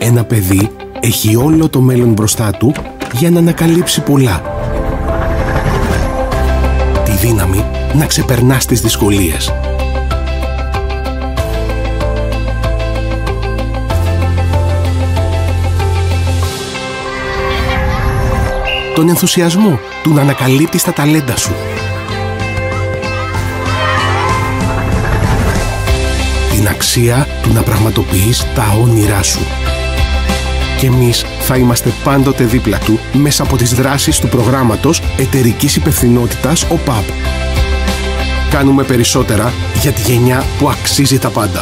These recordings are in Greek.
Ένα παιδί έχει όλο το μέλλον μπροστά του για να ανακαλύψει πολλά. Τη δύναμη να ξεπερνάς τις δυσκολίες. Τον ενθουσιασμό του να ανακαλύπτεις τα ταλέντα σου. Την αξία του να πραγματοποιείς τα όνειρά σου. Και εμείς θα είμαστε πάντοτε δίπλα του μέσα από τις δράσεις του προγράμματος Εταιρικής Υπευθυνότητας ΟΠΑΠ. Κάνουμε περισσότερα για τη γενιά που αξίζει τα πάντα.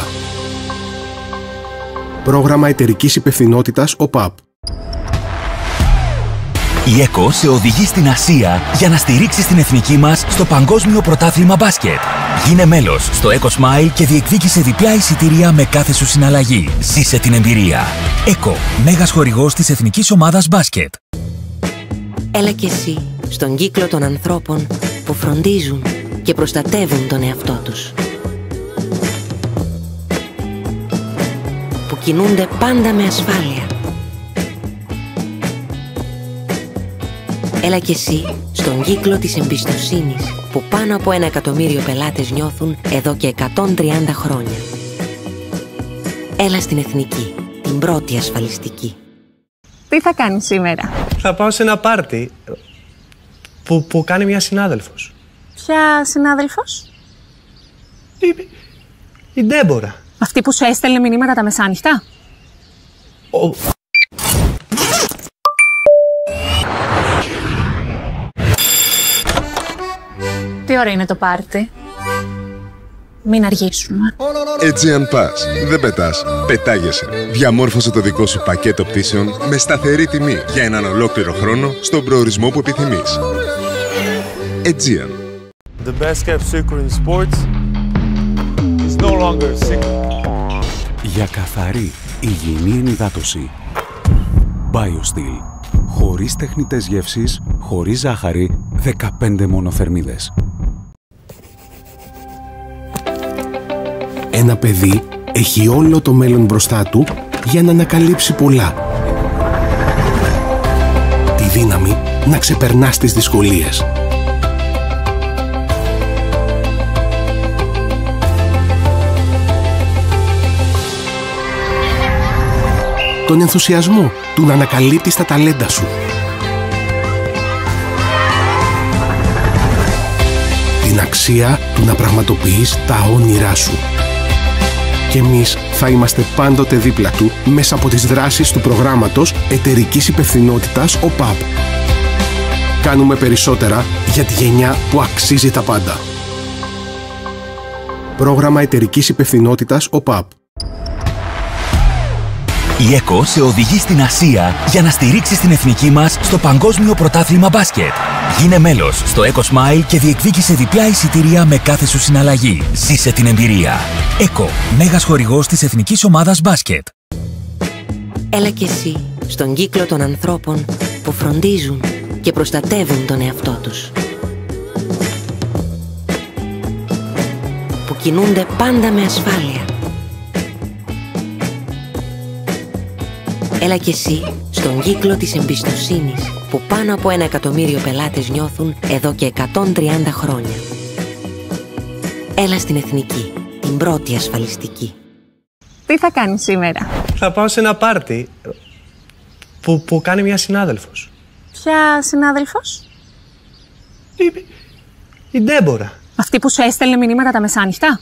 Πρόγραμμα Εταιρικής Υπευθυνότητας ΟΠΑΠ. Η ΕΚΟ σε οδηγεί στην Ασία για να στηρίξεις την εθνική μας στο Παγκόσμιο Πρωτάθλημα Μπάσκετ. Γίνε μέλος στο Eco Smile και διεκδίκησε διπλά εισιτήρια με κάθε σου συναλλαγή. Ζήσε την εμπειρία. ΕΚΟ, μέγας χορηγός της Εθνικής Ομάδας Μπάσκετ. Έλα κι εσύ στον κύκλο των ανθρώπων που φροντίζουν και προστατεύουν τον εαυτό τους. Που κινούνται πάντα με ασφάλεια. Έλα κι εσύ στον κύκλο της εμπιστοσύνης που πάνω από 1 εκατομμύριο πελάτες νιώθουν εδώ και 130 χρόνια. Έλα στην Εθνική, την πρώτη ασφαλιστική. Τι θα κάνεις σήμερα? Θα πάω σε ένα πάρτι που κάνει μια συνάδελφος. Ποια συνάδελφος? Η Ντέμπορα. Αυτή που σου έστελνε μηνύματα τα μεσάνυχτα? Τι ώρα είναι το πάρτι? Μην αργήσουμε. Aegean Pass. Δεν πετάς, πετάγεσαι. Διαμόρφωσε το δικό σου πακέτο πτήσεων με σταθερή τιμή για έναν ολόκληρο χρόνο στον προορισμό που επιθυμείς. Aegean. The best kept secret in sports is no longer a secret. Για καθαρή, υγιεινή ενυδάτωση. BioSteel. Χωρίς τεχνητές γεύσεις, χωρίς ζάχαρη, 15 μόνο θερμίδες. Ένα παιδί έχει όλο το μέλλον μπροστά του για να ανακαλύψει πολλά. Τη δύναμη να ξεπερνάς τις δυσκολίες. Τον ενθουσιασμό του να ανακαλύπτεις τα ταλέντα σου. Την αξία του να πραγματοποιείς τα όνειρά σου. Και εμείς θα είμαστε πάντοτε δίπλα του μέσα από τις δράσεις του προγράμματος Εταιρικής Υπευθυνότητας ΟΠΑΠ. Κάνουμε περισσότερα για τη γενιά που αξίζει τα πάντα. Πρόγραμμα Εταιρικής Υπευθυνότητας ΟΠΑΠ. Η ΕΚΟ σε οδηγεί στην Ασία για να στηρίξεις την εθνική μας στο Παγκόσμιο Πρωτάθλημα Μπάσκετ. Γίνε μέλος στο Eco Smile και διεκδίκησε διπλά εισιτήρια με κάθε σου συναλλαγή. Ζήσε την εμπειρία. ΕΚΟ, μέγας χορηγός της Εθνικής Ομάδας Μπάσκετ. Έλα κι εσύ στον κύκλο των ανθρώπων που φροντίζουν και προστατεύουν τον εαυτό τους. Που κινούνται πάντα με ασφάλεια. Έλα κι εσύ στον κύκλο της εμπιστοσύνης που πάνω από 1 εκατομμύριο πελάτες νιώθουν εδώ και 130 χρόνια. Έλα στην Εθνική, την πρώτη ασφαλιστική. Τι θα κάνεις σήμερα? Θα πάω σε ένα πάρτι που κάνει μια συνάδελφος. Ποια συνάδελφος? Η Ντέμπορα. Αυτή που σου έστελνε μηνύματα τα μεσάνυχτα?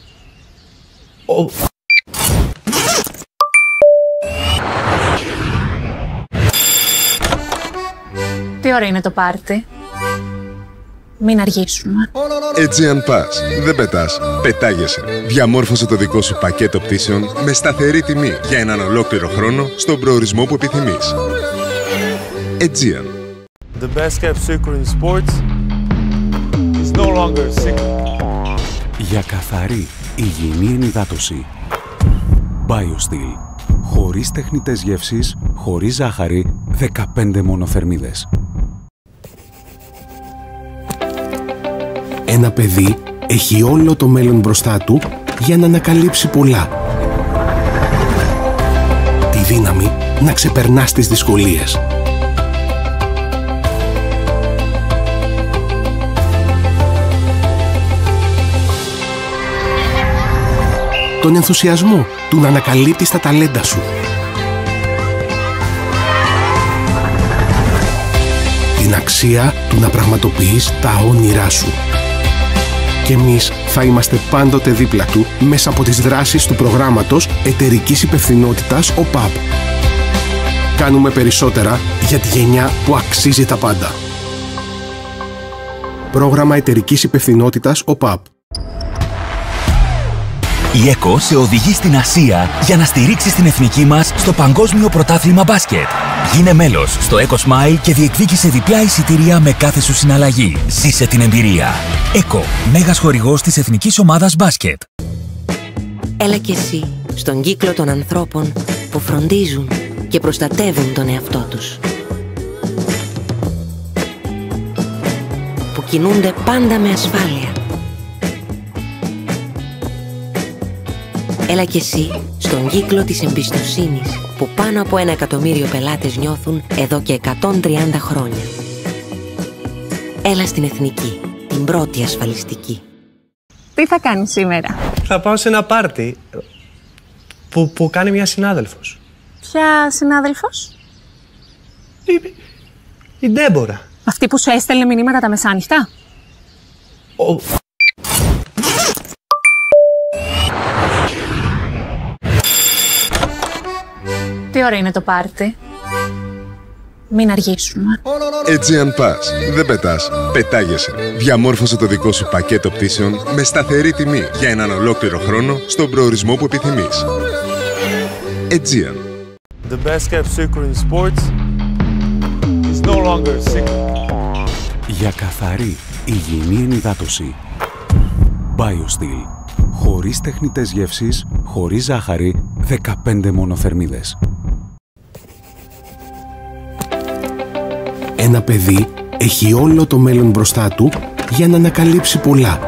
Τι ώρα είναι το πάρτι? Μην αργήσουμε. Aegean Pass. Δεν πετάς, πετάγεσαι. Διαμόρφωσε το δικό σου πακέτο πτήσεων με σταθερή τιμή για έναν ολόκληρο χρόνο στον προορισμό που επιθυμείς. Aegean. The best kept secret in sports is no longer a secret. Για καθαρή, υγιεινή ενυδάτωση. BioSteel. Χωρίς τεχνητές γεύσεις, χωρίς ζάχαρη, 15 μόνο θερμίδες. Ένα παιδί έχει όλο το μέλλον μπροστά του για να ανακαλύψει πολλά. Τη δύναμη να ξεπερνάς τις δυσκολίες. Τον ενθουσιασμό του να ανακαλύπτεις τα ταλέντα σου. Την αξία του να πραγματοποιείς τα όνειρά σου. Και εμείς θα είμαστε πάντοτε δίπλα του μέσα από τις δράσεις του προγράμματος εταιρικής υπευθυνότητας ΟΠΑΠ. Κάνουμε περισσότερα για τη γενιά που αξίζει τα πάντα. Πρόγραμμα εταιρικής υπευθυνότητας ΟΠΑΠ. Η ΕΚΟ σε οδηγεί στην Ασία για να στηρίξεις την εθνική μας στο Παγκόσμιο Πρωτάθλημα Μπάσκετ. Γίνε μέλος στο Eco Smile και διεκδίκησε διπλά εισιτήρια με κάθε σου συναλλαγή. Ζήσε την εμπειρία. ΕΚΟ, μέγας χορηγός της Εθνικής Ομάδας Μπάσκετ. Έλα κι εσύ στον κύκλο των ανθρώπων που φροντίζουν και προστατεύουν τον εαυτό τους. Που κινούνται πάντα με ασφάλεια. Έλα κι εσύ στον κύκλο της εμπιστοσύνης που πάνω από 1 εκατομμύριο πελάτες νιώθουν εδώ και 130 χρόνια. Έλα στην Εθνική, την πρώτη ασφαλιστική. Τι θα κάνεις σήμερα? Θα πάω σε ένα πάρτι που κάνει μια συνάδελφος. Ποια συνάδελφος? Η Ντέμπορα. Αυτή που σου έστελνε μηνύματα τα μεσάνυχτα? Τι ώρα είναι το πάρτι? Μην αργήσουμε. Aegean Pass. Δεν πετάς, πετάγεσαι. Διαμόρφωσε το δικό σου πακέτο πτήσεων με σταθερή τιμή για έναν ολόκληρο χρόνο στον προορισμό που επιθυμείς. Aegean. The best kept secret in sports is no longer a secret. Για καθαρή, υγιεινή ενυδάτωση. BioSteel. Χωρίς τεχνητές γεύσεις, χωρίς ζάχαρη, 15 μονοθερμίδες. Ένα παιδί έχει όλο το μέλλον μπροστά του για να ανακαλύψει πολλά.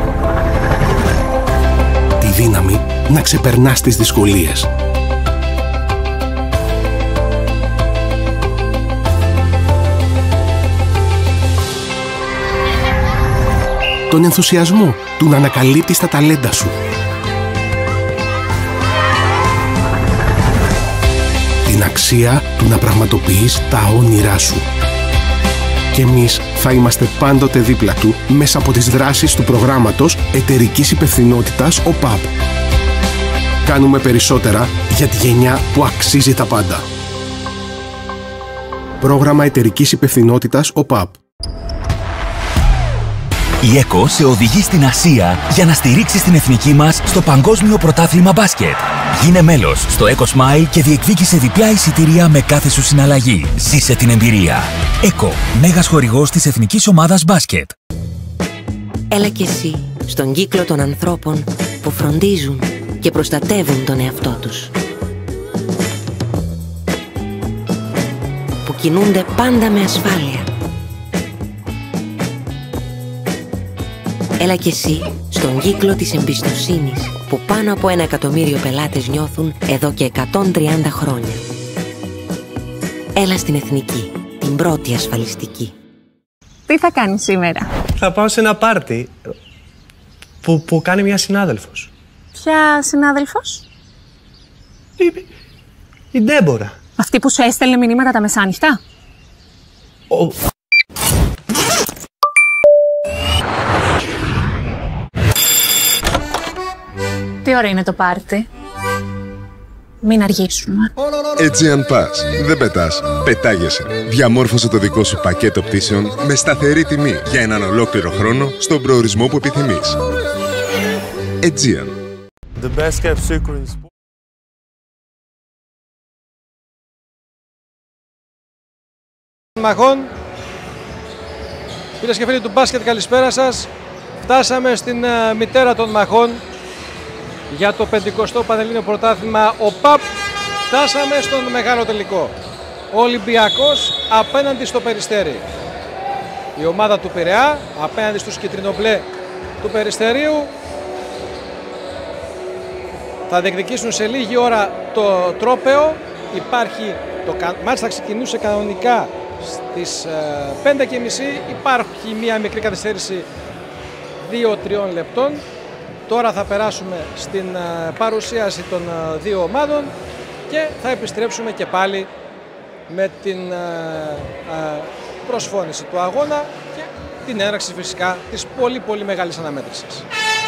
Τη δύναμη να ξεπερνάς τις δυσκολίες. Τον ενθουσιασμό του να ανακαλύπτεις τα ταλέντα σου. Την αξία του να πραγματοποιείς τα όνειρά σου. Και εμείς θα είμαστε πάντοτε δίπλα του μέσα από τις δράσεις του προγράμματος εταιρικής υπευθυνότητας ΟΠΑΠ. Κάνουμε περισσότερα για τη γενιά που αξίζει τα πάντα. Πρόγραμμα εταιρικής υπευθυνότητας ΟΠΑΠ. Η ΕΚΟ σε οδηγεί στην Ασία για να στηρίξεις την εθνική μας στο Παγκόσμιο Πρωτάθλημα Μπάσκετ. Γίνε μέλος στο Eco Smile και διεκδίκησε διπλά εισιτήρια με κάθε σου συναλλαγή. Ζήσε την εμπειρία. ΕΚΟ, μέγας χορηγός της Εθνικής Ομάδας Μπάσκετ. Έλα κι εσύ στον κύκλο των ανθρώπων που φροντίζουν και προστατεύουν τον εαυτό τους. Που κινούνται πάντα με ασφάλεια. Έλα κι εσύ στον κύκλο της εμπιστοσύνης που πάνω από 1 εκατομμύριο πελάτες νιώθουν εδώ και 130 χρόνια. Έλα στην Εθνική, την πρώτη ασφαλιστική. Τι θα κάνεις σήμερα? Θα πάω σε ένα πάρτι που κάνει μια συνάδελφος. Ποια συνάδελφος? Η Ντέμπορα. Αυτή που σου έστελνε μηνύματα τα μεσάνυχτα? Τι ώρα είναι το πάρτι? Μην αργήσουμε. Aegean Pass. Δεν πετάς, πετάγεσαι. Διαμόρφωσε το δικό σου πακέτο πτήσεων με σταθερή τιμή για έναν ολόκληρο χρόνο στον προορισμό που επιθυμείς. Aegean. The best kept secret in sports. Μαχών. Φίλες και φίλοι του μπάσκετ, καλησπέρα σας. Φτάσαμε στην μητέρα των μαχών για το 50ο Πανελλήνιο Πρωτάθλημα ΟΠΑΠ. Φτάσαμε στον μεγάλο τελικό. Ο Ολυμπιακός απέναντι στο Περιστέρι. Η ομάδα του Πειραιά απέναντι στους κιτρινομπλε του Περιστερίου. Θα διεκδικήσουν σε λίγη ώρα το τρόπαιο υπάρχει, μάλιστα ξεκινούσε κανονικά στις 5:30, υπάρχει μία μικρή καθυστέρηση 2-3 λεπτών. Τώρα θα περάσουμε στην παρουσίαση των δύο ομάδων και θα επιστρέψουμε και πάλι με την προσφώνηση του αγώνα και την έναρξη φυσικά της πολύ μεγάλης αναμέτρησης.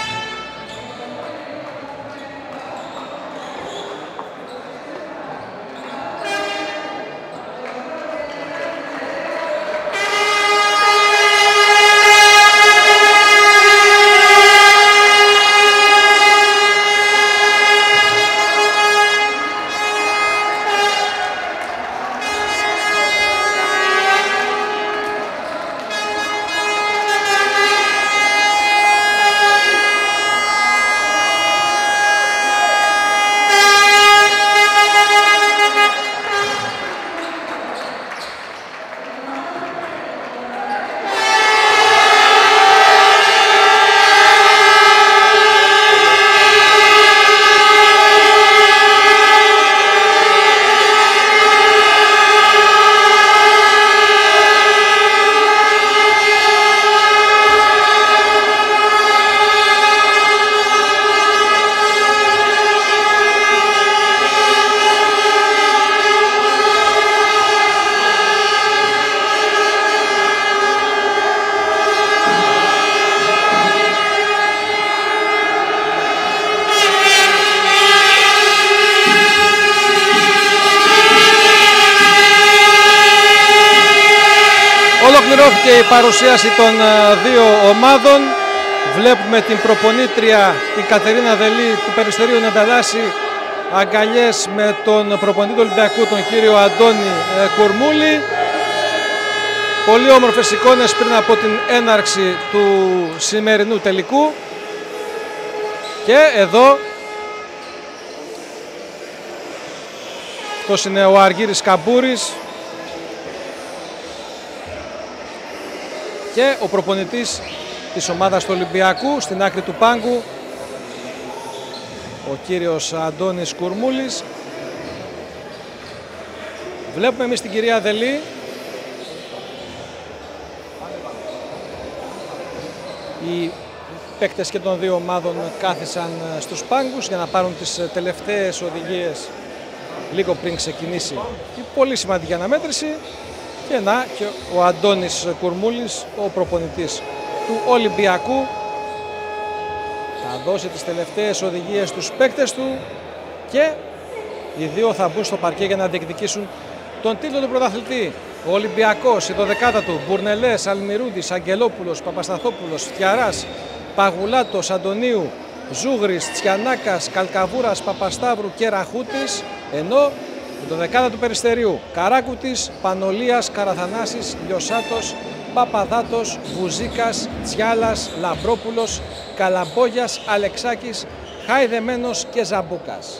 Ολοκληρώθηκε η παρουσίαση των δύο ομάδων. Βλέπουμε την προπονήτρια, την Κατερίνα Δελή του Περιστερίου, να ανταλλάσσει αγκαλιές με τον προπονητή του Ολυμπιακού, τον κύριο Αντώνη Κουρμούλη. Πολύ όμορφες εικόνες πριν από την έναρξη του σημερινού τελικού. Και εδώ αυτός είναι ο Αργύρης Καμπούρης και ο προπονητής της ομάδας του Ολυμπιακού στην άκρη του πάγκου, ο κύριος Αντώνης Κουρμούλης. Βλέπουμε εμείς την κυρία Δελή. Οι παίκτες και των δύο ομάδων κάθισαν στους πάγκους για να πάρουν τις τελευταίες οδηγίες λίγο πριν ξεκινήσει η πολύ σημαντική αναμέτρηση. Και να, και ο Αντώνης Κουρμούλης, ο προπονητής του Ολυμπιακού, θα δώσει τις τελευταίες οδηγίες στους παίκτες του και οι δύο θα μπουν στο παρκέ για να διεκδικήσουν τον τίτλο του πρωταθλητή. Ο Ολυμπιακός, η 12η του, Μπουρνελές, Αλμυρούντης, Αγγελόπουλος, Παπασταθόπουλος, Φτιαράς, Παγουλάτος, Αντωνίου, Ζούγρης, Τσιανάκας, Καλκαβούρας, Παπασταύρου και Ραχούτης, ενώ η 12η του Περιστερίου, Καράκουτης, Πανολίας, Καραθανάσης, Λιωσάτος, Παπαδάτος, Βουζίκας, Τσιάλας, Λαμπρόπουλος, Καλαμπόγιας, Αλεξάκης, Χαϊδεμένος και Ζαμπούκας.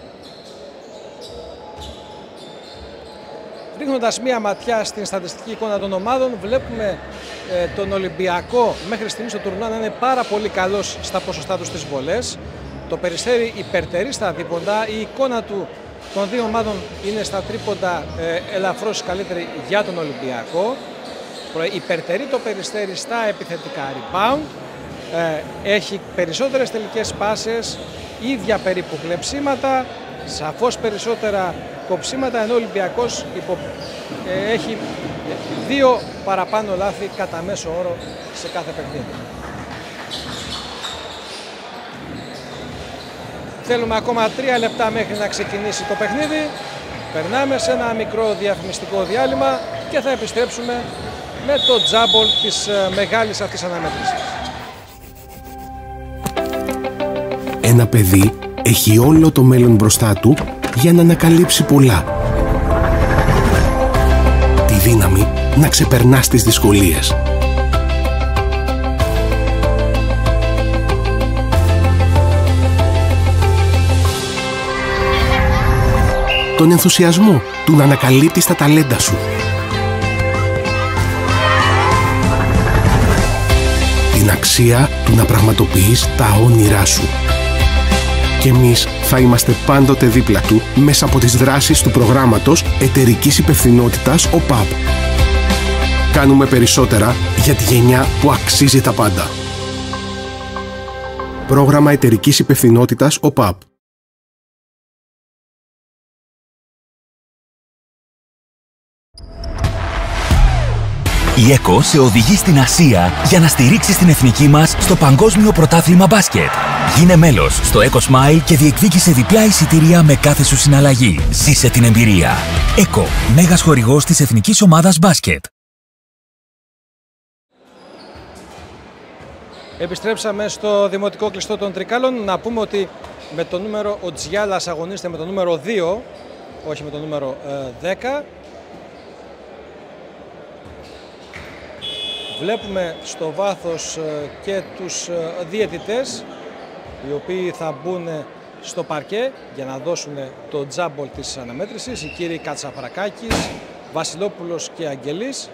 Ρίχνοντας μία ματιά στην στατιστική εικόνα των ομάδων, βλέπουμε τον Ολυμπιακό μέχρι στιγμής στο τουρνουά να είναι πάρα πολύ καλός στα ποσοστά του στις βολές. Το Περιστέρι υπερτερεί στα δίποντα. Η εικόνα του των δύο ομάδων είναι στα τρίποντα ελαφρώς καλύτερη για τον Ολυμπιακό. Υπερτερεί το Περιστέρι στα επιθετικά rebound. Έχει περισσότερες τελικές πάσες, ίδια περίπου κλεψίματα, σαφώς περισσότερα κοψίματα, ενώ ο Ολυμπιακός έχει 2 παραπάνω λάθη κατά μέσο όρο σε κάθε παιχνίδι. Θέλουμε ακόμα 3 λεπτά μέχρι να ξεκινήσει το παιχνίδι. Περνάμε σε ένα μικρό διαφημιστικό διάλειμμα και θα επιστρέψουμε με το τζάμπολ της μεγάλης αυτής αναμέτρησης. Ένα παιδί έχει όλο το μέλλον μπροστά του για να ανακαλύψει πολλά. Τη δύναμη να ξεπερνά τις δυσκολίες. Τον ενθουσιασμό του να ανακαλύπτεις τα ταλέντα σου. Την αξία του να πραγματοποιείς τα όνειρά σου. Και εμείς θα είμαστε πάντοτε δίπλα του μέσα από τις δράσεις του προγράμματος εταιρικής υπευθυνότητας ΟΠΑΠ. Κάνουμε περισσότερα για τη γενιά που αξίζει τα πάντα. Πρόγραμμα εταιρικής υπευθυνότητας ΟΠΑΠ. Η ΕΚΟ σε οδηγεί στην Ασία για να στηρίξεις την εθνική μας στο Παγκόσμιο Πρωτάθλημα Μπάσκετ. Γίνε μέλος στο Eco Smile και διεκδίκησε διπλά εισιτήρια με κάθε σου συναλλαγή. Ζήσε την εμπειρία. ΕΚΟ, μέγας χορηγός της Εθνικής Ομάδας Μπάσκετ. Επιστρέψαμε στο δημοτικό κλειστό των Τρικάλων. Να πούμε ότι με το νούμερο, ο Τζιάλας αγωνίζεται με το νούμερο 2, όχι με το νούμερο 10. Βλέπουμε στο βάθος και τους διαιτητές, οι οποίοι θα μπουν στο παρκέ για να δώσουν το τζάμπολ της αναμέτρησης, οι κύριοι Κατσαφρακάκης, Βασιλόπουλος και Αγγελής.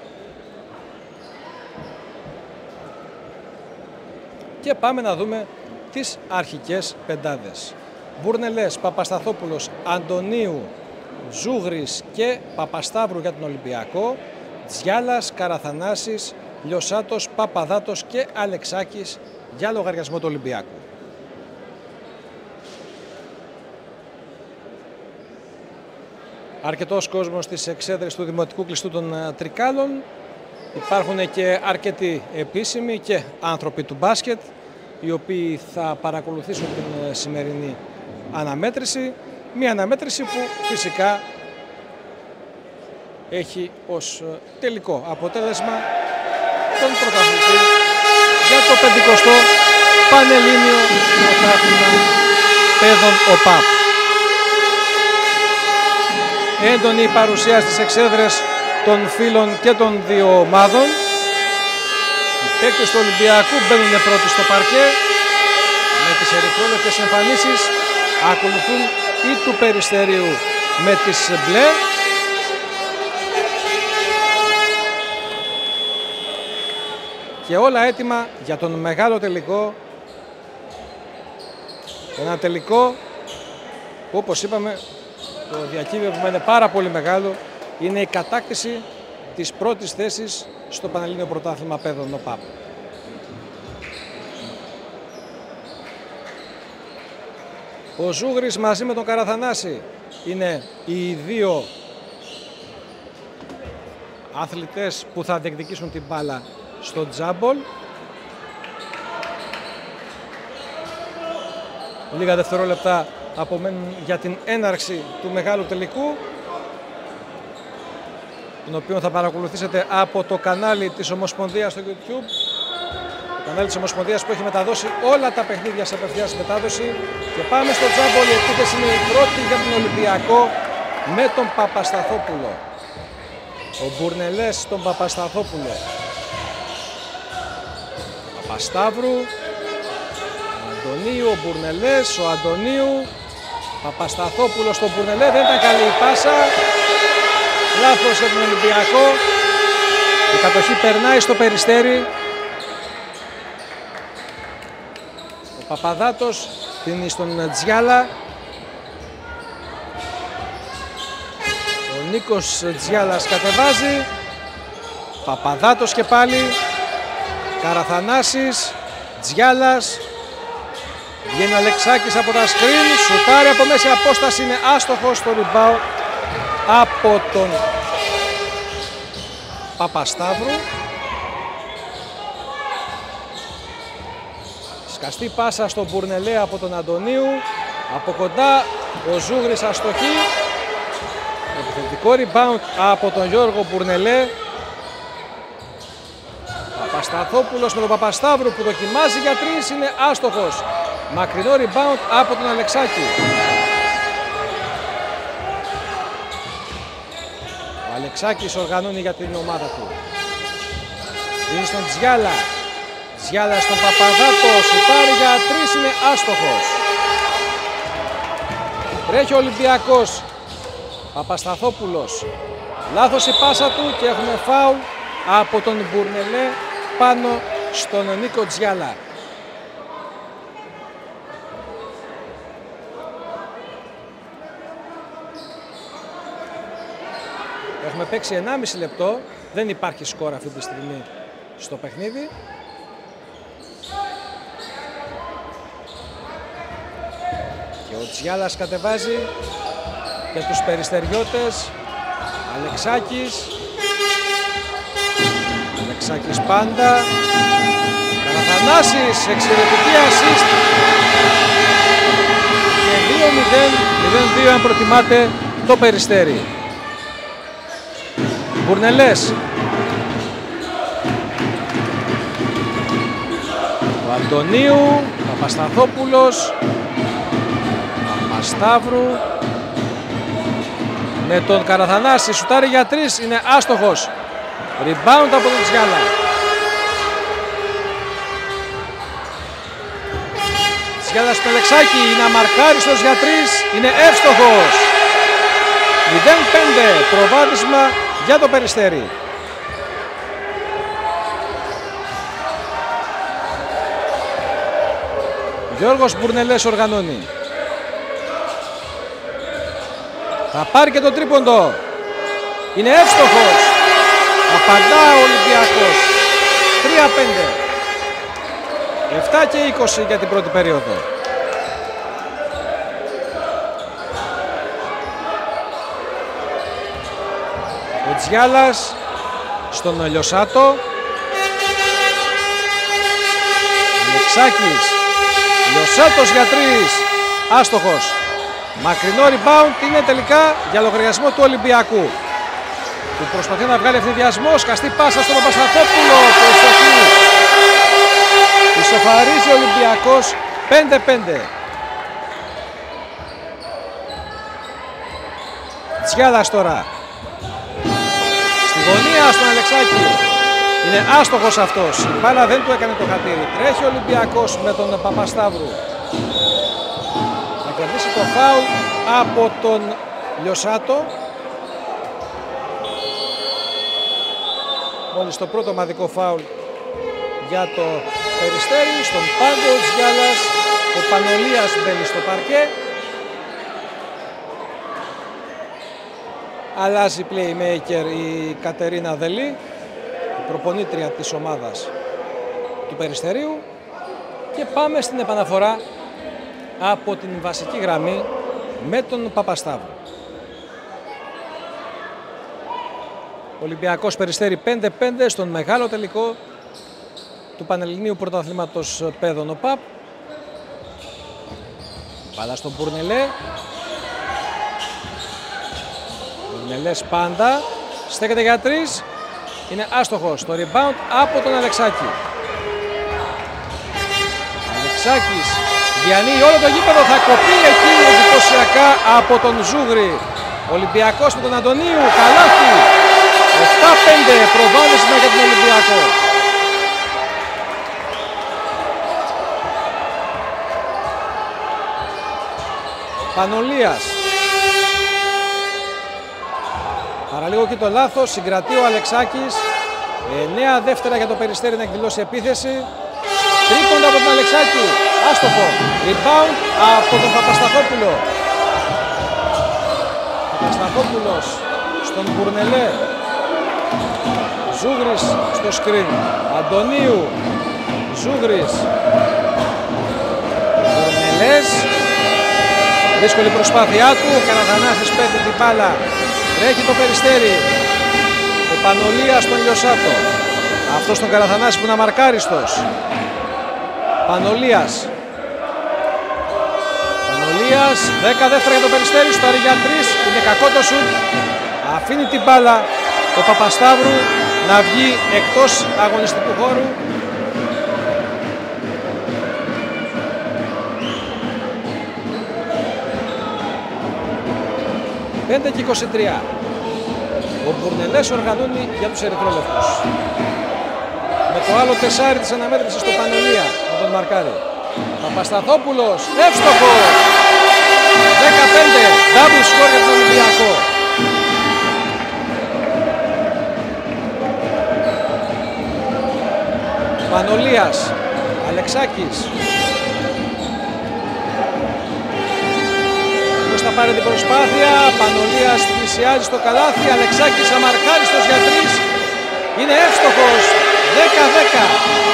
Και πάμε να δούμε τις αρχικές πεντάδες. Μπουρνελές, Παπασταθόπουλος, Αντωνίου, Ζούγρης και Παπασταύρου για τον Ολυμπιακό. Τζιάλας, Καραθανάσης, Λιωσάτος, Παπαδάτος και Αλεξάκης για λογαριασμό του Ολυμπιακού. Αρκετός κόσμος στις εξέδρες του δημοτικού κλειστού των Τρικάλων. Υπάρχουν και αρκετοί επίσημοι και άνθρωποι του μπάσκετ, οι οποίοι θα παρακολουθήσουν την σημερινή αναμέτρηση. Μια αναμέτρηση που φυσικά έχει ως τελικό αποτέλεσμα τον πρωταθλητή για το 50ο Πανελλήνιο Πρωτάθλημα Παιδών ΟΠΑΠ. Έντονη η παρουσία στις εξέδρες των φίλων και των δύο ομάδων. Οι παίκτες του Ολυμπιακού μπαίνουν πρώτοι στο παρκέ με τις ερυθρόλεπτες εμφανίσεις. Ακολουθούν οι του Περιστερίου με τις μπλε. Και όλα έτοιμα για τον μεγάλο τελικό. Ένα τελικό που, όπως είπαμε, το διακύβευμα που είναι πάρα πολύ μεγάλο, είναι η κατάκτηση της πρώτης θέσης στο Πανελλήνιο Πρωτάθλημα Παιδών ΟΠΑΠ. Ο Ζούγρης μαζί με τον Καραθανάση είναι οι δύο αθλητές που θα διεκδικήσουν την μπάλα στο τζάμπολ. Λίγα δευτερόλεπτα απομένουν για την έναρξη του μεγάλου τελικού, τον οποίο θα παρακολουθήσετε από το κανάλι της Ομοσπονδίας στο YouTube. Το κανάλι της Ομοσπονδίας που έχει μεταδώσει όλα τα παιχνίδια σε απευθείας μετάδοση. Και πάμε στο τζάμπολ. Η επίθεση είναι η πρώτη για τον Ολυμπιακό με τον Παπασταθόπουλο. Ο Μπουρνελές στον Παπασταθόπουλο. Παπασταύρου, ο Αντωνίου, ο Μπουρνελές, ο Αντωνίου, Παπασταθόπουλος στον Μπουρνελέ, δεν ήταν καλή η πάσα, λάθος για τον Ολυμπιακό, η κατοχή περνάει στο Περιστέρι, ο Παπαδάτος δίνει στον Τζιάλα, ο Νίκος Τζιάλας κατεβάζει, Παπαδάτος και πάλι, Καραθανάσης, Τζιάλας, βγαίνει ο Αλεξάκης από τα σκριν, σουτάρει από μέση απόσταση, είναι άστοχος στο rebound από τον Παπασταύρου. Σκαστή πάσα στον Μπουρνελέ από τον Αντωνίου, από κοντά ο Ζούγρης αστοχή, επιθετικό rebound από τον Γιώργο Μπουρνελέ. Παπασταθόπουλος με τον Παπασταύρου που δοκιμάζει για τρεις, είναι άστοχος. Μακρινό rebound από τον Αλεξάκη. Ο Αλεξάκης οργανώνει για την ομάδα του. Είναι στον Τζιάλα. Τζιάλα στον Παπαδάτο, σουτάρει για τρεις, είναι άστοχος. Τρέχει ο Ολυμπιακός. Παπασταθόπουλος. Λάθος η πάσα του και έχουμε φάουλ από τον Μπουρνελέ πάνω στον Νίκο Τζιάλα. Έχουμε παίξει 1,5 λεπτό. Δεν υπάρχει σκορ αυτή τη στιγμή στο παιχνίδι. Και ο Τζιάλας κατεβάζει για τους περιστεριώτες. Αλεξάκης. Αλεξάκης πάντα. Καραθανάσης, εξαιρετική assist. Και 2-0, 0-2 αν προτιμάτε το Περιστέρι. Μπουρνελές. Ο Αντωνίου, Παπασταθόπουλος, Παπασταύρου. Με τον Καραθανάση, σουτάρει για 3, είναι άστοχος. Rebound από τον Τζιάλα. Τζιάλα στο Αλεξάκη, είναι αμαρκάριστος για 3, είναι εύστοχος. 0-5, προβάδισμα για το Περιστέρι. Γιώργος Μπουρνελές οργανώνει. Θα πάρει και τον τρίποντο. Είναι εύστοχος. Απαντά ο Ολυμπιακός. 3-5. 7 και 20 για την πρώτη περίοδο. Ο Τζιάλας στον Λιωσάτο. Αλεξάκης. Λιωσάτος για 3. Άστοχος. Μακρινό rebound είναι τελικά για λογαριασμό του Ολυμπιακού, που προσπαθεί να βγάλει ευθυνδιασμό. Σκαστή πάσα στον Παπασταθόπουλο. Ισοφαρίζει ο Ολυμπιακός 5-5. Τζιάλας τώρα. Στη γωνία στον Αλεξάκη. Είναι άστοχος αυτός. Η μπάλα δεν του έκανε το χατήρι. Τρέχει ο Ολυμπιακός με τον Παπασταύρου. Θα κερδίσει το φάουλ από τον Λιωσάτο. Μόλις το πρώτο ομαδικό φάουλ για το Περιστέρι. Στον πάγκο ο Τζιάλας. Ο Πανολίας μπαίνει στο παρκέ. Αλλάζει playmaker η Κατερίνα Δελή, η προπονήτρια της ομάδας του Περιστερίου. Και πάμε στην επαναφορά από την βασική γραμμή με τον Παπασταύρου. Ολυμπιακός Περιστέρι 5-5 στον μεγάλο τελικό του Πανελληνίου Πρωταθλήματος Παιδών ΟΠΑΠ. Μπάλα στον Μπουρνελέ. Μπουρνελές πάντα. Στέκεται για 3. Είναι άστοχος. Το rebound από τον Αλεξάκη. Αλεξάκης διανύει όλο το γήπεδο. Θα κοπεί εκεί εντυπωσιακά από τον Ζούγρη. Ολυμπιακός με τον Αντωνίου. Καλάθι. 7-5. Προβάδισμα για τον Ολυμπιακό. Πανολίας. Παραλίγο και το λάθος, συγκρατεί ο Αλεξάκης. 9 δεύτερα για το Περιστέρι να εκδηλώσει επίθεση. Τρίποντα από τον Αλεξάκη. Άστοχο. Rebound από τον Παπασταθόπουλο. Παπασταθόπουλος στον Μπουρνελέ. Ζούγρης στο σκριν. Αντωνίου. Ζούγρης. Μπουρνελές. Δύσκολη προσπάθειά του. Ο Καραθανάσης πέτει την μπάλα. Τρέχει το Περιστέρι. Ο Πανολίας στον Λιωσάτο. Αυτός τον Καραθανάση που είναι αμαρκάριστος. Πανολίας. Πανολίας. 10 δεύτερα για το Περιστέρι. Στο για 3. Είναι κακό το σουτ. Αφήνει την μπάλα ο Παπασταύρου να βγει εκτός αγωνιστικού χώρου. «5 και 23». Ο Μπουρνελές οργανώνει για τους ερυθρόλευκους. Με το άλλο τεσάρι της αναμέτρησης στο Πανολία με τον μαρκάρι. Παπασταθόπουλος, εύστοχο. 15, double score για τον Ολυμπιακό. Πανολίας, Αλεξάκης. Στα πάρει την προσπάθεια. Πανολίας πλησιάζει στο καλάθι. Αλεξάκης αμαρκάριστος για 3. Είναι εύστοχος. 10-10.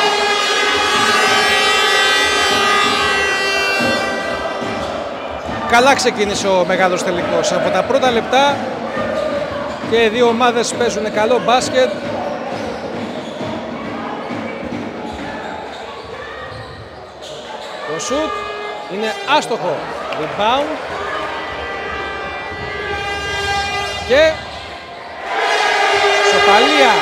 Καλά ξεκίνησε ο μεγάλος τελικός. Από τα πρώτα λεπτά και οι δύο ομάδες παίζουν καλό μπάσκετ. Το σουτ είναι άστοχο. Rebound. Και σοπαλία.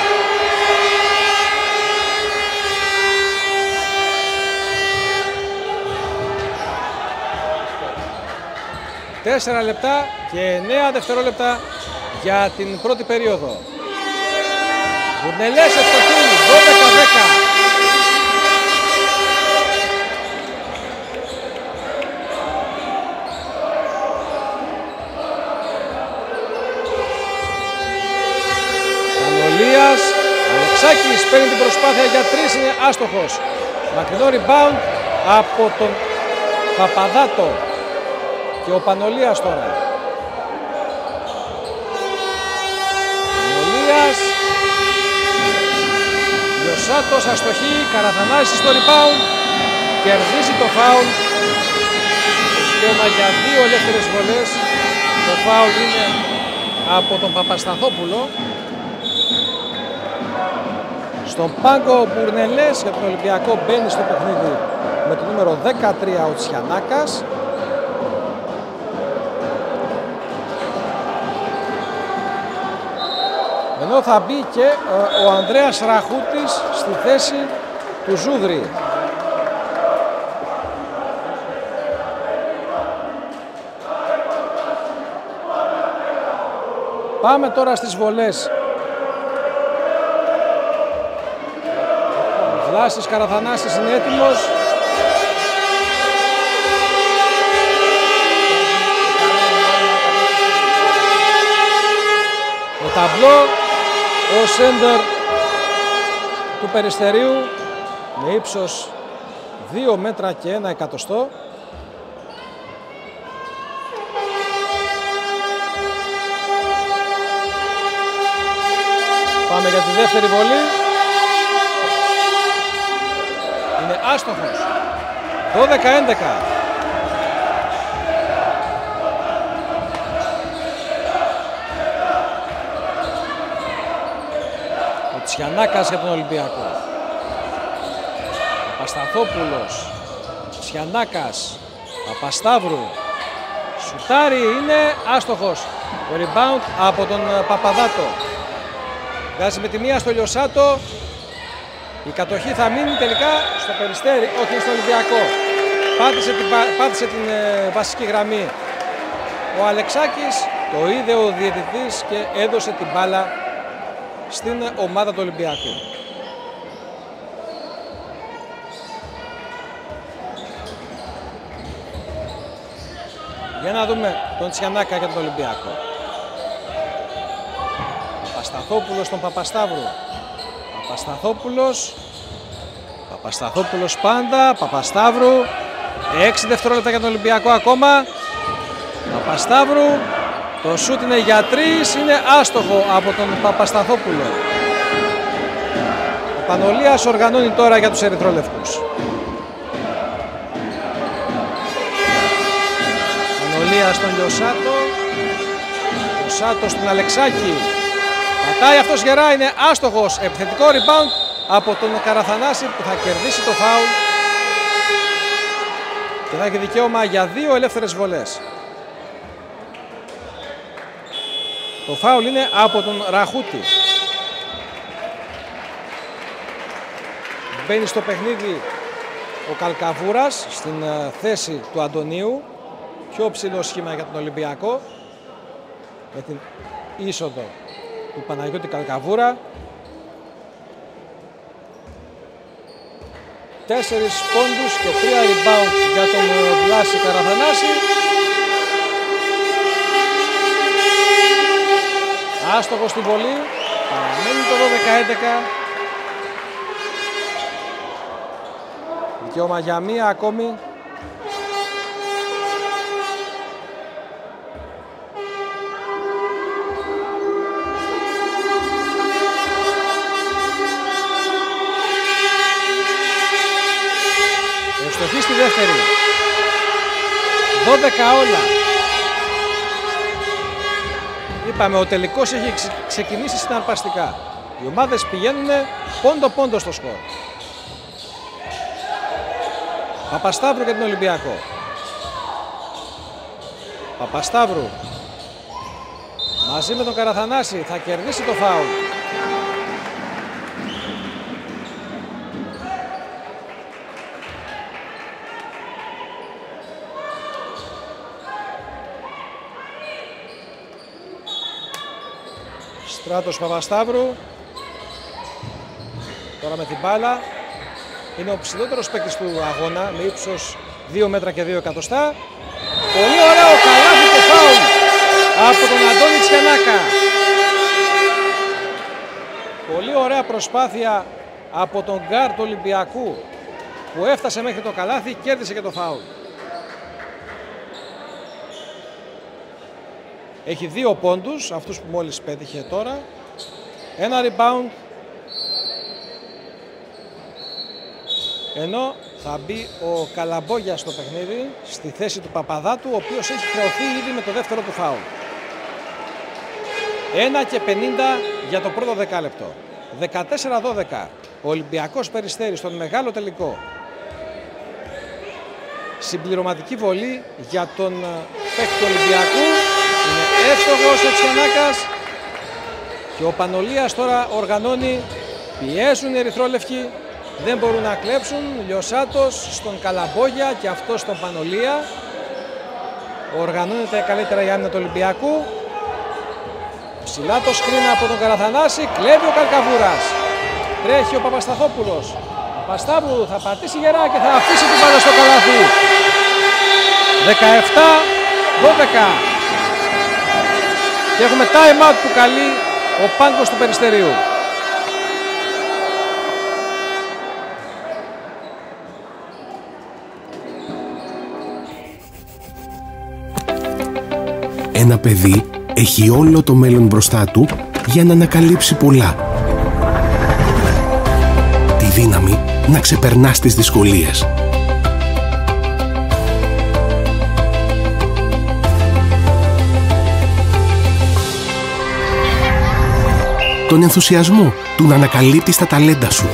Τέσσερα λεπτά και 9 δευτερόλεπτα για την πρώτη περίοδο. Γουρνελές ευστοχή, 12-10. Πανολίας, Αλεξάκης παίρνει την προσπάθεια για 3, είναι άστοχος. Μακρινό rebound από τον Παπαδάτο. Και ο Πανολίας τώρα. Πανολίας. Λιωσάτος αστοχή. Καραθανάσης στο rebound. Κερδίζει το φάουλ. Δικαίωμα για 2 ελεύθερες βολές. Το φάουλ είναι από τον Παπασταθόπουλο. Στον πάγκο ο Μπουρνελές για τον Ολυμπιακό μπαίνει στο παιχνίδι με το νούμερο 13 ο Τσιανάκας. Ενώ θα μπει και ο Ανδρέας Ραχούτης στη θέση του Ζούδρη. Πάμε τώρα στις βολές. Ο Βλάσης Καραθανάσης είναι έτοιμος. Το ταμπλό. Ο σέντερ του Περιστερίου με ύψος 2 μέτρα και 1 εκατοστό. Πάμε για τη δεύτερη βολή. Είναι άστοχος. 12-11. Τσιανάκας για τον Ολυμπιακό. Παπασταθόπουλος. Τσιανάκας. Παπασταύρου. Σουτάρι, είναι άστοχος. Το rebound από τον Παπαδάτο. Βγάζει με τη μία στο Λιωσάτο. Η κατοχή θα μείνει τελικά στο Περιστέρι, όχι στο Ολυμπιακό. Πάτησε την βασική γραμμή ο Αλεξάκης. Το είδε ο διαιτητής και έδωσε την μπάλα στην ομάδα του Ολυμπιακού. Για να δούμε τον Τσιανάκα για τον Ολυμπιακό. Παπασταθόπουλος στον Παπασταύρου. Παπασταθόπουλος πάντα. Παπασταύρου. 6 δευτερόλεπτα για τον Ολυμπιακό ακόμα. Παπασταύρου. Το σούτ είναι για 3, είναι άστοχο από τον Παπασταθόπουλο. Ο Πανολίας οργανώνει τώρα για τους ερυθρόλευκους. Πανολίας στον Λιωσάτο. Λιωσάτο στον Αλεξάκη. Πατάει αυτός γερά, είναι άστοχος. Επιθετικό rebound από τον Καραθανάση που θα κερδίσει το φάουλ. Και θα έχει δικαίωμα για 2 ελεύθερες βολές. Το φάουλ είναι από τον Ραχούτη. Μπαίνει στο παιχνίδι ο Καλκαβούρας στην θέση του Αντωνίου. Πιο ψηλό σχήμα για τον Ολυμπιακό. Με την είσοδο του Παναγιώτη Καλκαβούρα. 4 πόντους και 3 rebound για τον Βλάση Καραθανάση. Άστοχο στην βολή, παραμένει το 12-11. Δικαίωμα για μία ακόμη. Ευστοχή στη δεύτερη. 12 όλα. Είπαμε, ο τελικός έχει ξεκινήσει συναρπαστικά. Οι ομάδες πηγαίνουν πόντο-πόντο στο σκορ. Παπασταύρου για τον Ολυμπιακό. Παπασταύρου μαζί με τον Καραθανάση θα κερδίσει το φάουλ. Στράτος Παπασταύρου. Τώρα με την μπάλα. Είναι ο ψηλότερος παίκτης του αγώνα με ύψος 2 μέτρα και 2 εκατοστά. Πολύ ωραίο καλάθι και φάουλ από τον Αντώνη Τσιανάκα. Πολύ ωραία προσπάθεια από τον γκάρ του Ολυμπιακού που έφτασε μέχρι το καλάθι, κέρδισε και το φάουλ. Έχει 2 πόντους, αυτούς που μόλις πέτυχε τώρα. Ένα rebound. Ενώ θα μπει ο Καλαμπόγιας στο παιχνίδι στη θέση του Παπαδάτου, ο οποίος έχει χρεωθεί ήδη με το δεύτερο του φάουλ. 1:50 για το πρώτο δεκάλεπτο. 14-12. Ο Ολυμπιακός Περιστέρη στον μεγάλο τελικό. Συμπληρωματική βολή για τον παίκτη του Ολυμπιακού. Είναι εύστοχος ο Τσιανάκας. Και ο Πανολίας τώρα οργανώνει. Πιέζουν οι ερυθρόλευκοι. Δεν μπορούν να κλέψουν. Λιωσάτος στον Καλαμπόγια και αυτό στον Πανολία. Οργανώνεται καλύτερα η άμυνα του Ολυμπιακού. Ψηλά το σκριν από τον Καραθανάση. Κλέβει ο Καλκαβούρας. Τρέχει ο Παπασταθόπουλος. Παπασταύρου θα πατήσει γερά και θα αφήσει την μπάλα στο καλάθι. 17-12. Και έχουμε time out που καλεί ο πάγκος του Περιστερίου. Ένα παιδί έχει όλο το μέλλον μπροστά του για να ανακαλύψει πολλά. Τη δύναμη να ξεπερνά τις δυσκολίες. Τον ενθουσιασμό του να ανακαλύπτεις τα ταλέντα σου.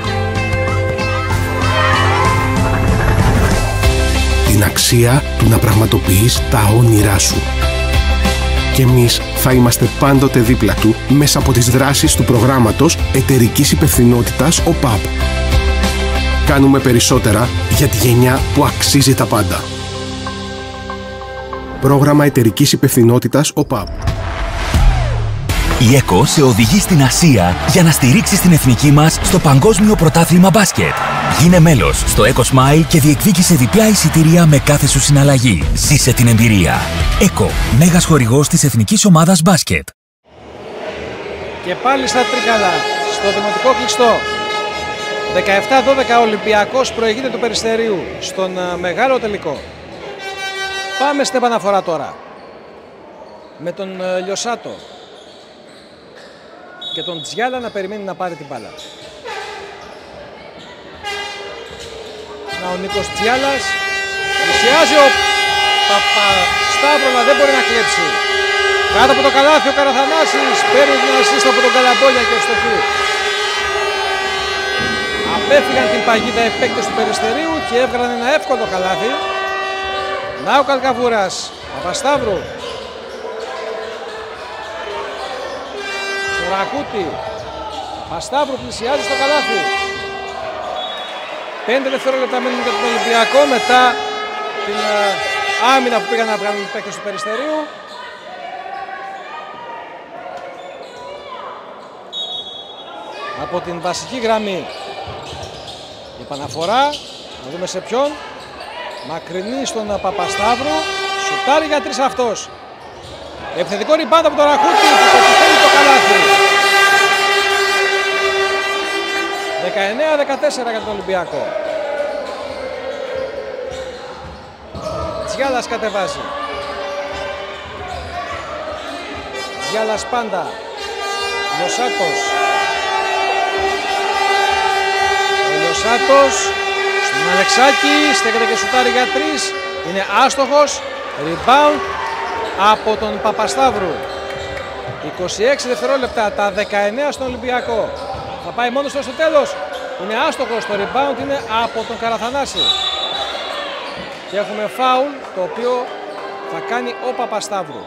Την αξία του να πραγματοποιείς τα όνειρά σου. Και εμείς θα είμαστε πάντοτε δίπλα του μέσα από τις δράσεις του προγράμματος εταιρικής υπευθυνότητας ΟΠΑΠ. Κάνουμε περισσότερα για τη γενιά που αξίζει τα πάντα. Πρόγραμμα εταιρικής υπευθυνότητας ΟΠΑΠ. Η ΕΚΟ σε οδηγεί στην Ασία για να στηρίξεις την εθνική μας στο Παγκόσμιο Πρωτάθλημα Μπάσκετ. Γίνε μέλος στο Eco Smile και διεκδίκησε διπλά εισιτήρια με κάθε σου συναλλαγή. Ζήσε την εμπειρία. ΕΚΟ, μέγας χορηγός της εθνικής ομάδας μπάσκετ. Και πάλι στα τρίκαλα, στο δημοτικό κλειστό. 17-12 ο Ολυμπιακός προηγείται του Περιστερίου στον μεγάλο τελικό. Πάμε στην επαναφορά τώρα. Με τον Λιωσάτο και τον Τζιάλα να περιμένει να πάρει την μπάλα. Να ο Νίκος Τζιάλας πλησιάζει ο Παπασταύρου, αλλά δεν μπορεί να κλέψει. Κάτω από το καλάθι ο Καραθανάσης παίρνει την ασίστα από τον Καλαμπόγια και ευστοχή. Απέφυγαν την παγίδα οι παίκτες του Περιστερίου και έβγαλαν ένα εύκολο καλάθι. Να ο Καλκαβούρας, Παπασταύρου. Ρακούτη. Παπασταύρου πλησιάζει στο καλάθι. 5 δευτερόλεπτα μένουν για τον Ολυμπιακό μετά την άμυνα που πήγαν να βγάλουν οι παίκτες του Περιστερίου. Από την βασική γραμμή η επαναφορά, να δούμε σε ποιον. Μακρινή στον Παπασταύρου, σουτάρει για 3 αυτός. Επιθετικό ριμπάουντ από τον Ρακούτη που πετυχαίνει το καλάθι. 19-14 για τον Ολυμπιακό. Τζιάλας κατεβάζει. Τζιάλας πάντα. Λιωσάτος. Ο Λιωσάτος Στον Αλεξάκη, στέκεται και σουτάρει για 3. Είναι άστοχος. Rebound από τον Παπασταύρου. 26 δευτερόλεπτα, τα 19 στον Ολυμπιακό. Θα πάει μόνος στο τέλος. Είναι άστοχος, το rebound είναι από τον Καραθανάση. Και έχουμε φάουλ, το οποίο θα κάνει ο Παπασταύρου.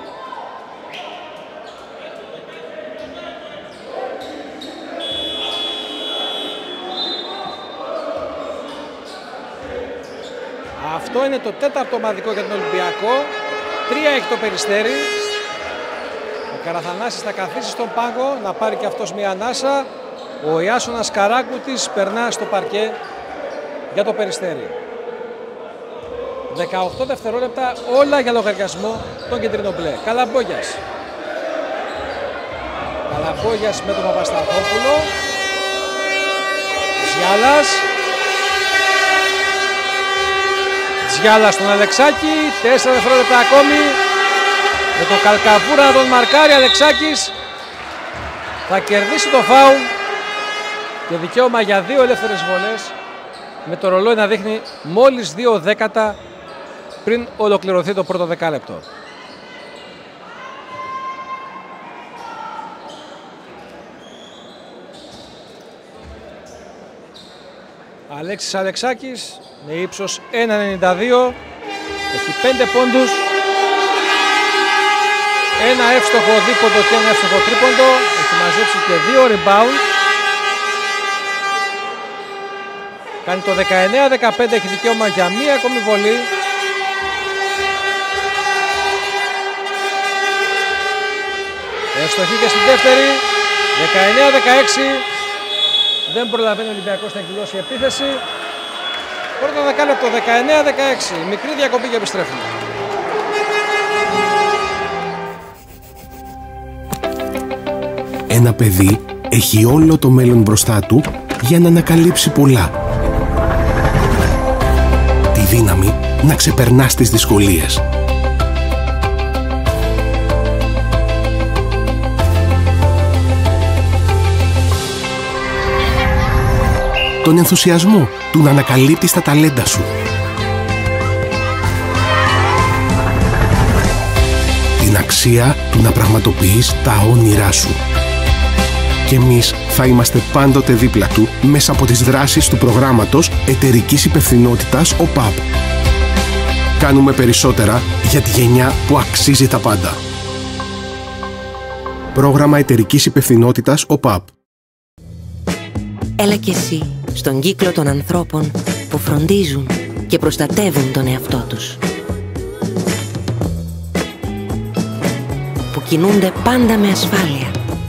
Αυτό είναι το τέταρτο ομαδικό για τον Ολυμπιακό. 3 έχει το Περιστέρι. Ο Καραθανάσης θα καθίσει στον πάγκο να πάρει και αυτός μια ανάσα. Ο Ιάσονας Καράκουτης περνά στο παρκέ για το Περιστέρι. 18 δευτερόλεπτα, όλα για λογαριασμό των κεντρινομπλε. Καλαμπόγιας. Καλαμπόγιας με τον Παπασταθόπουλο. Τζιάλας. Τζιάλας στον Αλεξάκη. 4 δευτερόλεπτα ακόμη. Με τον Καλκαβούρα να τον μαρκάρει. Αλεξάκης θα κερδίσει το φάουλ και δικαίωμα για 2 ελεύθερες βολές, με το ρολόι να δείχνει μόλις 2 δέκατα πριν ολοκληρωθεί το πρώτο δεκάλεπτο. Αλέξης Αλεξάκης με ύψος 1,92, έχει 5 πόντους, ένα εύστοχο δίποντο και ένα εύστοχο τρίποντο, έχει μαζέψει και 2 rebound. Κάνει το 19-15, έχει δικαίωμα για μία ακόμη βολή. Ευστοχή και στη δεύτερη. 19-16. Δεν προλαβαίνει ο Ολυμπιακός να εκδηλώσει επίθεση. Πρώτο δεκάλεπτο 19-16. Μικρή διακοπή και επιστρέφουμε. Ένα παιδί έχει όλο το μέλλον μπροστά του για να ανακαλύψει πολλά. Τη δύναμη να ξεπερνά τις δυσκολίες. Τον ενθουσιασμό του να ανακαλύπτεις τα ταλέντα σου. Την αξία του να πραγματοποιείς τα όνειρά σου. Και εμείς θα είμαστε πάντοτε δίπλα του μέσα από τις δράσεις του προγράμματος εταιρικής υπευθυνότητας ΟΠΑΠ. Κάνουμε περισσότερα για τη γενιά που αξίζει τα πάντα. Πρόγραμμα εταιρικής υπευθυνότητας ΟΠΑΠ. Έλα κι εσύ στον κύκλο των ανθρώπων που φροντίζουν και προστατεύουν τον εαυτό τους. Που κινούνται πάντα με ασφάλεια.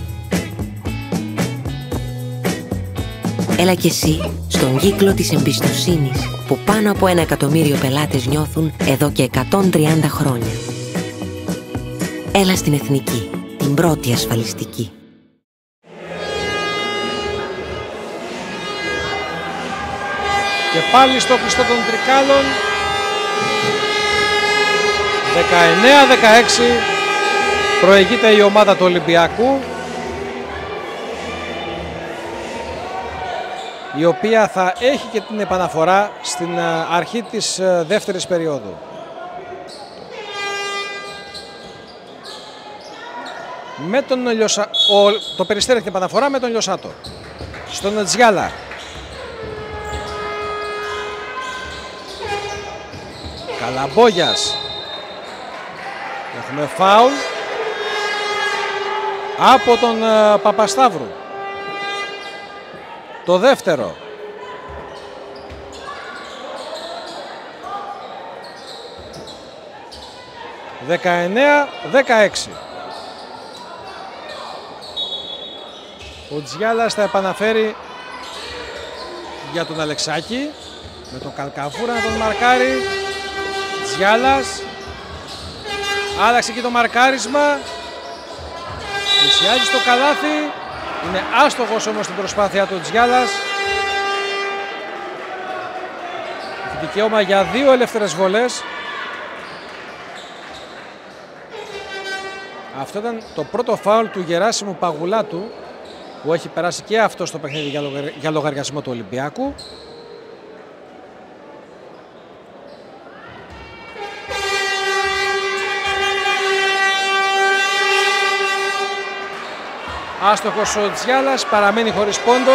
Έλα κι εσύ στον κύκλο της εμπιστοσύνης που πάνω από 1 εκατομμύριο πελάτες νιώθουν εδώ και 130 χρόνια. Έλα στην Εθνική, την πρώτη ασφαλιστική. Και πάλι στο κλειστό των τρικάλων. 19-16. Προηγείται η ομάδα του Ολυμπιακού, η οποία θα έχει και την επαναφορά στην αρχή της δεύτερης περίοδου. Με τον το Περιστέρι έχει την επαναφορά με τον Λιωσάτο. Στον Τζιάλα. Καλαμπόγιας. Έχουμε φάουλ από τον Παπασταύρου. Το δεύτερο. ...19-16. Ο Τζιάλας θα επαναφέρει για τον Αλεξάκη, με τον Καλκαβούρα να τον μαρκάρει. Τζιάλας. Άλλαξε και το μαρκάρισμα. Πλησιάζει στο καλάθι. Είναι άστοχος όμως στην προσπάθεια του Τζιάλας. Έχει δικαίωμα για 2 ελεύθερες βολές. Αυτό ήταν το πρώτο φάουλ του Γεράσιμου Παγουλάτου, που έχει περάσει και αυτό στο παιχνίδι για λογαριασμό του Ολυμπιακού. Άστοχος ο Τζιάλας, παραμένει χωρίς πόντο.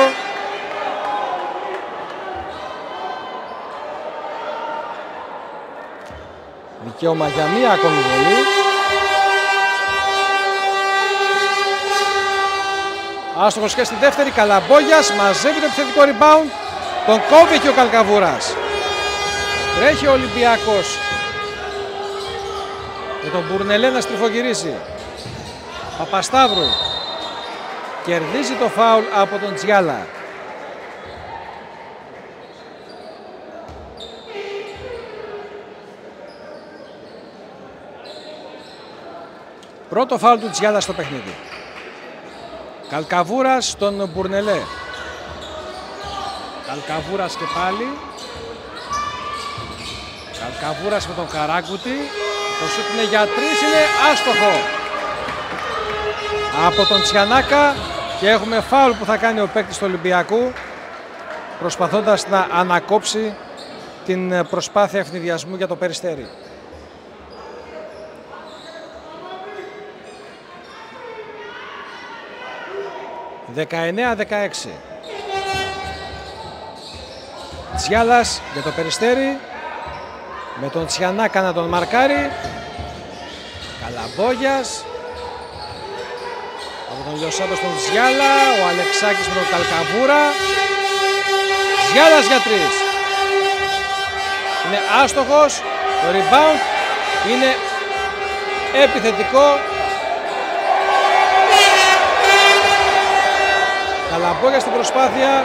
Δικαίωμα για μία ακόμη βολή. Άστοχος και στη δεύτερη, Καλαμπόγιας μαζεύει το επιθετικό rebound. Τον κόβει και ο Καλκαβούρας. Τρέχει ο Ολυμπιακός με τον Μπουρνελέ να στριφογυρίσει. Παπασταύρου κερδίζει το φάουλ από τον Τζιάλα. Πρώτο φάουλ του Τζιάλα στο παιχνίδι. Καλκαβούρας στον Μπουρνελέ. Καλκαβούρας και πάλι. Καλκαβούρας με τον Καράκουτη. Το σούτ είναι για 3, είναι άστοχο από τον Τσιανάκα και έχουμε φάουλ που θα κάνει ο παίκτης του Ολυμπιακού προσπαθώντας να ανακόψει την προσπάθεια ευνηδιασμού για το Περιστέρι. (19-16). Τζιάλας για το Περιστέρι με τον Τσιανάκα να τον μαρκάρει. Καλαμπόγιας από τον Λιωσάτο στον Τζιάλα, ο Αλεξάκης με τον Καλκαβούρα. Τζιάλας για 3. Είναι άστοχος, το rebound είναι επιθετικό. Καλαμπόγιας στην προσπάθεια.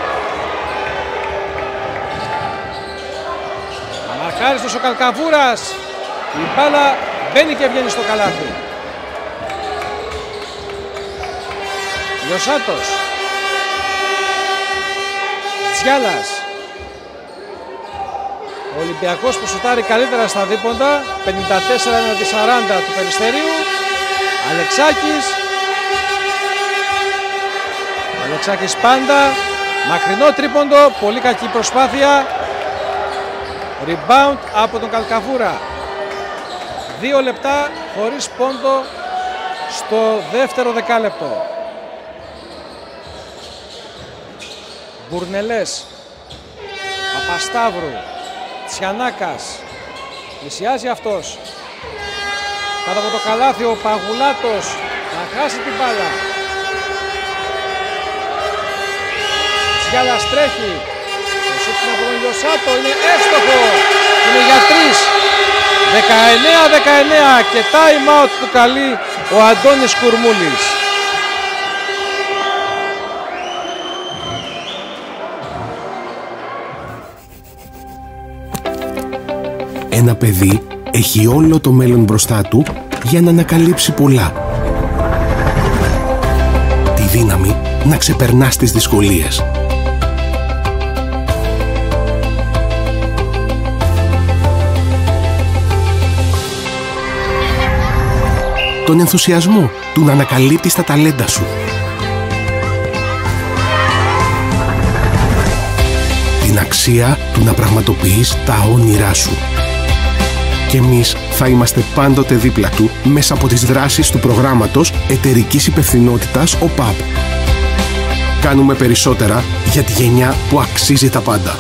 Αμαρκάριστος ο Καλκαβούρας. Η μπάλα μπαίνει και βγαίνει στο καλάθι. Λιωσάτος. Τζιάλας. Ο Ολυμπιακός που σουτάρει καλύτερα στα δίποντα. 54-40 του Περιστέριου. Αλεξάκης. Αλεξάκης πάντα. Μακρινό τρίποντο. Πολύ κακή προσπάθεια. Rebound από τον Καλκαβούρα. 2 λεπτά χωρίς πόντο στο δεύτερο δεκάλεπτο. Μπουρνελές. Παπασταύρου. Τσιανάκας. Πλησιάζει αυτός. Κάτω από το καλάθι ο Παγουλάτος. Θα χάσει την μπάλα. Τζιάλας τρέχει. Το σούτ από τον Λιωσάτο είναι εύστοχο. Είναι για 3. 19-19 και time out που καλεί ο Αντώνης Κουρμούλης. Ένα παιδί έχει όλο το μέλλον μπροστά του για να ανακαλύψει πολλά. Τη δύναμη να ξεπερνά τις δυσκολίες. Τον ενθουσιασμό του να ανακαλύπτεις τα ταλέντα σου. Την αξία του να πραγματοποιείς τα όνειρά σου. Και εμείς θα είμαστε πάντοτε δίπλα του μέσα από τις δράσεις του προγράμματος εταιρικής υπευθυνότητας ΟΠΑΠ. Κάνουμε περισσότερα για τη γενιά που αξίζει τα πάντα.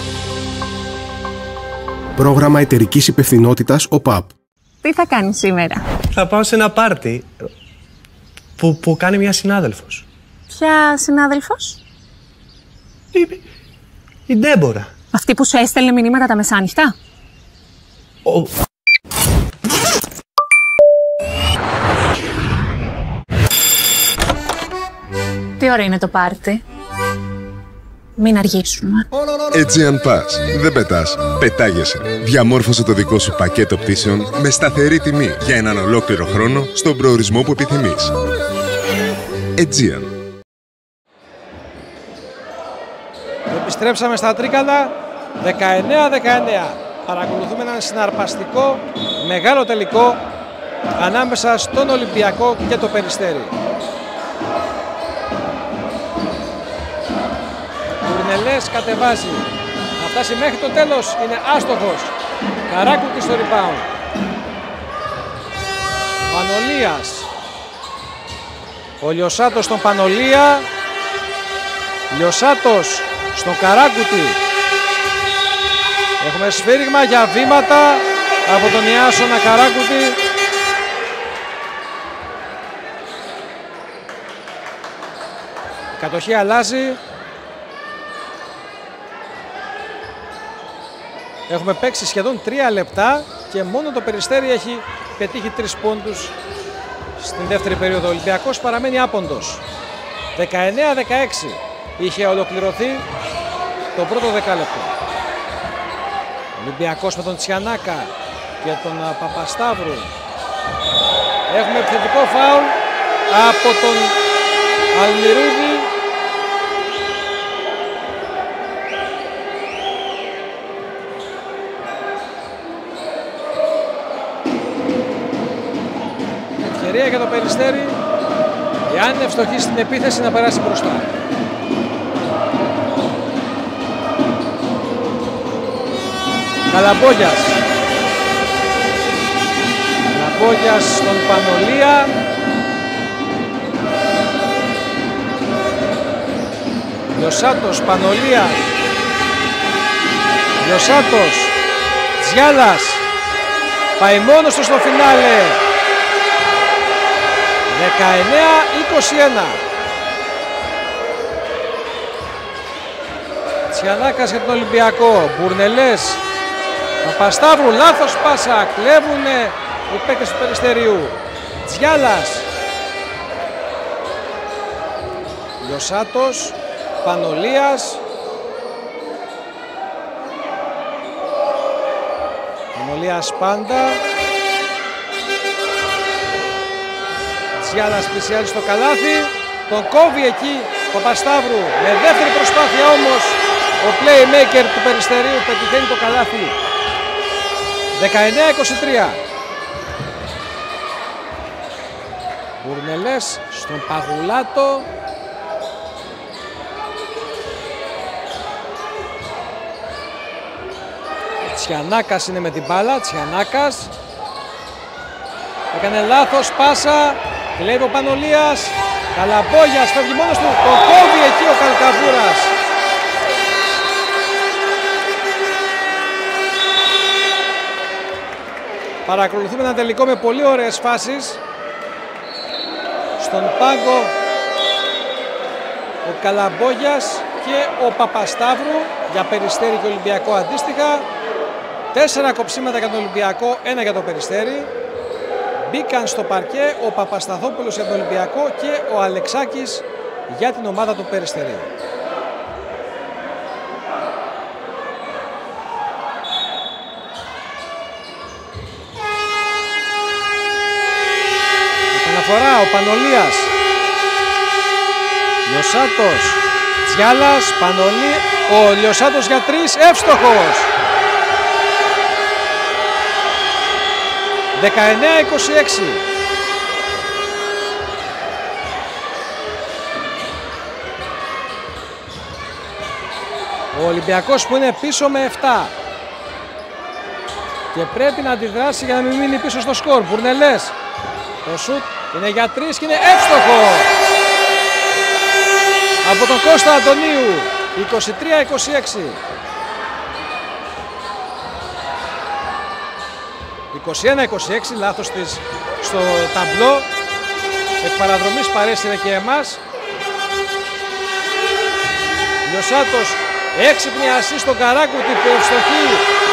Πρόγραμμα εταιρικής υπευθυνότητας ΟΠΑΠ. Τι θα κάνεις σήμερα? Θα πάω σε ένα πάρτι που κάνει μια συνάδελφος. Ποια συνάδελφος? Η Ντέμπορα. Αυτή που σου έστελνε μηνύματα τα μεσάνυχτα? Τι ώρα είναι το πάρτι? Μην αργήσουμε. Aegean Pass. Δεν πετάς, πετάγεσαι. Διαμόρφωσε το δικό σου πακέτο πτήσεων με σταθερή τιμή για έναν ολόκληρο χρόνο στον προορισμό που επιθυμείς. Aegean. Επιστρέψαμε στα τρίκαλα. 19-19. Παρακολουθούμε έναν συναρπαστικό μεγάλο τελικό ανάμεσα στον Ολυμπιακό και το Περιστέρι. Μπουρνελές κατεβάζει. Να φτάσει μέχρι το τέλος. Είναι άστοχος. Καράκουτη στο rebound. Πανολίας. Ο Λιωσάτος στον Πανολία. Λιωσάτος στον Καράκουτη. Έχουμε σφύριγμα για βήματα από τον Ιάσονα Καράκουτη. Η κατοχή αλλάζει. Έχουμε παίξει σχεδόν 3 λεπτά και μόνο το Περιστέρι έχει πετύχει 3 πόντους στην δεύτερη περίοδο. Ο Ολυμπιακός παραμένει άποντος. 19-16 είχε ολοκληρωθεί το πρώτο δεκάλεπτο. Ο Ολυμπιακός με τον Τσιανάκα και τον Παπασταύρου. Έχουμε επιθετικό φάουλ από τον Αλμυρούδη. Ευκαιρία για το Περιστέρι, εάν είναι ευστοχή στην επίθεση, να περάσει μπροστά. Καλαμπόγιας. Καλαμπόγιας στον Πανολία. Λιωσάτος, Πανολία. Λιωσάτος, Τζιάλας. Πάει μόνος του στο φινάλε. 19-21. Τσιανάκας για τον Ολυμπιακό. Μπουρνελές. Παπασταύρου, λάθος πάσα. Κλέβουνε οι παίκτες του Περιστεριού. Τζιάλας. Λιωσάτος. Πανολίας. Πανολίας πάντα. Τζιάλας πλησιάζει στο καλάθι. Τον κόβει εκεί Παπασταύρου. Με δεύτερη προσπάθεια όμως ο playmaker του Περιστερίου πετυχαίνει το καλάθι. 19-23. Μπουρνελές στον Παγουλάτο. Τσιανάκας είναι με την μπάλα. Τσιανάκας. Έκανε λάθος πάσα. Κλέβει ο Πανολίας. Καλαμπόγιας φεύγει μόνος του. Το κόβει εκεί ο Καλκαβούρας. Παρακολουθούμε ένα τελικό με πολύ ωραίες φάσεις. Στον πάγκο ο Καλαμπόγιας και ο Παπασταύρου για Περιστέρι και Ολυμπιακό αντίστοιχα. 4 κοψίματα για τον Ολυμπιακό, 1 για το Περιστέρι. Μπήκαν στο παρκέ ο Παπασταθόπουλος για τον Ολυμπιακό και ο Αλεξάκης για την ομάδα του Περιστερίου. Επαναφορά ο Πανολίας. Λιωσάτος. Τζιάλας. Ο Λιωσάτος για 3. Εύστοχος. 19-26. Ο Ολυμπιακός που είναι πίσω με 7 και πρέπει να αντιδράσει για να μην μείνει πίσω στο σκορ. Μπουρνελές. Το σουτ είναι για 3 και είναι εύστοχο από τον Κώστα Αντωνίου. 23-26. 21-26, λάθος της στο ταμπλό. Εκ παραδρομής παρέσυρε και εμάς. Λιωσάτος, έξυπνη ασίστ στον Καράκουτη που ευστοχεί.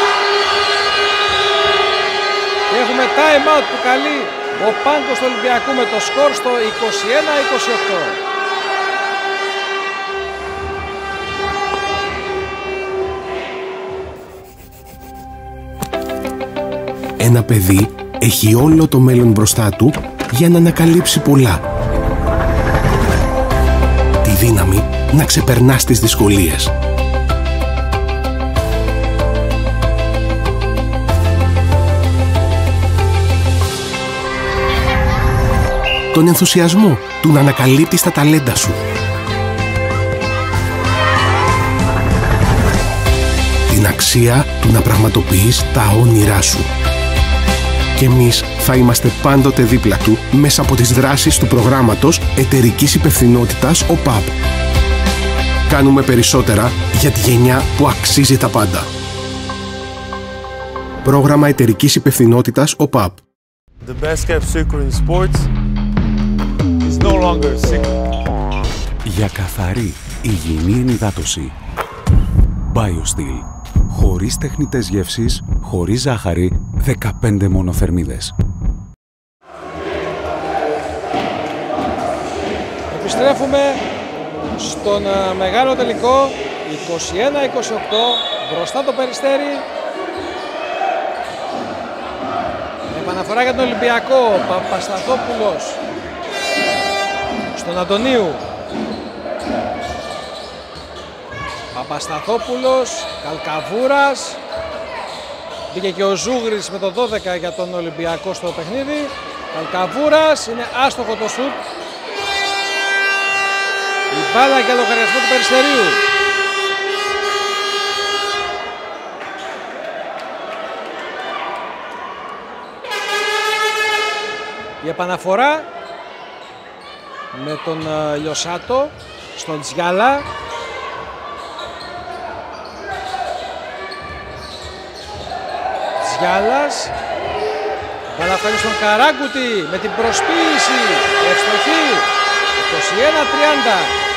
Και έχουμε time out που καλεί ο πάγκος του Ολυμπιακού με το σκορ στο 21-28. Ένα παιδί έχει όλο το μέλλον μπροστά του για να ανακαλύψει πολλά. Τη δύναμη να ξεπερνά τις δυσκολίες. Τον ενθουσιασμό του να ανακαλύπτεις τα ταλέντα σου. Την αξία του να πραγματοποιείς τα όνειρά σου. Και εμείς θα είμαστε πάντοτε δίπλα του μέσα από τις δράσεις του προγράμματος εταιρικής υπευθυνότητας ΟΠΑΠ. Κάνουμε περισσότερα για τη γενιά που αξίζει τα πάντα. Πρόγραμμα εταιρικής υπευθυνότητας ΟΠΑΠ. The best kept secret in sports is no longer a secret. Για καθαρή, υγιεινή ενυδάτωση. BioSteel. Χωρίς τεχνητές γεύσεις, χωρίς ζάχαρη, 15 μονοθερμίδες. Επιστρέφουμε στον μεγάλο τελικό, 21-28, μπροστά το Περιστέρι. Επαναφορά για τον Ολυμπιακό, Παπασταθόπουλος στον Αντωνίου. Παπασταθόπουλος, Καλκαβούρας. Μπήκε και ο Ζούγρης με το 12 για τον Ολυμπιακό στο παιχνίδι. Καλκαβούρας, είναι άστοχο το σουτ. Η μπάλα για λογαριασμό του Περιστερίου. Η επαναφορά με τον Λιωσάτο στον Τζιάλα. Τζιάλας. Μπάλα φέρνει στον Καράγκουτη με την προσποίηση. Ευστοχή. 21-30.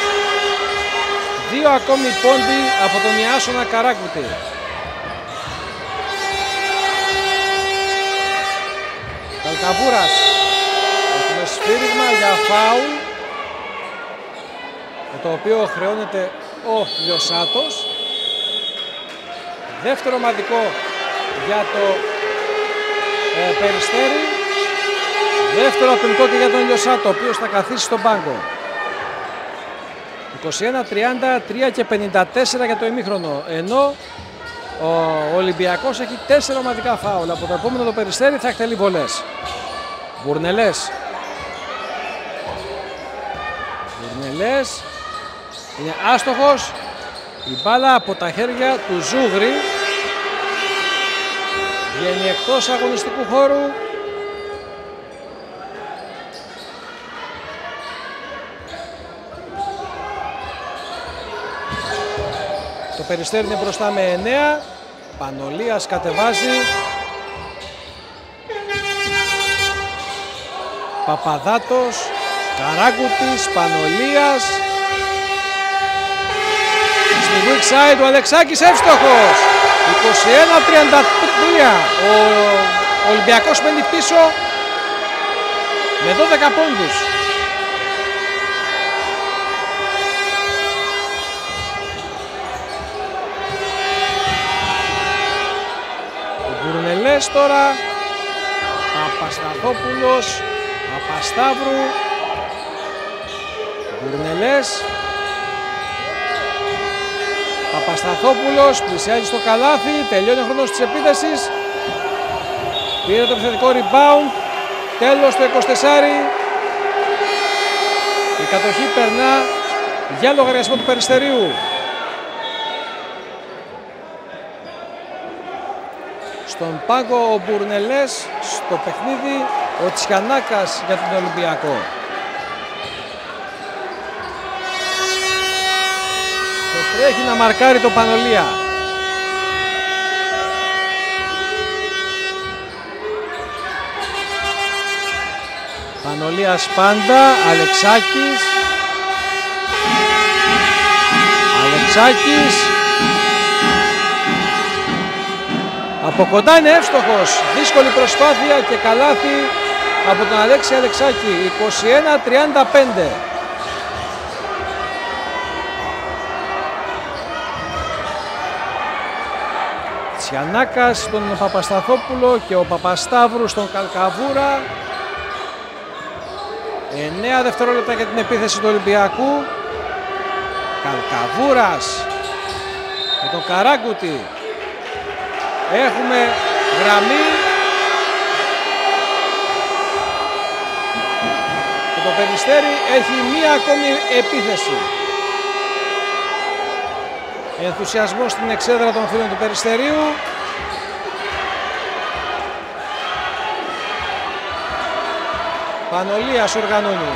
Δύο ακόμη πόντι από τον Ιάσονα Καράγκουτη. Καλκαβούρας. Έχουμε σφύριγμα για φάουλ, με το οποίο χρεώνεται ο Λιωσάτος. Δεύτερο ομαδικό για το Περιστέρι. Δεύτερο ατομικό και για τον Λιωσάτο, ο οποίος θα καθίσει στον πάγκο. 21-30, 3 και 54 για το ημίχρονο. Ενώ ο Ολυμπιακός έχει 4 ομαδικά φάουλ. Από το επόμενο το Περιστέρι θα εκτελεί βολές. Μπουρνελές. Μπουρνελές. Είναι άστοχος. Η μπάλα από τα χέρια του Ζούγρη. Βγαίνει εκτός αγωνιστικού χώρου. Το Περιστέρι είναι μπροστά με 9. Πανολίας κατεβάζει. Παπαδάτος, Καράγκουτης, Πανολίας. Στη weak side ο Αλεξάκης εύστοχος. 21-33. Ο Ολυμπιακός μένει πίσω με 12 πόντους. Ο Μπουρνελές τώρα. Παπασταθόπουλος. Παπασταύρου. Μπουρνελές. Παπασταθόπουλος πλησιάζει στο καλάθι. Τελειώνει ο χρόνος της επίθεσης. Πήρε το επιθετικό rebound. Τέλος το 24. Η κατοχή περνά για λογαριασμό του Περιστερίου. Στον πάγκο ο Μπουρνελές, στο παιχνίδι ο Τσιανάκας για τον Ολυμπιακό. Και τρέχει να μαρκάρει το Πανολία. Πανολίας πάντα, Αλεξάκης. Αλεξάκης. Από κοντά είναι εύστοχος. Δύσκολη προσπάθεια και καλάθι από τον Αλέξη Αλεξάκη. 21-35. Τσιανάκας στον Παπασταθόπουλο και ο Παπασταύρου στον Καλκαβούρα. 9 δευτερόλεπτα για την επίθεση του Ολυμπιακού. Καλκαβούρας με τον Καράγκουτη. Έχουμε γραμμή. Και το Περιστέρι έχει μία ακόμη επίθεση. Ενθουσιασμό στην εξέδρα των φίλων του Περιστερίου. Πανολίας οργανώνει.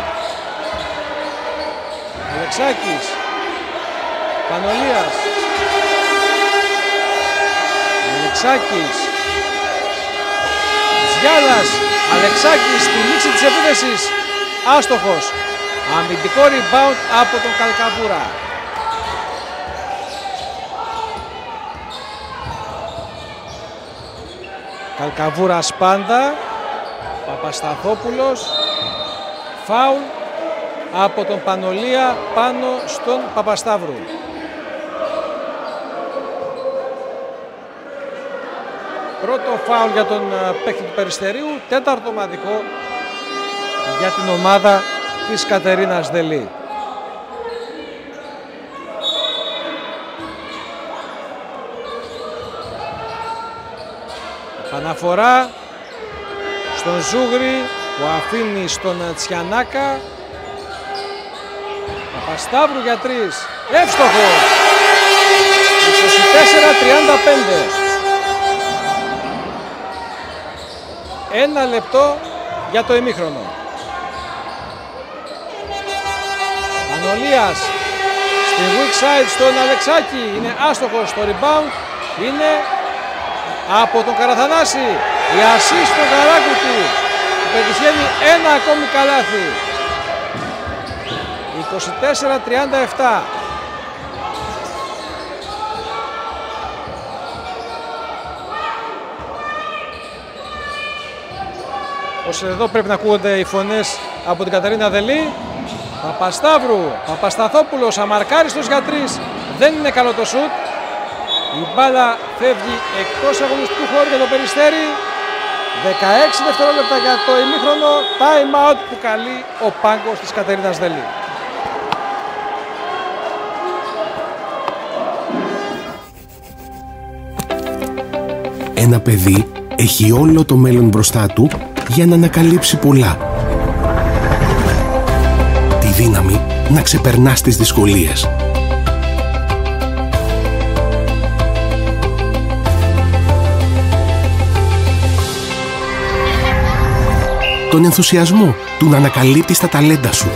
Αλεξάκης. Πανολίας. Αλεξάκης. Τζιάλας. Αλεξάκης στη λήξη της επίθεσης. Άστοχος. Αμυντικό rebound από τον Καλκαβούρα. Καλκαβούρας πάντα. Παπασταθόπουλος. Φάουλ από τον Πανολία πάνω στον Παπασταύρου. Πρώτο φάουλ για τον παίκτη του Περιστερίου, τέταρτο ομαδικό για την ομάδα της Κατερίνας Δελή. Παναφορά στον Ζούγρη που αφήνει στον Τσιανάκα. Παπασταύρου για 3. Εύστοχο. 24-35. 1 λεπτό για το ημίχρονο. Πανολίας στη weak side στον Αλεξάκη. Είναι άστοχος στο rebound. Είναι από τον Καραθανάση. Η ασίστ στον Καράκουτη. Πετυχαίνει ένα ακόμη καλάθι. 24-37. Ως εδώ πρέπει να ακούγονται οι φωνές από την Κατερίνα Δελή. Παπασταύρου, Παπασταθόπουλος, αμαρκάριστος για 3. Δεν είναι καλό το σουτ. Η μπάλα φεύγει εκτός αγωνιστικού χώρου για το Περιστέρι. 16 δευτερόλεπτα για το ημίχρονο. Time out που καλεί ο πάγκος της Κατερίνας Δελή. Ένα παιδί έχει όλο το μέλλον μπροστά του για να ανακαλύψει πολλά. Τη δύναμη να ξεπερνά τις δυσκολίες. Τον ενθουσιασμό του να ανακαλύπτεις τα ταλέντα σου.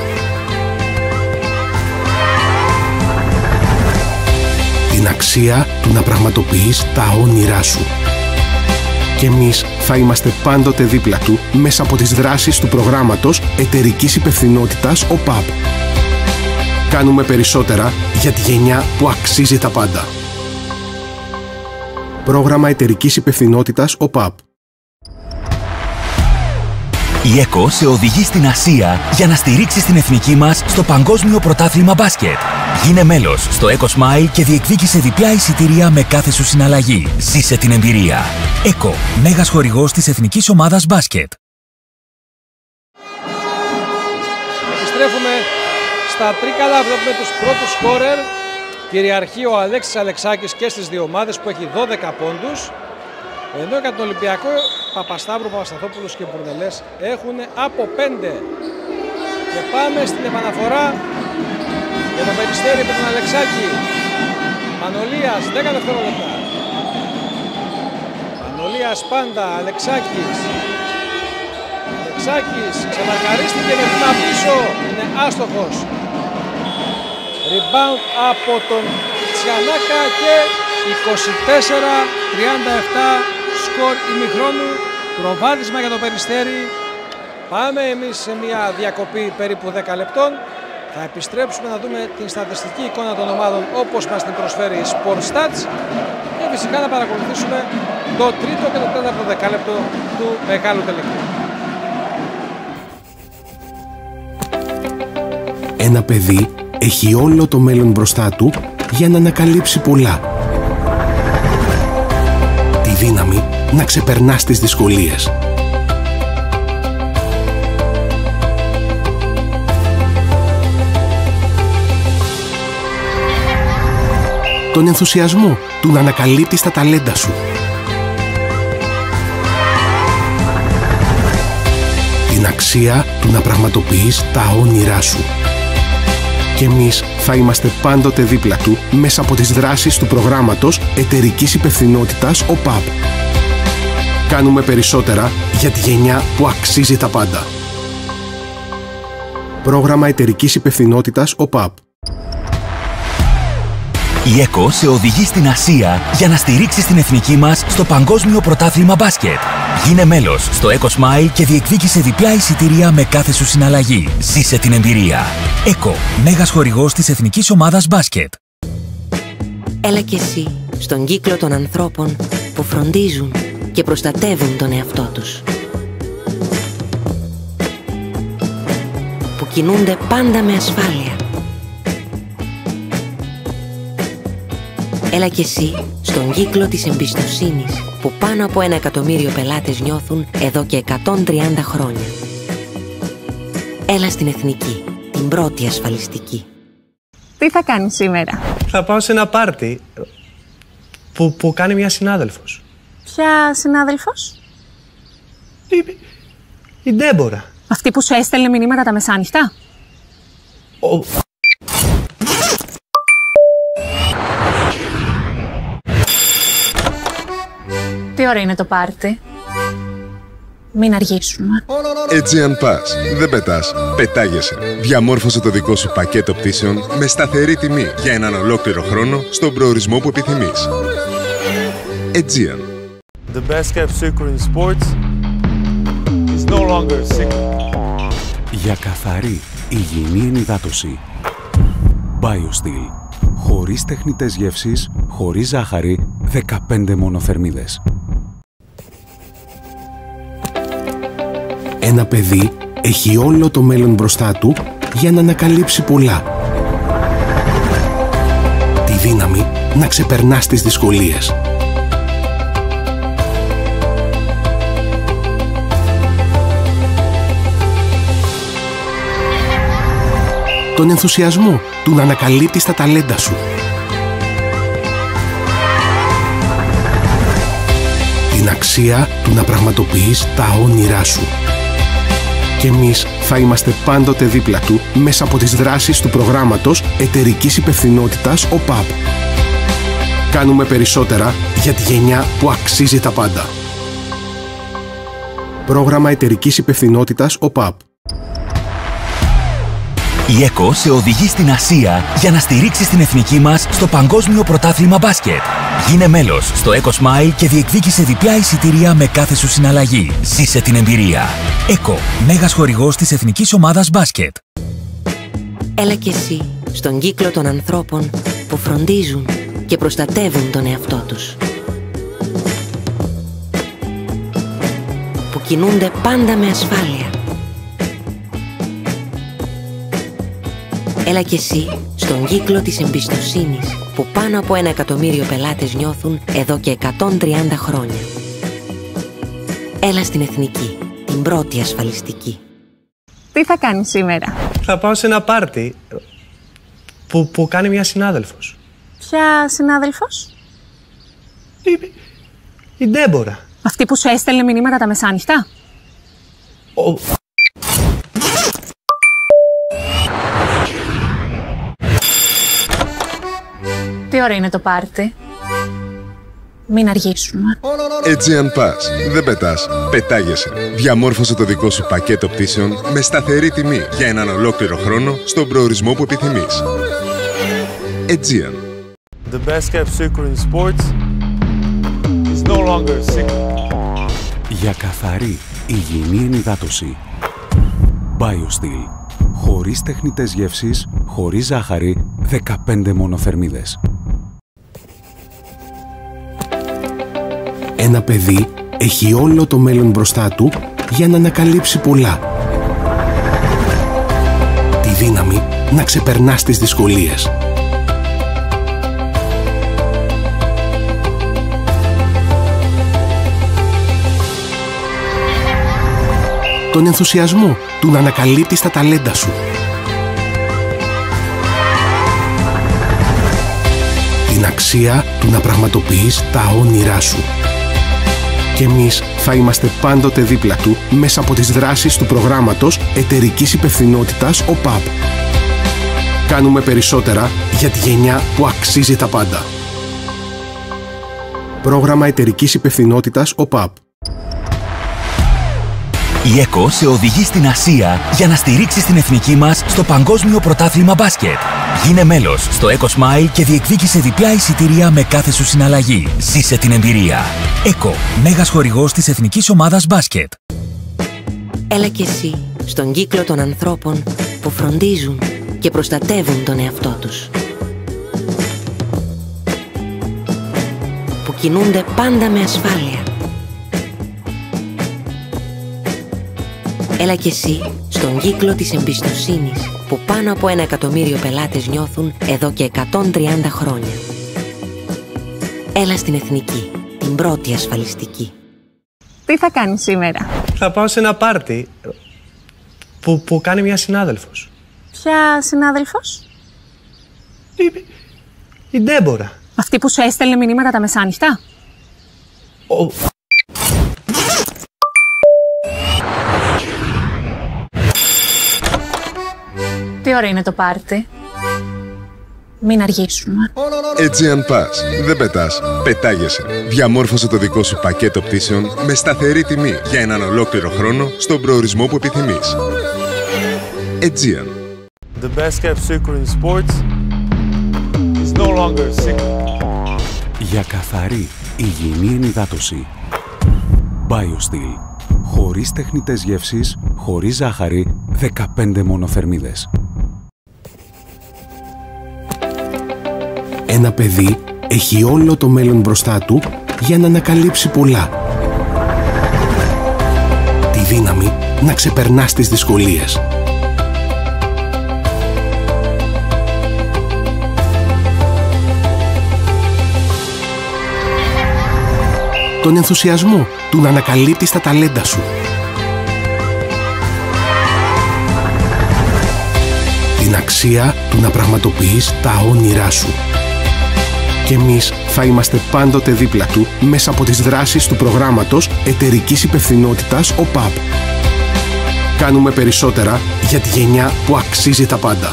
Την αξία του να πραγματοποιείς τα όνειρά σου. Και εμείς θα είμαστε πάντοτε δίπλα του μέσα από τις δράσεις του προγράμματος εταιρικής υπευθυνότητας ΟΠΑΠ. Κάνουμε περισσότερα για τη γενιά που αξίζει τα πάντα. Πρόγραμμα εταιρικής υπευθυνότητας ΟΠΑΠ. Η ΕΚΟ σε οδηγεί στην Ασία για να στηρίξεις την εθνική μας στο Παγκόσμιο Πρωτάθλημα Μπάσκετ. Γίνε μέλος στο Eco Smile και διεκδίκησε διπλά εισιτήρια με κάθε σου συναλλαγή. Ζήσε την εμπειρία. ΕΚΟ, μέγας χορηγός της εθνικής ομάδας μπάσκετ. Επιστρέφουμε στα τρίκαλα, βλέπουμε τους πρώτους σκόρερ. Κυριαρχεί ο Αλέξης Αλεξάκης και στις δύο ομάδες που έχει 12 πόντους. Ενώ για τον Ολυμπιακό, Παπασταύρου, Παπασταθόπουλος και Μπουρνελές έχουν από 5. Και πάμε στην επαναφορά για τον Περιστέρι με τον Αλεξάκη. Πανολίας, 10 δευτερόλεπτα. Πανολίας πάντα, Αλεξάκης. Αλεξάκης ξεμαρκαρίστηκε με βήμα πίσω, είναι άστοχος. Rebound από τον Τσιανάκα και 24-37 σκορ ημιχρόνου. Προβάδισμα για το Περιστέρι. Πάμε εμείς σε μια διακοπή περίπου 10 λεπτών. Θα επιστρέψουμε να δούμε την στατιστική εικόνα των ομάδων όπως μας την προσφέρει η Sportstats και φυσικά να παρακολουθήσουμε το τρίτο και το τέταρτο δεκάλεπτο του μεγάλου τελικού. Ένα παιδί έχει όλο το μέλλον μπροστά του για να ανακαλύψει πολλά. Τη δύναμη να ξεπερνάς τις δυσκολίες. Τον ενθουσιασμό του να ανακαλύπτεις τα ταλέντα σου. Την αξία του να πραγματοποιείς τα όνειρά σου. Και εμείς θα είμαστε πάντοτε δίπλα του μέσα από τις δράσεις του προγράμματος εταιρικής υπευθυνότητας ΟΠΑΠ. Κάνουμε περισσότερα για τη γενιά που αξίζει τα πάντα. Πρόγραμμα εταιρικής υπευθυνότητας ΟΠΑΠ. Η ΕΚΟ σε οδηγεί στην Ασία για να στηρίξεις την εθνική μας στο Παγκόσμιο Πρωτάθλημα Μπάσκετ. Γίνε μέλος στο Eco Smile και διεκδίκησε διπλά εισιτήρια με κάθε σου συναλλαγή. Ζήσε την εμπειρία. ΕΚΟ, μέγας χορηγός της Εθνικής Ομάδας Μπάσκετ. Έλα κι εσύ στον κύκλο των ανθρώπων που φροντίζουν και προστατεύουν τον εαυτό τους. Που κινούνται πάντα με ασφάλεια. Έλα κι εσύ στον κύκλο της εμπιστοσύνης που πάνω από 1 εκατομμύριο πελάτες νιώθουν εδώ και 130 χρόνια. Έλα στην Εθνική, την πρώτη ασφαλιστική. Τι θα κάνεις σήμερα? Θα πάω σε ένα πάρτι που κάνει μια συνάδελφος. Ποια συνάδελφος? Η Ντέμπορα. Αυτή που σου έστελνε μηνύματα τα μεσάνυχτα? Τι ώρα είναι το πάρτι? Μην αργήσουμε. Aegean Pass. Δεν πετάς, πετάγεσαι. Διαμόρφωσε το δικό σου πακέτο πτήσεων με σταθερή τιμή για έναν ολόκληρο χρόνο στον προορισμό που επιθυμείς. Aegean. The best kept secret in sports is no longer a secret. Για καθαρή, υγιεινή ενυδάτωση. BioSteel. Χωρίς τεχνητές γεύσεις, χωρίς ζάχαρη, 15 μονοθερμίδες. Ένα παιδί έχει όλο το μέλλον μπροστά του για να ανακαλύψει πολλά. Τη δύναμη να ξεπερνάς τις δυσκολίες. Τον ενθουσιασμό του να ανακαλύπτεις τα ταλέντα σου. Την αξία του να πραγματοποιείς τα όνειρά σου. Και εμείς θα είμαστε πάντοτε δίπλα του μέσα από τις δράσεις του προγράμματος εταιρικής υπευθυνότητας ΟΠΑΠ. Κάνουμε περισσότερα για τη γενιά που αξίζει τα πάντα. Πρόγραμμα εταιρικής υπευθυνότητας ΟΠΑΠ. Η ΕΚΟ σε οδηγεί στην Ασία για να στηρίξεις την εθνική μας στο Παγκόσμιο Πρωτάθλημα Μπάσκετ. Γίνε μέλος στο Eco Smile και διεκδίκησε διπλά εισιτήρια με κάθε σου συναλλαγή. Ζήσε την εμπειρία. ΕΚΟ, μέγας χορηγός της Εθνικής Ομάδας Μπάσκετ. Έλα κι εσύ στον κύκλο των ανθρώπων που φροντίζουν και προστατεύουν τον εαυτό τους. Που κινούνται πάντα με ασφάλεια. Έλα κι εσύ στον κύκλο της εμπιστοσύνης που πάνω από 1 εκατομμύριο πελάτες νιώθουν εδώ και 130 χρόνια. Έλα στην Εθνική, την πρώτη ασφαλιστική. Τι θα κάνεις σήμερα? Θα πάω σε ένα πάρτι που κάνει μια συνάδελφος. Ποια συνάδελφος? Η Ντέμπορα. Αυτή που σου έστελνε μηνύματα τα μεσάνυχτα? Τι ώρα είναι το πάρτι? Μην αργήσουμε. Aegean Pass. Δεν πετάς, πετάγεσαι. Διαμόρφωσε το δικό σου πακέτο πτήσεων με σταθερή τιμή για έναν ολόκληρο χρόνο στον προορισμό που επιθυμείς. Aegean. The best kept secret in sports is no longer a secret. Για καθαρή, υγιεινή ενυδάτωση. BioSteel. Χωρίς τεχνητές γεύσεις, χωρίς ζάχαρη, 15 μονοθερμίδες. Ένα παιδί έχει όλο το μέλλον μπροστά του για να ανακαλύψει πολλά. Τη δύναμη να ξεπερνάς τις δυσκολίες. Τον ενθουσιασμό του να ανακαλύπτεις τα ταλέντα σου. Την αξία του να πραγματοποιείς τα όνειρά σου. Και εμείς θα είμαστε πάντοτε δίπλα του μέσα από τις δράσεις του προγράμματος εταιρικής υπευθυνότητας ΟΠΑΠ. Κάνουμε περισσότερα για τη γενιά που αξίζει τα πάντα. Πρόγραμμα εταιρικής υπευθυνότητας ΟΠΑΠ. Η ΕΚΟ σε οδηγεί στην Ασία για να στηρίξεις την εθνική μας στο Παγκόσμιο Πρωτάθλημα Μπάσκετ. Γίνε μέλος στο Eco Smile και διεκδίκησε διπλά εισιτήρια με κάθε σου συναλλαγή. Ζήσε την εμπειρία. ΕΚΟ, μέγας χορηγός της Εθνικής Ομάδας Μπάσκετ. Έλα κι εσύ στον κύκλο των ανθρώπων που φροντίζουν και προστατεύουν τον εαυτό τους. Που κινούνται πάντα με ασφάλεια. Έλα κι εσύ στον κύκλο της εμπιστοσύνης που πάνω από 1 εκατομμύριο πελάτες νιώθουν εδώ και 130 χρόνια. Έλα στην Εθνική, την πρώτη ασφαλιστική. Τι θα κάνεις σήμερα? Θα πάω σε ένα πάρτι που κάνει μια συνάδελφος. Ποια συνάδελφος? Η Ντέμπορα. Αυτή που σου έστελνε μηνύματα τα μεσάνυχτα? Τι ώρα είναι το πάρτι? Μην αργήσουμε. Aegean Pass. Δεν πετάς, πετάγεσαι. Διαμόρφωσε το δικό σου πακέτο πτήσεων με σταθερή τιμή για έναν ολόκληρο χρόνο στον προορισμό που επιθυμείς. Aegean. The best kept secret in sports is no longer a secret. Για καθαρή, υγιεινή ενυδάτωση. BioSteel. Χωρίς τεχνητές γεύσεις, χωρίς ζάχαρη, 15 μονοθερμίδες. Ένα παιδί έχει όλο το μέλλον μπροστά του για να ανακαλύψει πολλά. Τη δύναμη να ξεπερνάς τις δυσκολίες. Τον ενθουσιασμό του να ανακαλύπτεις τα ταλέντα σου. Την αξία του να πραγματοποιείς τα όνειρά σου. Και εμείς θα είμαστε πάντοτε δίπλα του μέσα από τις δράσεις του προγράμματος εταιρικής υπευθυνότητας ΟΠΑΠ. Κάνουμε περισσότερα για τη γενιά που αξίζει τα πάντα.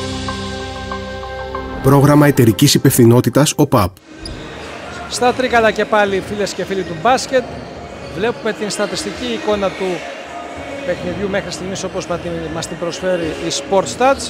Πρόγραμμα εταιρικής υπευθυνότητας ΟΠΑΠ. Στα τρίκαλα και πάλι, φίλες και φίλοι του μπάσκετ, βλέπουμε την στατιστική εικόνα του παιχνιδιού μέχρι στιγμής όπως μας την προσφέρει η SportsStats.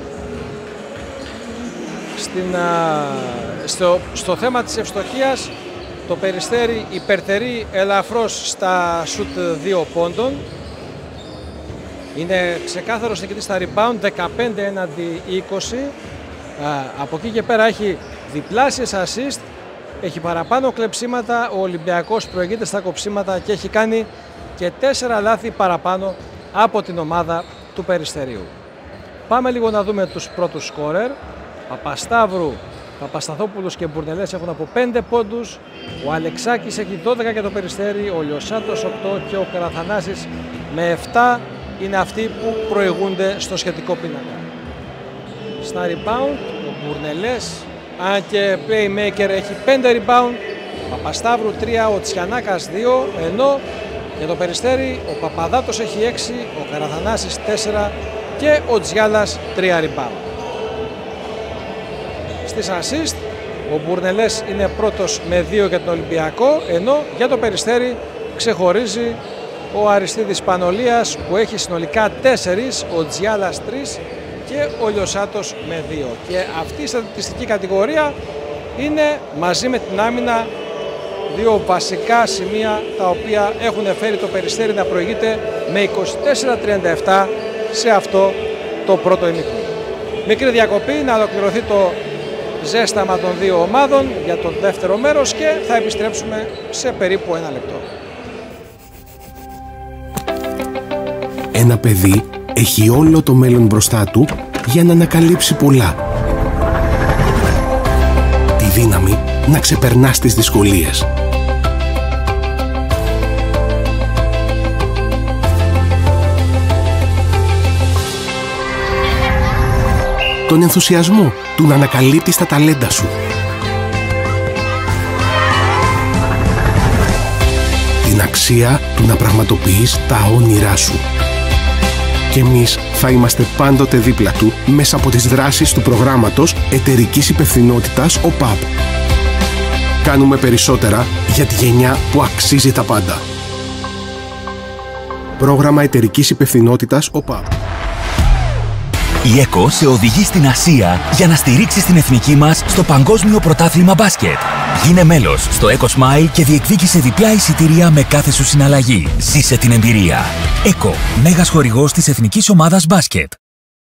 Στο θέμα της ευστοχίας, το Περιστέρι υπερτερεί ελαφρώς στα σουτ 2 πόντων. Είναι ξεκάθαρος νικητής στα rebound, 15 έναντι 20. Από εκεί και πέρα έχει διπλάσιες assist, έχει παραπάνω κλεψίματα, ο Ολυμπιακός προηγείται στα κοψίματα και έχει κάνει και 4 λάθη παραπάνω από την ομάδα του Περιστερίου. Πάμε λίγο να δούμε τους πρώτους σκόρερ. Παπασταύρου, Παπασταθόπουλος και Μπουρνελές έχουν από 5 πόντους. Ο Αλεξάκης έχει 12 για το Περιστέρι, ο Λιωσάτος 8 και ο Καραθανάσης με 7 είναι αυτοί που προηγούνται στο σχετικό πίνακα. Στα rebound, ο Μπουρνελές, αν και playmaker, έχει 5 rebound, Παπασταύρου 3, ο Τσιανάκας 2, ενώ για το Περιστέρι ο Παπαδάτος έχει 6, ο Καραθανάσης 4 και ο Τζιάλας 3 rebound. Στις assist, ο Μπουρνελές είναι πρώτος με 2 για τον Ολυμπιακό, ενώ για το Περιστέρι ξεχωρίζει ο Αριστίδης Πανολίας που έχει συνολικά 4, ο Τζιάλας 3 και ο Λιωσάτος με 2. Και αυτή η στατιστική κατηγορία είναι μαζί με την άμυνα δύο βασικά σημεία τα οποία έχουν φέρει το Περιστέρι να προηγείται με 24-37 σε αυτό το πρώτο ημίχρονο. Μικρή διακοπή να ολοκληρωθεί το ζέσταμα των δύο ομάδων για το δεύτερο μέρος και θα επιστρέψουμε σε περίπου 1 λεπτό. Ένα παιδί έχει όλο το μέλλον μπροστά του για να ανακαλύψει πολλά. Τη δύναμη να ξεπερνάς τις δυσκολίες. Τον ενθουσιασμό του να ανακαλύπτεις τα ταλέντα σου. Την αξία του να πραγματοποιείς τα όνειρά σου. Και εμείς θα είμαστε πάντοτε δίπλα του μέσα από τις δράσεις του προγράμματος εταιρικής υπευθυνότητας ΟΠΑΠ. Κάνουμε περισσότερα για τη γενιά που αξίζει τα πάντα. Πρόγραμμα εταιρικής υπευθυνότητας ΟΠΑΠ. Η ΕΚΟ σε οδηγεί στην Ασία για να στηρίξεις την εθνική μας στο Παγκόσμιο Πρωτάθλημα Μπάσκετ. Γίνε μέλος στο Eco Smile και διεκδίκησε διπλά εισιτήρια με κάθε σου συναλλαγή. Ζήσε την εμπειρία. ΕΚΟ, μέγας χορηγός της Εθνικής Ομάδας Μπάσκετ.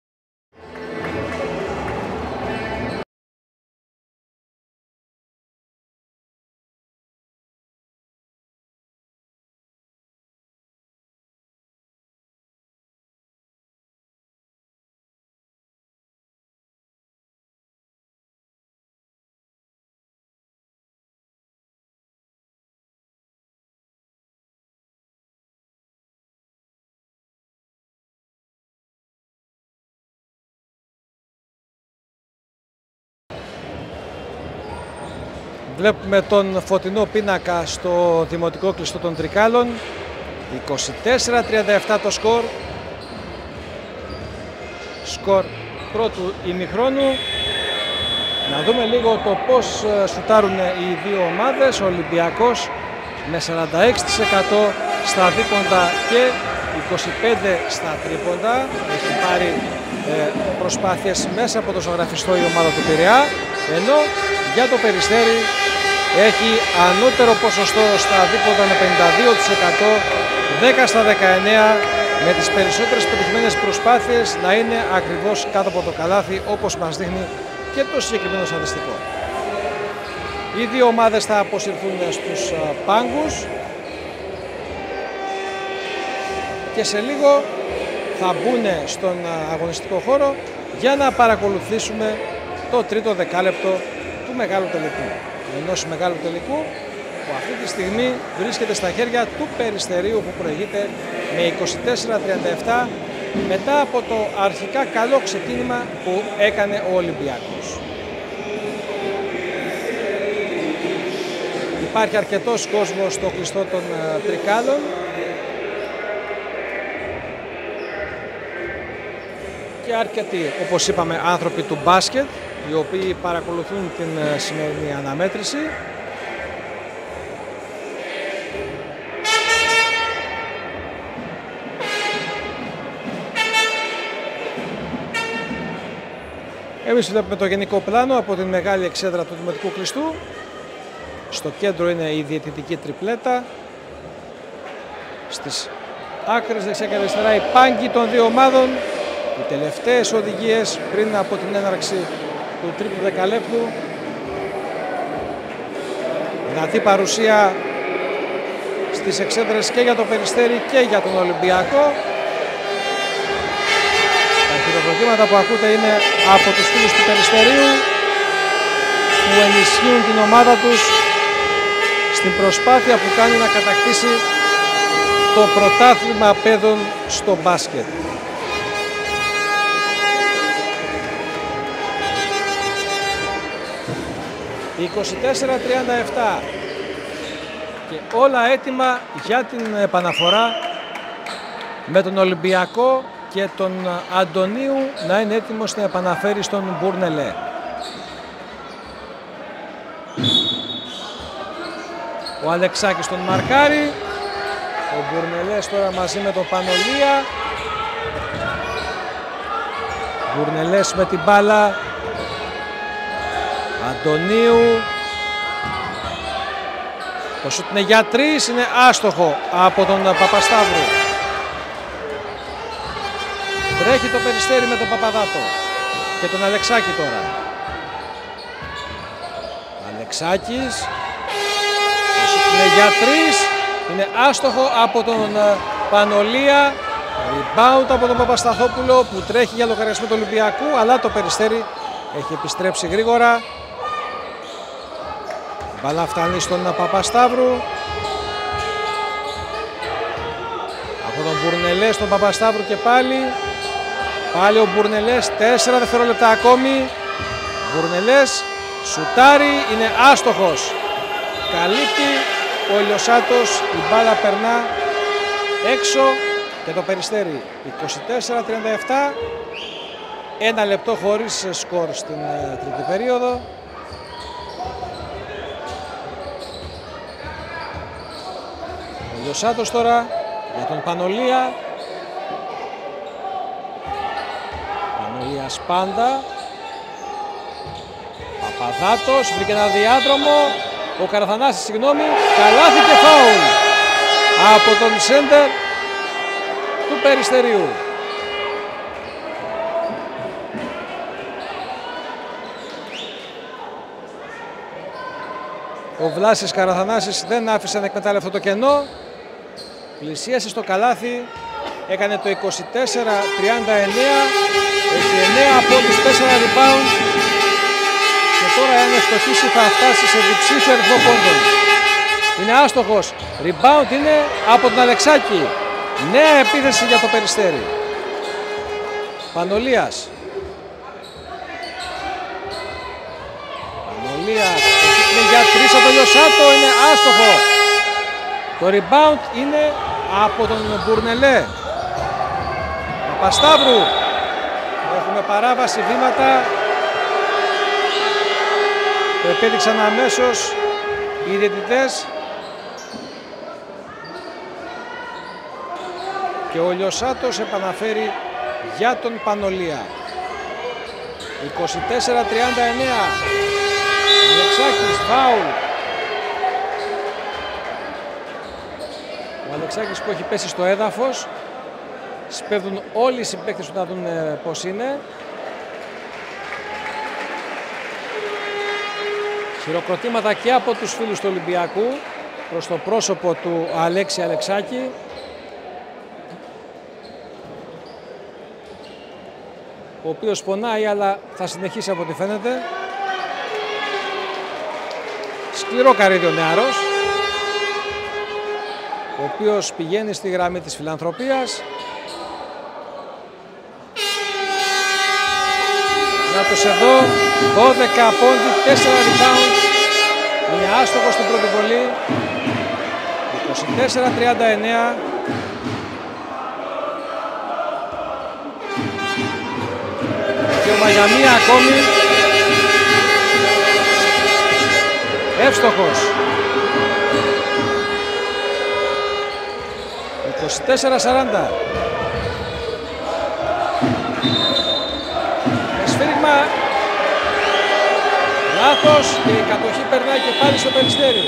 Βλέπουμε τον φωτεινό πίνακα στο Δημοτικό Κλειστό των Τρικάλων. 24-37 το σκορ. Σκορ πρώτου ημιχρόνου. Να δούμε λίγο το πώς σουτάρουν οι δύο ομάδες. Ο Ολυμπιακός με 46% στα δίποντα και 25% στα τρίποντα. Έχει πάρει προσπάθειες μέσα από το ζωγραφιστό η ομάδα του Πειραιά. Ενώ για το Περιστέρι έχει ανώτερο ποσοστό στα δίποντα με 52%, 10 στα 19, με τις περισσότερες πετυχημένες προσπάθειες να είναι ακριβώς κάτω από το καλάθι, όπως μας δείχνει και το συγκεκριμένο στατιστικό. Οι δύο ομάδες θα αποσυρθούν στους πάγκους και σε λίγο θα μπουν στον αγωνιστικό χώρο για να παρακολουθήσουμε το τρίτο δεκάλεπτο του μεγάλου τελικού. Ενός μεγάλου τελικού που αυτή τη στιγμή βρίσκεται στα χέρια του Περιστερίου, που προηγείται με 24-37 μετά από το αρχικά καλό ξεκίνημα που έκανε ο Ολυμπιακός. Υπάρχει αρκετός κόσμος στο κλειστό των Τρικάλων και αρκετοί, όπως είπαμε, άνθρωποι του μπάσκετ, οι οποίοι παρακολουθούν την σημερινή αναμέτρηση. Εμείς βλέπουμε το γενικό πλάνο από την μεγάλη εξέδρα του Δημοτικού Κλειστού. Στο κέντρο είναι η διαιτητική τριπλέτα. Στις άκρες δεξιά και αριστερά οι πάγκοι των δύο ομάδων. Οι τελευταίες οδηγίες πριν από την έναρξη του τρίτου δεκαλέπτου. Δυνατή παρουσία στις εξέδρες και για το Περιστέρι και για τον Ολυμπιακό. Τα χειροκροτήματα που ακούτε είναι από τους φίλους του Περιστερίου, που ενισχύουν την ομάδα τους στην προσπάθεια που κάνει να κατακτήσει το πρωτάθλημα παιδών στο μπάσκετ. Η 24-37 και όλα έτοιμα για την επαναφορά, με τον Ολυμπιακό και τον Αντωνίου να είναι έτοιμος να επαναφέρει στον Μπούρνελε. Ο Αλεξάκης τον μαρκάρει, ο Μπούρνελες τώρα μαζί με τον Πανολία. Μπούρνελες με την μπάλα, Αντωνίου. Το σουτ είναι για 3, είναι άστοχο από τον Παπασταύρου. Τρέχει το Περιστέρι με τον Παπαδάτο και τον Αλεξάκη τώρα. Αλεξάκης. Το σουτ είναι για 3, είναι άστοχο από τον Πανολία. Rebound από τον Παπασταθόπουλο που τρέχει για λογαριασμό του Ολυμπιακού, αλλά το Περιστέρι έχει επιστρέψει γρήγορα. Μπαλά φτάνει στον Παπασταύρου. Από τον Μπούρνελε στον Παπασταύρου και πάλι. Πάλι ο Μπούρνελες, 4 δευτερόλεπτα ακόμη. Μπούρνελες σουτάρει, είναι άστοχος. Καλύπτει ο Ηλιοσάτος, η μπάλα περνά έξω και το Περιστέρι 24-37. 1 λεπτό χωρίς σκορ στην τρίτη περίοδο. Ο Ηλιοσάτος τώρα για τον Πανολία. Πανολίας πάντα. Παπαδάτος βρήκε ένα διάδρομο. Ο Καραθανάσης, συγγνώμη, καλάθι και φάουλ από τον σέντερ του Περιστερίου. Ο Βλάσης Καραθανάσης δεν άφησε να εκμετάλλευτο το κενό. Πλησίασε στο καλάθι, έκανε το 24-39, έχει 9 από τους 4 rebound και τώρα αν ευστοχίσει θα φτάσει σε διψήφιο αριθμό πόντων. Είναι άστοχος, rebound είναι από τον Αλεξάκη. Νέα επίθεση για το Περιστέρι. Πανολίας. Πανολίας, είναι για 3 από τον Λιωσάτο, είναι άστοχο. Το rebound είναι από τον Μπουρνελέ. Παπασταύρου. Έχουμε παράβαση, βήματα. Το επέδειξαν αμέσως οι διαιτητές. Και ο Λιωσάτος επαναφέρει για τον Πανολία. 24-39. Αλεξάκης, φάουλ. Ο Αλεξάκης που έχει πέσει στο έδαφος. Σπέβδουν όλοι οι συμπαίκτες του να δουν πώς είναι. Χειροκροτήματα και από τους φίλους του Ολυμπιακού προς το πρόσωπο του Αλέξη Αλεξάκη. Ο οποίος πονάει αλλά θα συνεχίσει από ό,τι φαίνεται. Σκληρό καρύδι ο νεαρός, ο οποίος πηγαίνει στη γραμμή της φιλανθρωπίας. Να τους εδώ, 12 πόντι, 4 rebound. Είναι άστοχος στην πρώτη βολή. 24-39. Και ο Μαγιαμία ακόμη. Εύστοχος. 24-40. Σφύριγμα. Λάθος και η κατοχή περνάει και πάλι στο Περιστέρι.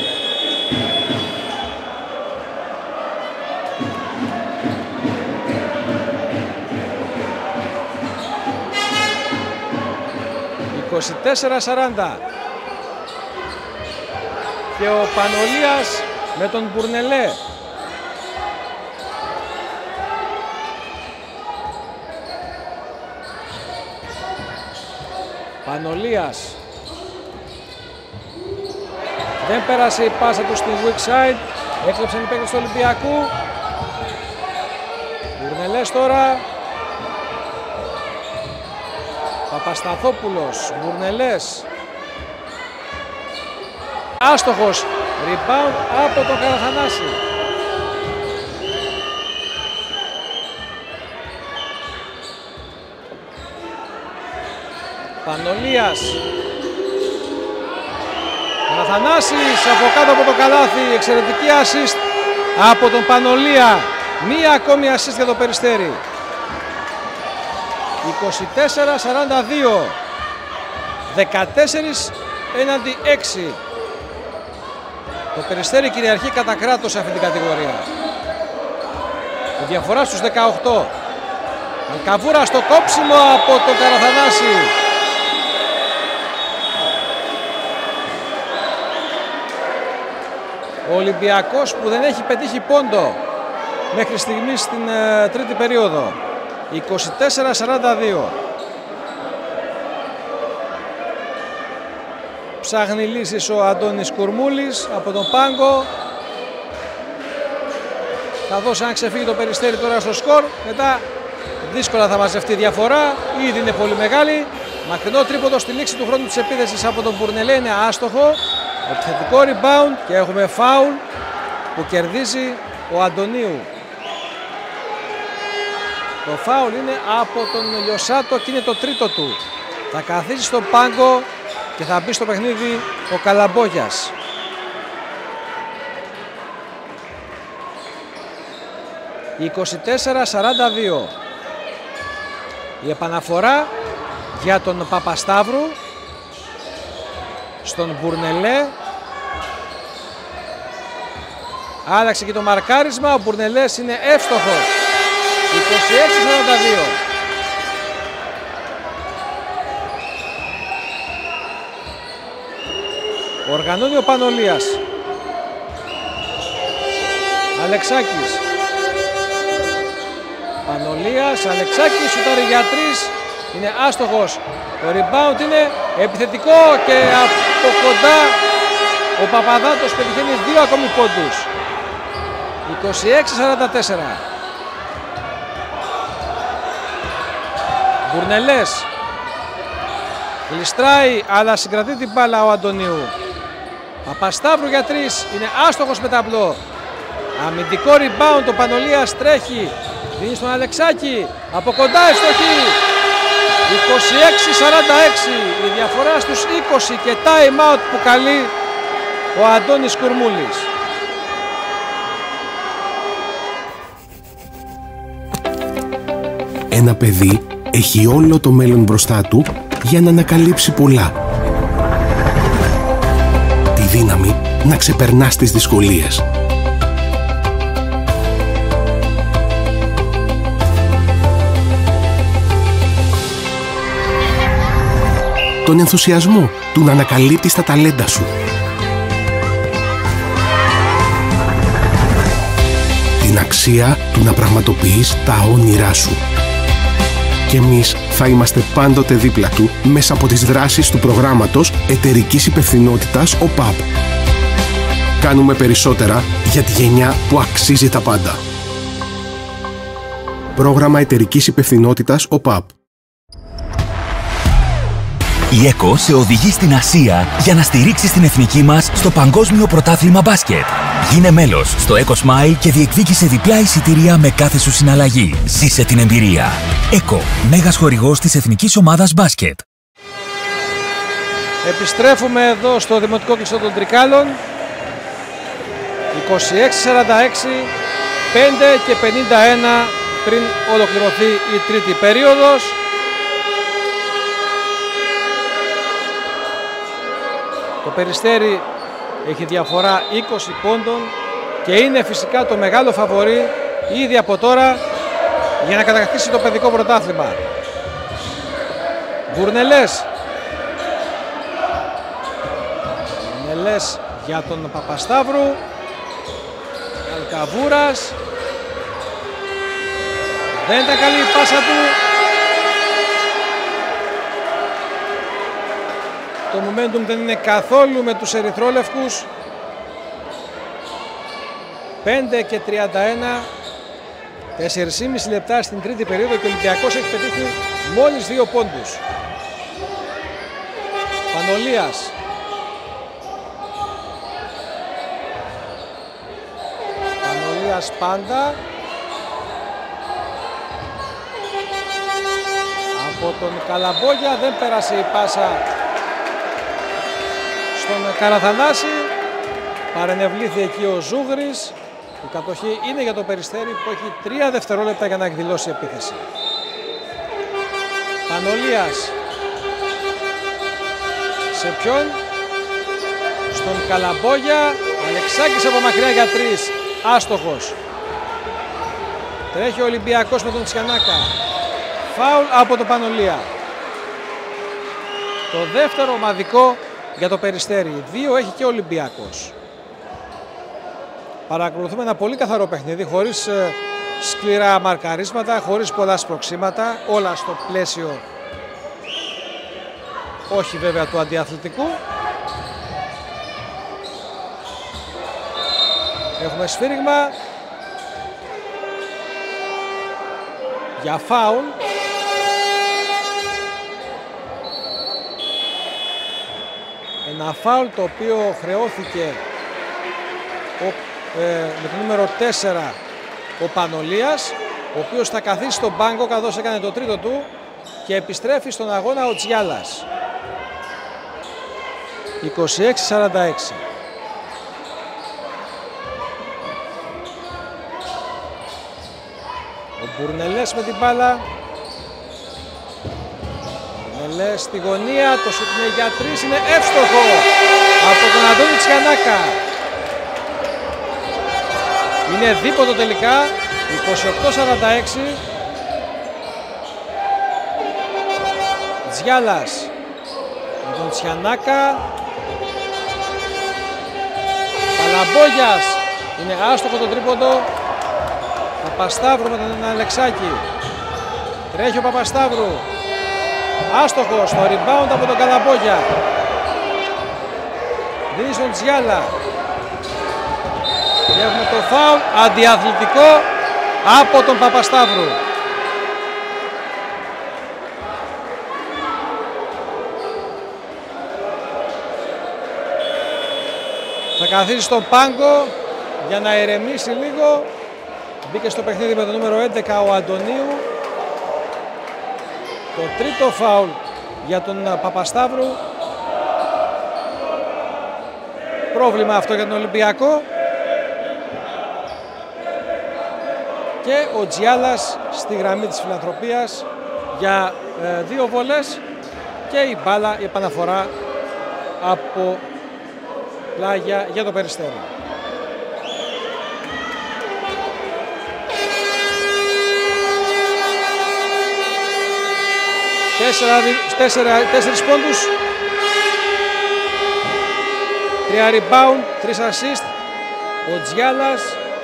«24-40». Και ο Πανολίας με τον Μπουρνελέ. Πανολίας. Δεν πέρασε η πάσα του στην weak side. Έκλεψαν οι παίκτες του Ολυμπιακού. Μπουρνελές τώρα. Παπασταθόπουλος. Μπουρνελές. Άστοχος. Rebound από τον Καραθανάση. Πανολίας. Καραθανάσης από κάτω από το καλάθι. Εξαιρετική assist από τον Πανολία. Μία ακόμη assist για το Περιστέρι. 24-42. 14 έναντι 6. Το Περιστέρι κυριαρχεί κατά κράτος σε αυτή την κατηγορία. Η διαφορά στους 18. Αλκαβούρα στο κόψιμο από τον Καραθανάση. Ο Ολυμπιακός που δεν έχει πετύχει πόντο μέχρι στιγμής στην τρίτη περίοδο. 24-42. Ψάχνει λύσεις ο Αντώνης Κουρμούλης από τον πάγκο. Θα δώσει αν ξεφύγει το Περιστέρι τώρα στο σκορ. Μετά δύσκολα θα μαζευτεί η διαφορά. Ήδη είναι πολύ μεγάλη. Μακρινό τρίποντο στη λήξη του χρόνου της επίθεσης από τον Μπουρνελέ είναι άστοχο. Επιθετικό rebound και έχουμε φάουλ που κερδίζει ο Αντωνίου. Το φάουλ είναι από τον Λιωσάτο και είναι το τρίτο του. Θα καθίσει στον πάγκο και θα μπει στο παιχνίδι ο Καλαμπόγιας. 24-42. Η επαναφορά για τον Παπασταύρου στον Μπουρνελέ. Άλλαξε και το μαρκάρισμα, ο Μπουρνελές είναι εύστοχος. 26-42. Οργανώνει ο Πανολίας. Αλεξάκης. Πανολίας, Αλεξάκης, σουτάρει για 3. Είναι άστοχος. Το rebound είναι επιθετικό και από κοντά ο Παπαδάτος πετυχαίνει 2 ακόμη πόντους. 26-44. Μπουρνελές. Γλιστράει αλλά συγκρατεί την μπάλα ο Αντωνίου. Παπασταύρου για 3. Είναι άστοχος με ταμπλό. Αμυντικό rebound. Ο Πανολίας τρέχει. Δίνει στον Αλεξάκη. Από κοντά ευστοχή. 26-46. Η διαφορά στους 20 και time out που καλεί ο Αντώνης Κουρμούλης. Ένα παιδί έχει όλο το μέλλον μπροστά του για να ανακαλύψει πολλά. Τη δύναμη να ξεπερνάς τις δυσκολίες. Τον ενθουσιασμό του να ανακαλύπτεις τα ταλέντα σου. Την αξία του να πραγματοποιείς τα όνειρά σου. Και εμείς θα είμαστε πάντοτε δίπλα του μέσα από τις δράσεις του προγράμματος εταιρικής υπευθυνότητας ΟΠΑΠ. Κάνουμε περισσότερα για τη γενιά που αξίζει τα πάντα. Πρόγραμμα εταιρικής υπευθυνότητας ΟΠΑΠ. Η ΕΚΟ σε οδηγεί στην Ασία για να στηρίξεις την εθνική μας στο Παγκόσμιο Πρωτάθλημα Μπάσκετ. Γίνε μέλος στο Eco Smile και διεκδίκησε διπλά εισιτήρια με κάθε σου συναλλαγή. Ζήσε την εμπειρία. ΕΚΟ, μέγας χορηγός της Εθνικής Ομάδας Μπάσκετ. Επιστρέφουμε εδώ στο Δημοτικό Κλειστό των Τρικάλων. 26-46, 5 και 51 πριν ολοκληρωθεί η τρίτη περίοδος. Το Περιστέρι έχει διαφορά 20 πόντων και είναι φυσικά το μεγάλο φαβορί ήδη από τώρα για να κατακτήσει το παιδικό πρωτάθλημα. Μπουρνελές. Μπουρνελές για τον Παπασταύρου. Αλκαβούρας. Δεν ήταν καλή η πάσα του. Το momentum δεν είναι καθόλου με τους ερυθρόλευκους. 5 και 31. 4,5 λεπτά στην τρίτη περίοδο και ο Ολυμπιακός έχει πετύχει μόλις 2 πόντους. Πανολίας. Πανολίας πάντα. Από τον Καλαμπόγια δεν πέρασε η πάσα στον Καραθανάση. Παρενευλήθη εκεί ο Ζούγρης. Η κατοχή είναι για το Περιστέρι που έχει 3 δευτερόλεπτα για να εκδηλώσει επίθεση. Πανολίας. Σε ποιον? Στον Καλαμπόγια. Αλεξάκης από μακριά για 3. Άστοχος. Τρέχει ο Ολυμπιακός με τον Τσιανάκα. Φάουλ από τον Πανολία. Το δεύτερο ομαδικό για το Περιστέρι. 2 έχει και ο Ολυμπιακός. Παρακολουθούμε ένα πολύ καθαρό παιχνίδι, χωρίς σκληρά μαρκαρίσματα, χωρίς πολλά σπροξήματα, όλα στο πλαίσιο, όχι βέβαια του αντιαθλητικού. Έχουμε σφύριγμα για φάουλ. Ένα φάουλ το οποίο χρεώθηκε με το νούμερο 4 ο Πανολίας, ο οποίος θα καθίσει στον πάγκο καθώς έκανε το τρίτο του και επιστρέφει στον αγώνα ο Τζιάλας. 26-46. Μπουρνελές με την μπάλα. Μπουρνελές στη γωνία, το σουτ είναι για 3, είναι εύστοχο από τον Αντώνη Τσιανάκα. Είναι δίποτο τελικά, 28-46. Τζιάλας με τον Τσιανάκα. Καλαμπόγιας, είναι άστοχο το τρίποντο. Παπασταύρου με τον Αλεξάκη. Τρέχει ο Παπασταύρου. Άστοχος, το rebound από τον Καλαμπόγια. Δίνει στον Τζιάλα. Και έχουμε το φάουλ αντιαθλητικό από τον Παπασταύρου. Θα καθίσει στον πάγκο για να ηρεμήσει λίγο. Μπήκε στο παιχνίδι με το νούμερο 11 ο Αντωνίου. Το τρίτο φάουλ για τον Παπασταύρου. Πρόβλημα αυτό για τον Ολυμπιακό. Και ο Τζιάλας στη γραμμή της φιλανθρωπίας για 2 βολές και η μπάλα, η επαναφορά από πλάγια για το Περιστέρι. Τέσσερις πόντους, 3 rebound, 3 assist, ο Τζιάλας.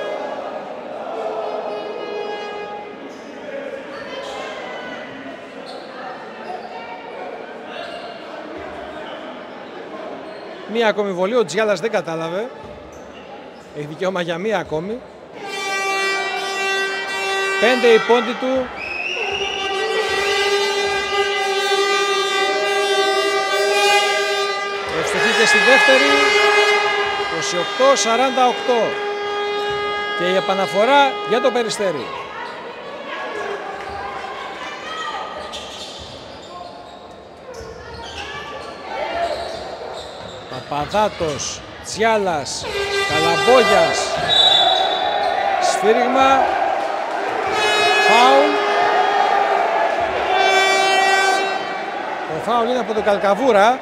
Μία ακόμη βολή, ο Τζιάλας δεν κατάλαβε. Έχει δικαίωμα για μία ακόμη. 5 οι πόντοι του. Ευστοχή και στη δεύτερη. 28-48. Και η επαναφορά για το Περιστέρι. Παπαδάτος, Τζιάλας, Καλαμπόγιας, σφύριγμα, φάουλ. Το φάουλ είναι από τον Καλκαβούρα.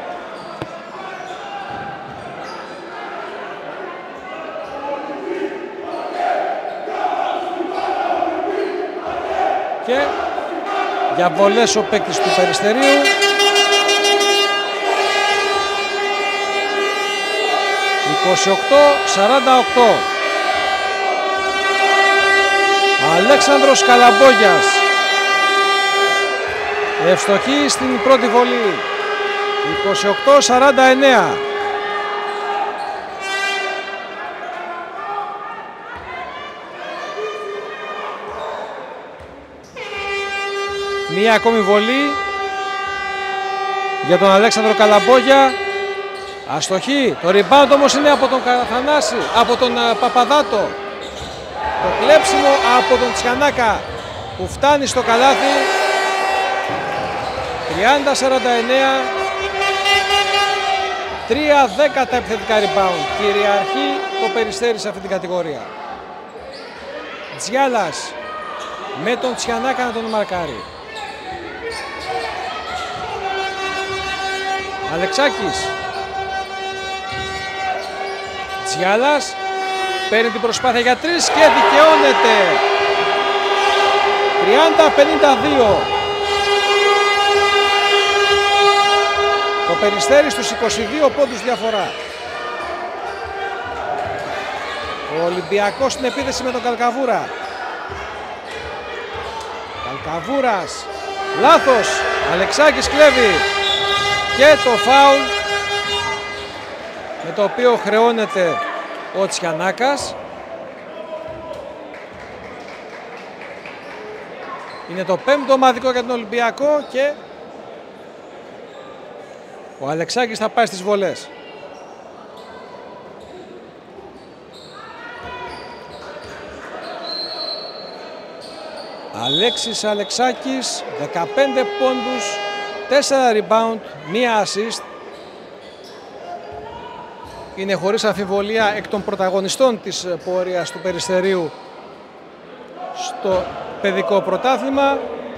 Και για βολές ο παίκτης του Περιστερίου. ...28-48. Αλέξανδρος Καλαμπόγιας. Ευστοχή στην πρώτη βολή. 28-49. Μία ακόμη βολή για τον Αλέξανδρο Καλαμπόγια. Αστοχή. Το rebound όμως είναι από τον Καραθανάση, από τον Παπαδάτο. Το κλέψιμο από τον Τσιανάκα που φτάνει στο καλάθι. 30-49. 3-10 τα επιθετικά rebound. Κυριαρχεί το Περιστέρι σε αυτή την κατηγορία. Τζιάλας με τον Τσιανάκα να τον μαρκάρει. Αλεξάκης. Τζιάλας παίρνει την προσπάθεια για 3 και δικαιώνεται. 30-52. Το Περιστέρι στους 22 πόντους διαφορά. Ο Ολυμπιακός στην επίθεση με τον Καλκαβούρα. Καλκαβούρας. Λάθος. Αλεξάκης κλέβει. Και το φάουλ με το οποίο χρεώνεται ο Τσιανάκας. Είναι το 5ο ομαδικό για τον Ολυμπιακό και ο Αλεξάκης θα πάει στις βολές. Αλέξης Αλεξάκης, 15 πόντους, 4 rebound, 1 assist. Είναι χωρίς αμφιβολία εκ των πρωταγωνιστών της πορείας του Περιστερίου στο παιδικό πρωτάθλημα.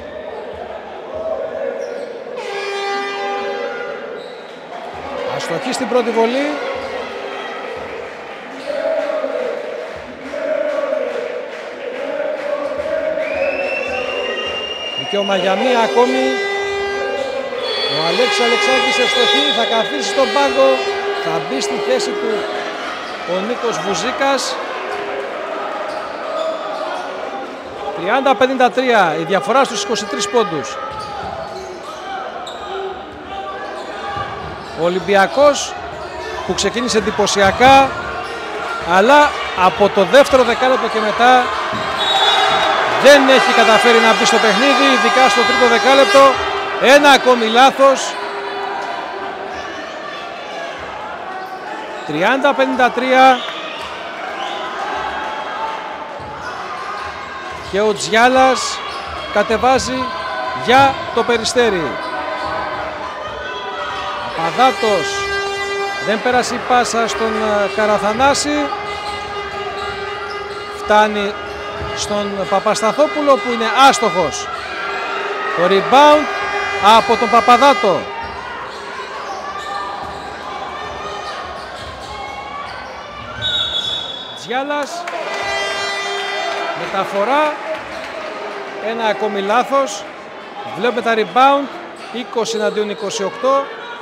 Αστοχή στην πρώτη βολή. Δικαίωμα για μία ακόμη. Ο Αλέξης Αλεξάκης ευστοχή, θα καθίσει στον πάγκο, θα μπει στη θέση του ο Νίκος Βουζίκας. 30-53, η διαφορά στους 23 πόντους. Ο Ολυμπιακός που ξεκίνησε εντυπωσιακά, αλλά από το δεύτερο δεκάλεπτο και μετά δεν έχει καταφέρει να μπει στο παιχνίδι, ειδικά στο τρίτο δεκάλεπτο. Ένα ακόμη λάθος. 30-53. Και ο Τζιάλας κατεβάζει για το Περιστέρι. Παπαδάτος, δεν πέρασε η πάσα στον Καραθανάση. Φτάνει στον Παπασταθόπουλο που είναι άστοχος. Το rebound από τον Παπαδάτο. Τζιάλας, μεταφορά, ένα ακόμη λάθος. Βλέπουμε τα rebound, 20 εναντίον 28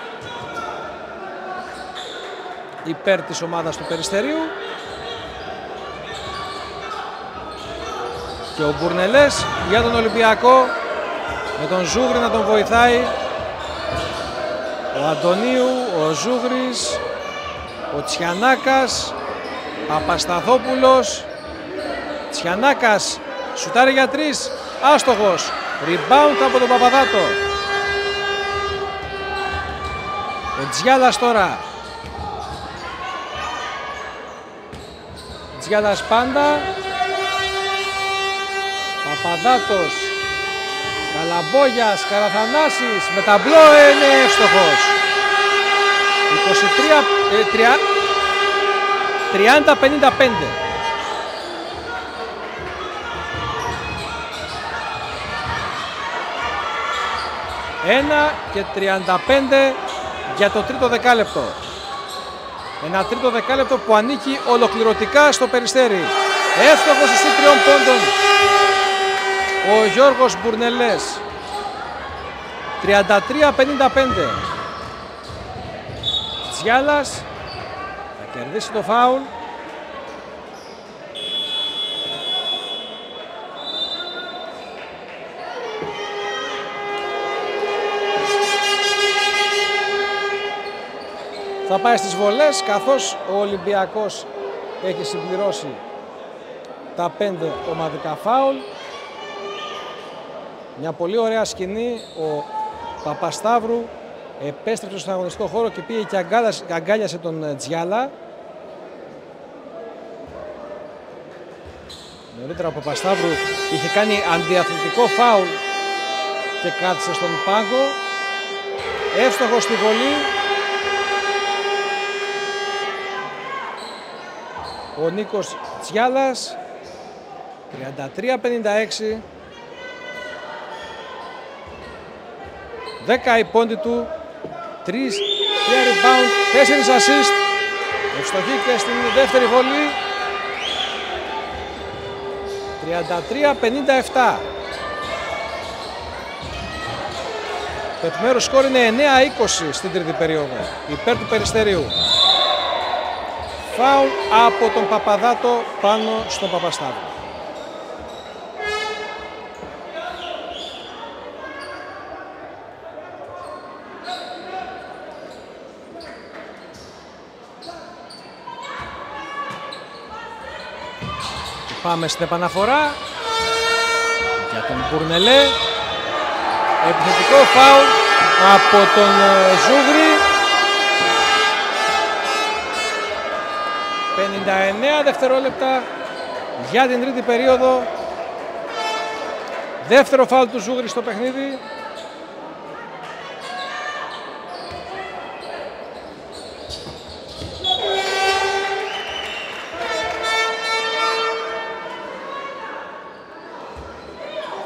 υπέρ της ομάδας του Περιστερίου. Και ο Μπουρνελές για τον Ολυμπιακό, με τον Ζούγρη να τον βοηθάει. Ο Αντωνίου, ο Ζούγρης, ο Τσιανάκας, Παπασταθόπουλος. Τσιανάκας σουτάρει για 3, άστοχος. Rebound από τον Παπαδάτο. Ο Τζιάλας τώρα. Τζιάλας πάντα. Παπαδάτος, Καλαμπόγιας, Καραθανάσης, με ταμπλό, είναι εύστοχος. 30-55. Ένα και 35 για το τρίτο δεκάλεπτο. Ένα τρίτο δεκάλεπτο που ανήκει ολοκληρωτικά στο Περιστέρι. Εύστοχος στους 3 πόντων ο Γιώργος Μπουρνελές. 33-55. Τζιάλας θα κερδίσει το φάουλ. Θα πάει στις βολές, καθώς ο Ολυμπιακός έχει συμπληρώσει τα 5 ομαδικά φάουλ. Μια πολύ ωραία σκηνή, ο Παπασταύρου επέστρεψε στον αγωνιστικό χώρο και πήγε και αγκάλιασε τον Τζιάλα. Νωρίτερα ο Παπασταύρου είχε κάνει αντιαθλητικό φάουλ και κάθισε στον πάγκο. Εύστοχο στη βολή. Ο Νίκος Τζιάλας. 33-56. 10 οι πόντοι του, 3 rebound, 4 assist. Ευστοχή και στην δεύτερη βολή. 33-57. Το επιμέρους σκόρ είναι 9-20 στην τρίτη περίοδο, υπέρ του Περιστερίου. Φάουλ από τον Παπαδάτο πάνω στον Παπασταύρου. Πάμε στην επαναφορά για τον Μπουρνελέ. Επιθετικό φάουλ από τον Ζούγρη. 59 δευτερόλεπτα για την τρίτη περίοδο. Δεύτερο φάουλ του Ζούγρη στο παιχνίδι.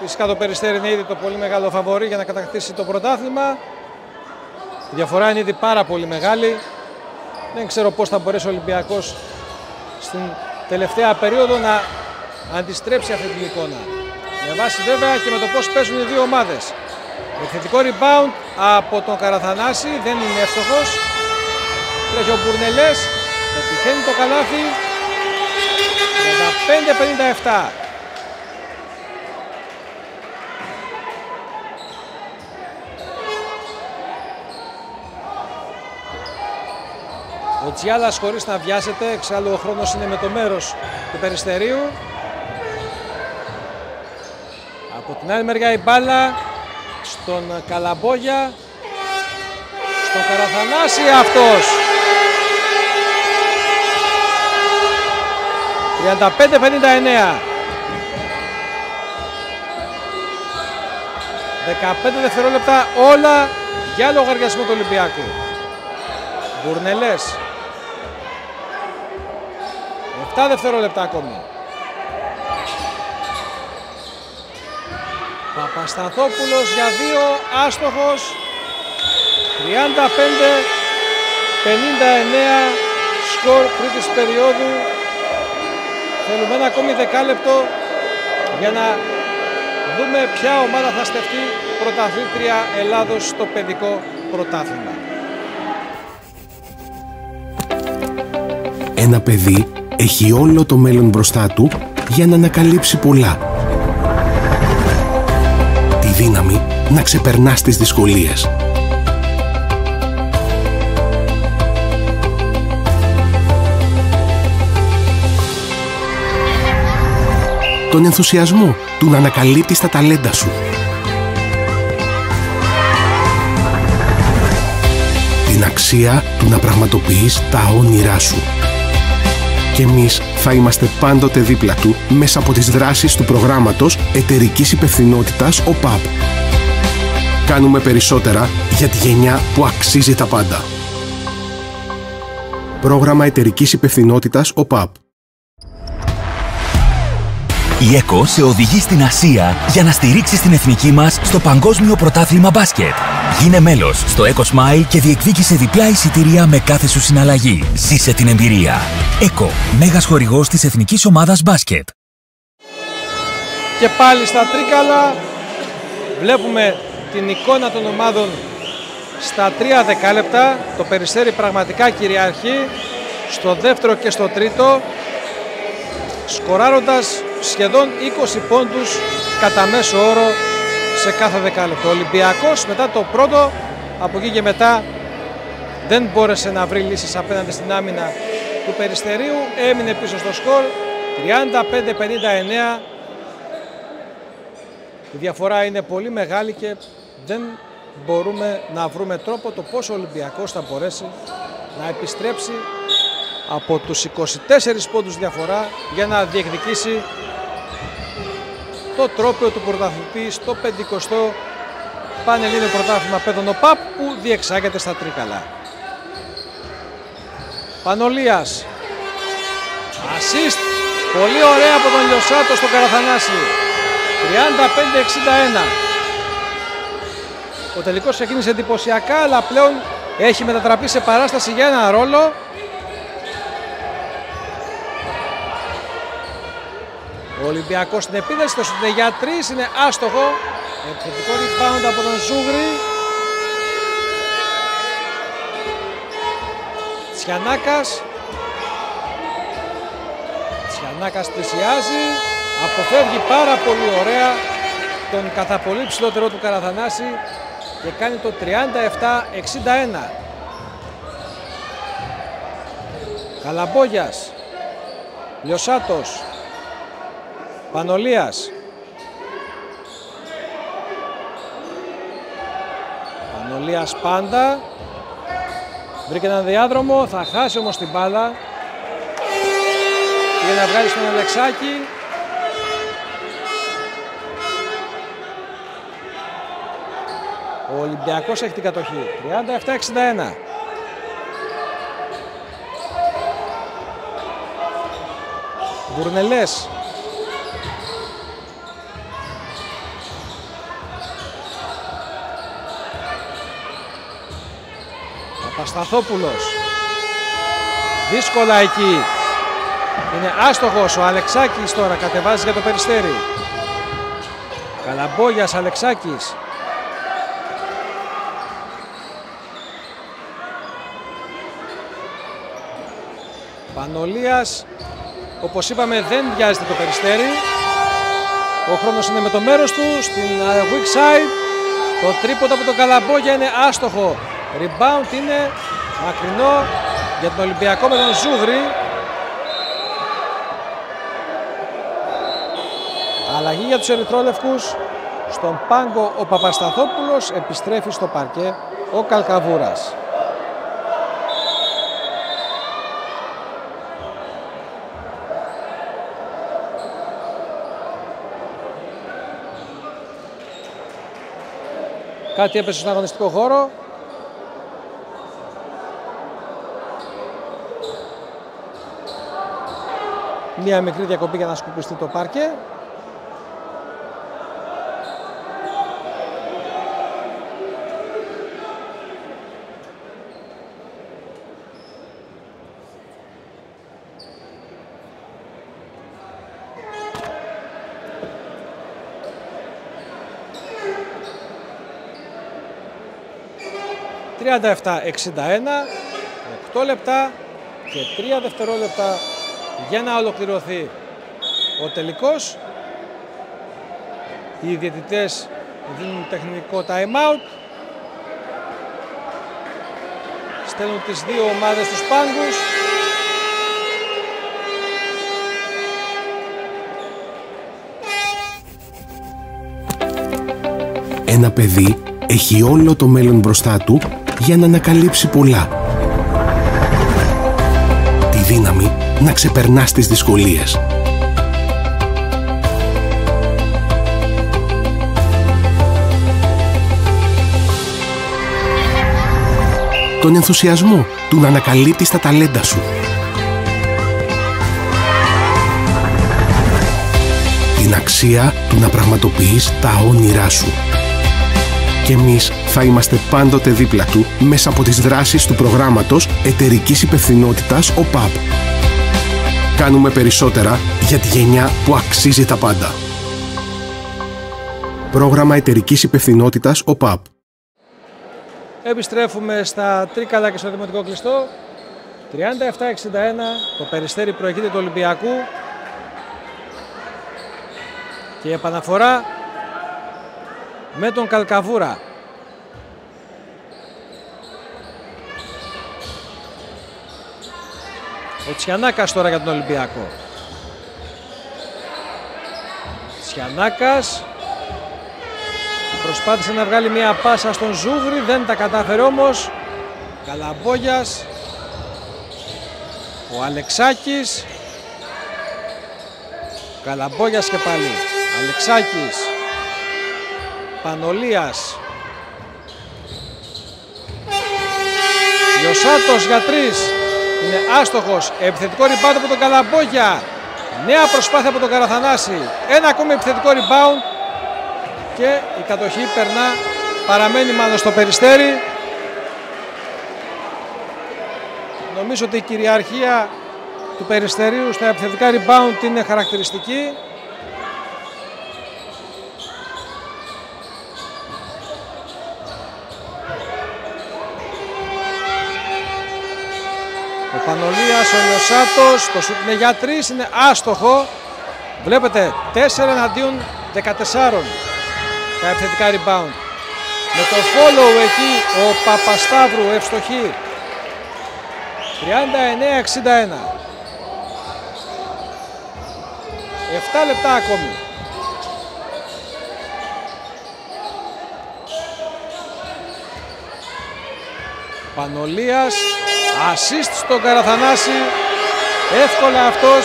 Φυσικά το Περιστέρι είναι ήδη το πολύ μεγάλο φαβορί για να κατακτήσει το πρωτάθλημα. Η διαφορά είναι ήδη πάρα πολύ μεγάλη. Δεν ξέρω πώς θα μπορέσει ο Ολυμπιακός στην τελευταία περίοδο να αντιστρέψει αυτή την εικόνα. Με βάση βέβαια και με το πώς παίζουν οι δύο ομάδες. Επιθετικό rebound από τον Καραθανάση, δεν είναι εύστοχος. Τρέχει ο Μπουρνελές, πετυχαίνει το καλάθι. 35-57. Ο Τσιάλας χωρίς να βιάζεται, εξάλλου ο χρόνος είναι με το μέρος του Περιστερίου. Από την άλλη μεριά η μπάλα στον Καλαμπόγια, στον Καραθανάση, αυτός. 35-59. 15 δευτερόλεπτα όλα για λογαριασμό του Ολυμπιακού. Μπουρνελές. 7 δευτερόλεπτα ακόμη. Παπασταθόπουλος για 2, άστοχος. 35-59 σκορ τρίτης περίοδου. Θέλουμε ένα ακόμη δεκάλεπτο για να δούμε ποια ομάδα θα στεφτεί πρωταθλήτρια Ελλάδος στο παιδικό πρωτάθλημα. Ένα παιδί έχει όλο το μέλλον μπροστά του για να ανακαλύψει πολλά. Τη δύναμη να ξεπερνά τις δυσκολίες. Τον ενθουσιασμό του να ανακαλύπτεις τα ταλέντα σου. Την αξία του να πραγματοποιείς τα όνειρά σου. Και εμείς θα είμαστε πάντοτε δίπλα του μέσα από τις δράσεις του προγράμματος Εταιρικής Υπευθυνότητας ΟΠΑΠ. Κάνουμε περισσότερα για τη γενιά που αξίζει τα πάντα. Πρόγραμμα Εταιρικής Υπευθυνότητας ΟΠΑΠ. Η ΕΚΟ σε οδηγεί στην Ασία για να στηρίξεις την εθνική μας στο Παγκόσμιο Πρωτάθλημα Μπάσκετ. Γίνε μέλος στο Eco Smile και διεκδίκησε διπλά εισιτήρια με κάθε σου συναλλαγή. Ζήσε την εμπειρία. ΕΚΟ, μέγας χορηγός της Εθνικής Ομάδας Μπάσκετ. Και πάλι στα τρίκαλα βλέπουμε την εικόνα των ομάδων στα 3 δεκάλεπτα. Το Περιστέρι πραγματικά κυριαρχεί στο δεύτερο και στο τρίτο, σκοράροντας σχεδόν 20 πόντους κατά μέσο όρο σε κάθε δεκάλεπτο. Ο Ολυμπιακός μετά το πρώτο, από εκεί και μετά δεν μπόρεσε να βρει λύσεις απέναντι στην άμυνα του Περιστερίου, έμεινε πίσω στο σκορ 35-59. Η διαφορά είναι πολύ μεγάλη και δεν μπορούμε να βρούμε τρόπο το πώς ο Ολυμπιακός θα μπορέσει να επιστρέψει από τους 24 πόντους διαφορά για να διεκδικήσει το τρόπαιο του πρωταθλητή στο 50ο Πανελλήνιο Πρωτάθλημα Παιδών ΟΠΑΠ που διεξάγεται στα Τρίκαλα. Πανολίας. Ασίστ. Πολύ ωραία από τον Λιωσάτο στον Καραθανάση. 35-61. Ο τελικός ξεκίνησε εντυπωσιακά, αλλά πλέον έχει μετατραπεί σε παράσταση για ένα ρόλο. Ο Ολυμπιακός στην επίδεση, το σουτ για 3, είναι άστοχο. Επιθετικό rebound από τον Ζούγρη. Τσιανάκας. Τσιανάκας πλησιάζει. Αποφεύγει πάρα πολύ ωραία τον κατά πολύ ψηλότερο του Καραθανάση και κάνει το 37-61. Καλαμπόγιας. Λιωσάτος. Πανολίας. Πανολίας πάντα. Βρήκε έναν διάδρομο, θα χάσει όμως την μπάλα. Πήγε να βγάλει στον Αλεξάκη. Ο Ολυμπιακός έχει την κατοχή. 37-61. Μπουρνελές. Παπασταθόπουλος. Δύσκολα εκεί. Είναι άστοχος. Ο Αλεξάκης τώρα κατεβάζει για το Περιστέρι. Καλαμπόγιας, Αλεξάκης. Πανολίας, όπως είπαμε, δεν βιάζεται το Περιστέρι. Ο χρόνος είναι με το μέρος του. Στην weak side. Το τρίποντο από τον Καλαμπόγια είναι άστοχο. Rebound είναι μακρινό για τον Ολυμπιακό με τον Ζούγρη. Αλλαγή για τους ερυθρόλευκους. Στον πάγκο ο Παπασταθόπουλος, επιστρέφει στο παρκέ ο Καλκαβούρας. Κάτι έπεσε στον αγωνιστικό χώρο. Μία μικρή διακοπή για να σκουπιστεί το πάρκε. ...37-61, 8 λεπτά και 3 δευτερόλεπτα για να ολοκληρωθεί ο τελικός. Οι διαιτητές δίνουν τεχνικό time out. Στέλνουν τις δύο ομάδες στους πάγκους. Ένα παιδί έχει όλο το μέλλον μπροστά του για να ανακαλύψει πολλά. Τη δύναμη να ξεπερνάς τις δυσκολίες. Τον ενθουσιασμό του να ανακαλύπτεις τα ταλέντα σου. Την αξία του να πραγματοποιείς τα όνειρά σου. Και εμείς θα είμαστε πάντοτε δίπλα του μέσα από τις δράσεις του προγράμματος Εταιρικής Υπευθυνότητας ΟΠΑΠ. Κάνουμε περισσότερα για τη γενιά που αξίζει τα πάντα. Πρόγραμμα Εταιρικής Υπευθυνότητας ΟΠΑΠ. Επιστρέφουμε στα Τρίκαλα και στο Δημοτικό Κλειστό. 37-61, το Περιστέρι προηγείται του Ολυμπιακού. Και η επαναφορά με τον Καλκαβούρα. Ο Τσιανάκας τώρα για τον Ολυμπιακό. Τσιανάκας προσπάθησε να βγάλει μια πάσα στον Ζούγρη, δεν τα κατάφερε όμως. Καλαμπόγιας, ο Αλεξάκης, Καλαμπόγιας και πάλι Αλεξάκης, Πανολίας, Λιωσάτος για 3, είναι άστοχος. Επιθετικό rebound από τον Καλαμπόγια, νέα προσπάθεια από τον Καραθανάση, ένα ακόμη επιθετικό rebound και η κατοχή παραμένει μάλλον στο Περιστέρι. Νομίζω ότι η κυριαρχία του Περιστερίου στα επιθετικά rebound είναι χαρακτηριστική. Ο Πανολίας, ο Λιωσάτος, το σουτ είναι για 3, είναι άστοχο. Βλέπετε 4 εναντίον 14 τα επιθετικά rebound. Με το follow εκεί ο Παπασταύρου ευστοχή. 39-61. 7 λεπτά ακόμη. Πανολίας, assist στον Καραθανάση, εύκολα αυτός.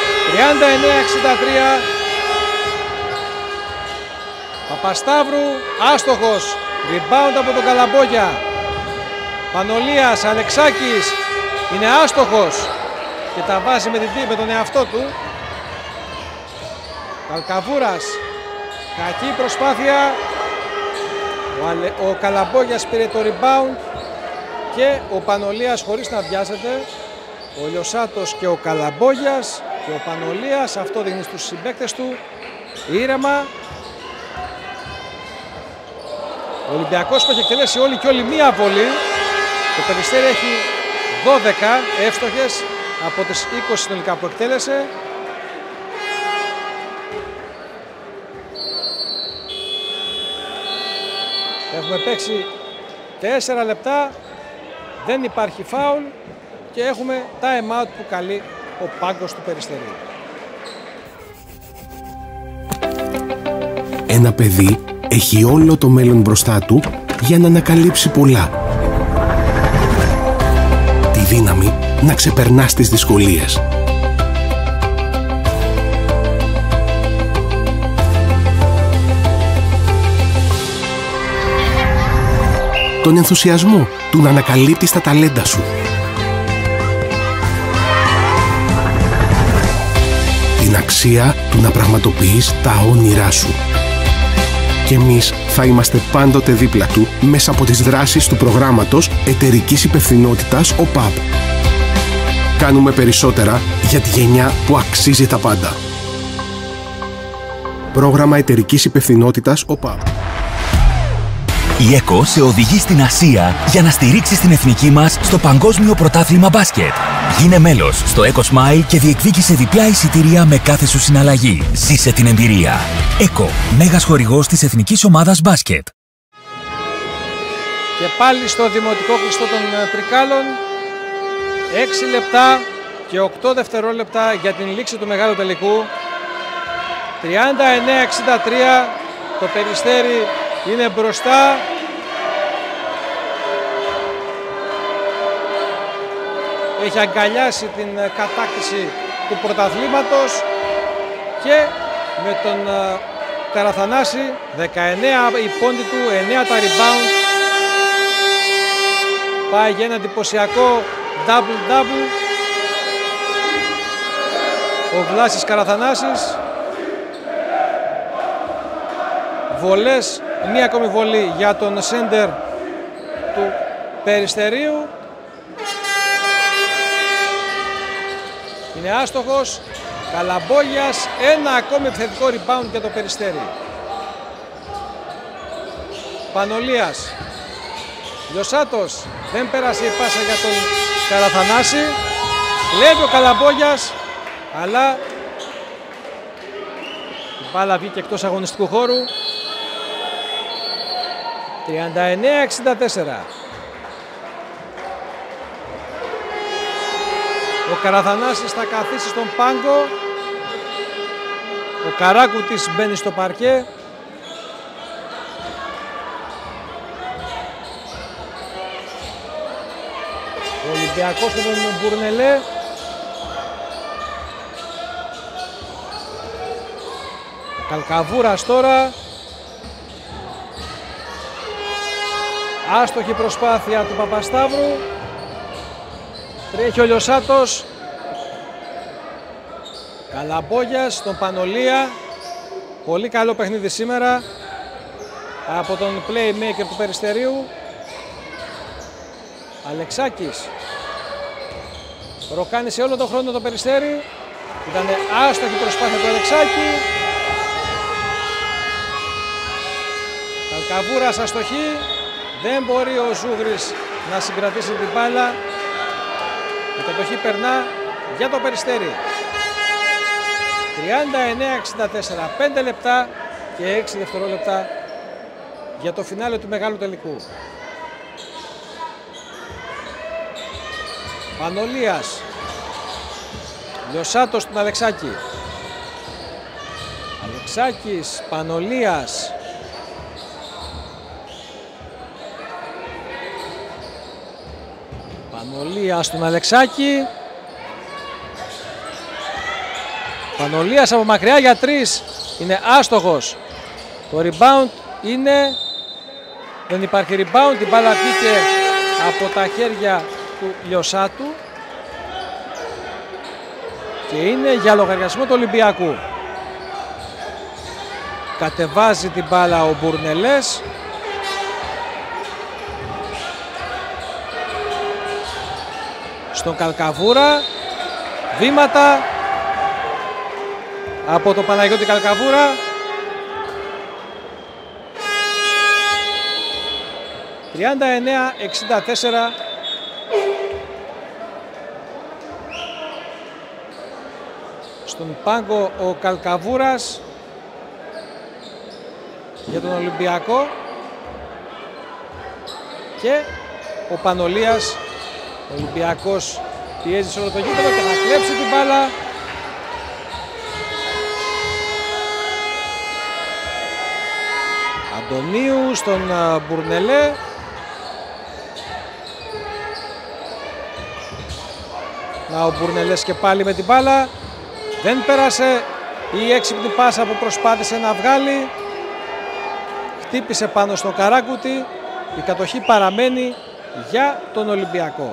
39-63. Παπασταύρου, άστοχος, rebound από τον Καλαμπόγια. Πανολίας, Αλεξάκης, είναι άστοχος και τα βάζει με τον εαυτό του. Καλκαβούρας, κακή προσπάθεια. Ο Καλαμπόγιας πήρε το rebound. και ο Πανολίας χωρίς να βιάζεται, ο Λιωσάτος και ο Καλαμπόγιας και ο Πανολίας. Αυτό δίνει στους συμπαίκτες του ήρεμα. Ο Ολυμπιακός που έχει εκτελέσει όλη και όλη μία βολή. Το Περιστέρι έχει 12 εύστοχες από τις 20 συνολικά που εκτέλεσε. Έχουμε παίξει 4 λεπτά, δεν υπάρχει φάουλ και έχουμε time out που καλεί ο πάγκος του Περιστερίου. Ένα παιδί έχει όλο το μέλλον μπροστά του για να ανακαλύψει πολλά. Τη δύναμη να ξεπερνά τις δυσκολίες. Τον ενθουσιασμό του να ανακαλύπτεις τα ταλέντα σου. Την αξία του να πραγματοποιείς τα όνειρά σου. Και εμείς θα είμαστε πάντοτε δίπλα του μέσα από τις δράσεις του προγράμματος Εταιρικής Υπευθυνότητας ΟΠΑΠ. Κάνουμε περισσότερα για τη γενιά που αξίζει τα πάντα. Πρόγραμμα Εταιρικής Υπευθυνότητας ΟΠΑΠ. Η ΕΚΟ σε οδηγεί στην Ασία για να στηρίξεις την εθνική μας στο Παγκόσμιο Πρωτάθλημα Μπάσκετ. Γίνε μέλος στο Eco Smile και διεκδίκησε διπλά εισιτήρια με κάθε σου συναλλαγή. Ζήσε την εμπειρία. ΕΚΟ, μέγας χορηγός της Εθνικής Ομάδας Μπάσκετ. Και πάλι στο δημοτικό κλειστό των Τρικάλων. 6 λεπτά και 8 δευτερόλεπτα για την λήξη του μεγάλου τελικού. 39-63, το Περιστέρι είναι μπροστά. Έχει αγκαλιάσει την κατάκτηση του πρωταθλήματος και με τον Καραθανάση 19 η πόντη του, 9 τα rebound. Πάει για ένα εντυπωσιακό double-double ο Βλάσης Καραθανάσης. Βολές, μία ακόμη βολή για τον σέντερ του Περιστερίου. Είναι άστοχος. Καλαμπόγιας, ένα ακόμη επιθετικό rebound για το Περιστέρι. Πανολίας. Λιωσάτος, δεν πέρασε η πάσα για τον Καραθανάση. Κλέβει ο Καλαμπόγιας, αλλά η μπάλα βγήκε εκτός αγωνιστικού χώρου. 39-64. Ο Καραθανάσης θα καθίσει στον πάγκο. Ο Καράκουτης μπαίνει στο παρκέ. Ο Ολυμπιακός με τον Μπουρνελέ. Ο Καλκαβούρας τώρα. Άστοχη προσπάθεια του Παπασταύρου. Τρέχει ο Λιωσάτος. Καλαμπόγιας στον Πανολία. Πολύ καλό παιχνίδι σήμερα από τον playmaker του Περιστερίου. Αλεξάκης. Ροκάνησε όλο τον χρόνο το Περιστέρι. Ήταν άστοχη προσπάθεια του Αλεξάκη. Καλκαβούρας αστοχή. Δεν μπορεί ο Ζούγρης να συγκρατήσει την μπάλα. Η κατοχή περνά για το Περιστέρι. 39-64, 5 λεπτά και 6 δευτερόλεπτα για το φινάλε του μεγάλου τελικού. Πανολίας. Λιωσάτος στον Αλεξάκη. Αλεξάκης, Πανολίας. Πανολίας στον Αλεξάκη. Πανολίας από μακριά για 3. Είναι άστοχος. Το rebound είναι... Δεν υπάρχει rebound. Η μπάλα βγήκε από τα χέρια του Λιωσάτου. Και είναι για λογαριασμό του Ολυμπιακού. Κατεβάζει την μπάλα ο Μπουρνελές. στον Καλκαβούρα. Βήματα από το Παναγιώτη Καλκαβούρα. ...39-64. Στον πάγκο ο Καλκαβούρας για τον Ολυμπιακό και ο Πανολίας. Ο Ολυμπιακός πιέζει σε όλο το γήπεδο και θα κλέψει την μπάλα. Αντωνίου στον Μπουρνελέ. Να ο Μπουρνελές και πάλι με την μπάλα. Δεν πέρασε η έξυπνη πάσα που προσπάθησε να βγάλει. Χτύπησε πάνω στο Καράκουτη. Η κατοχή παραμένει για τον Ολυμπιακό.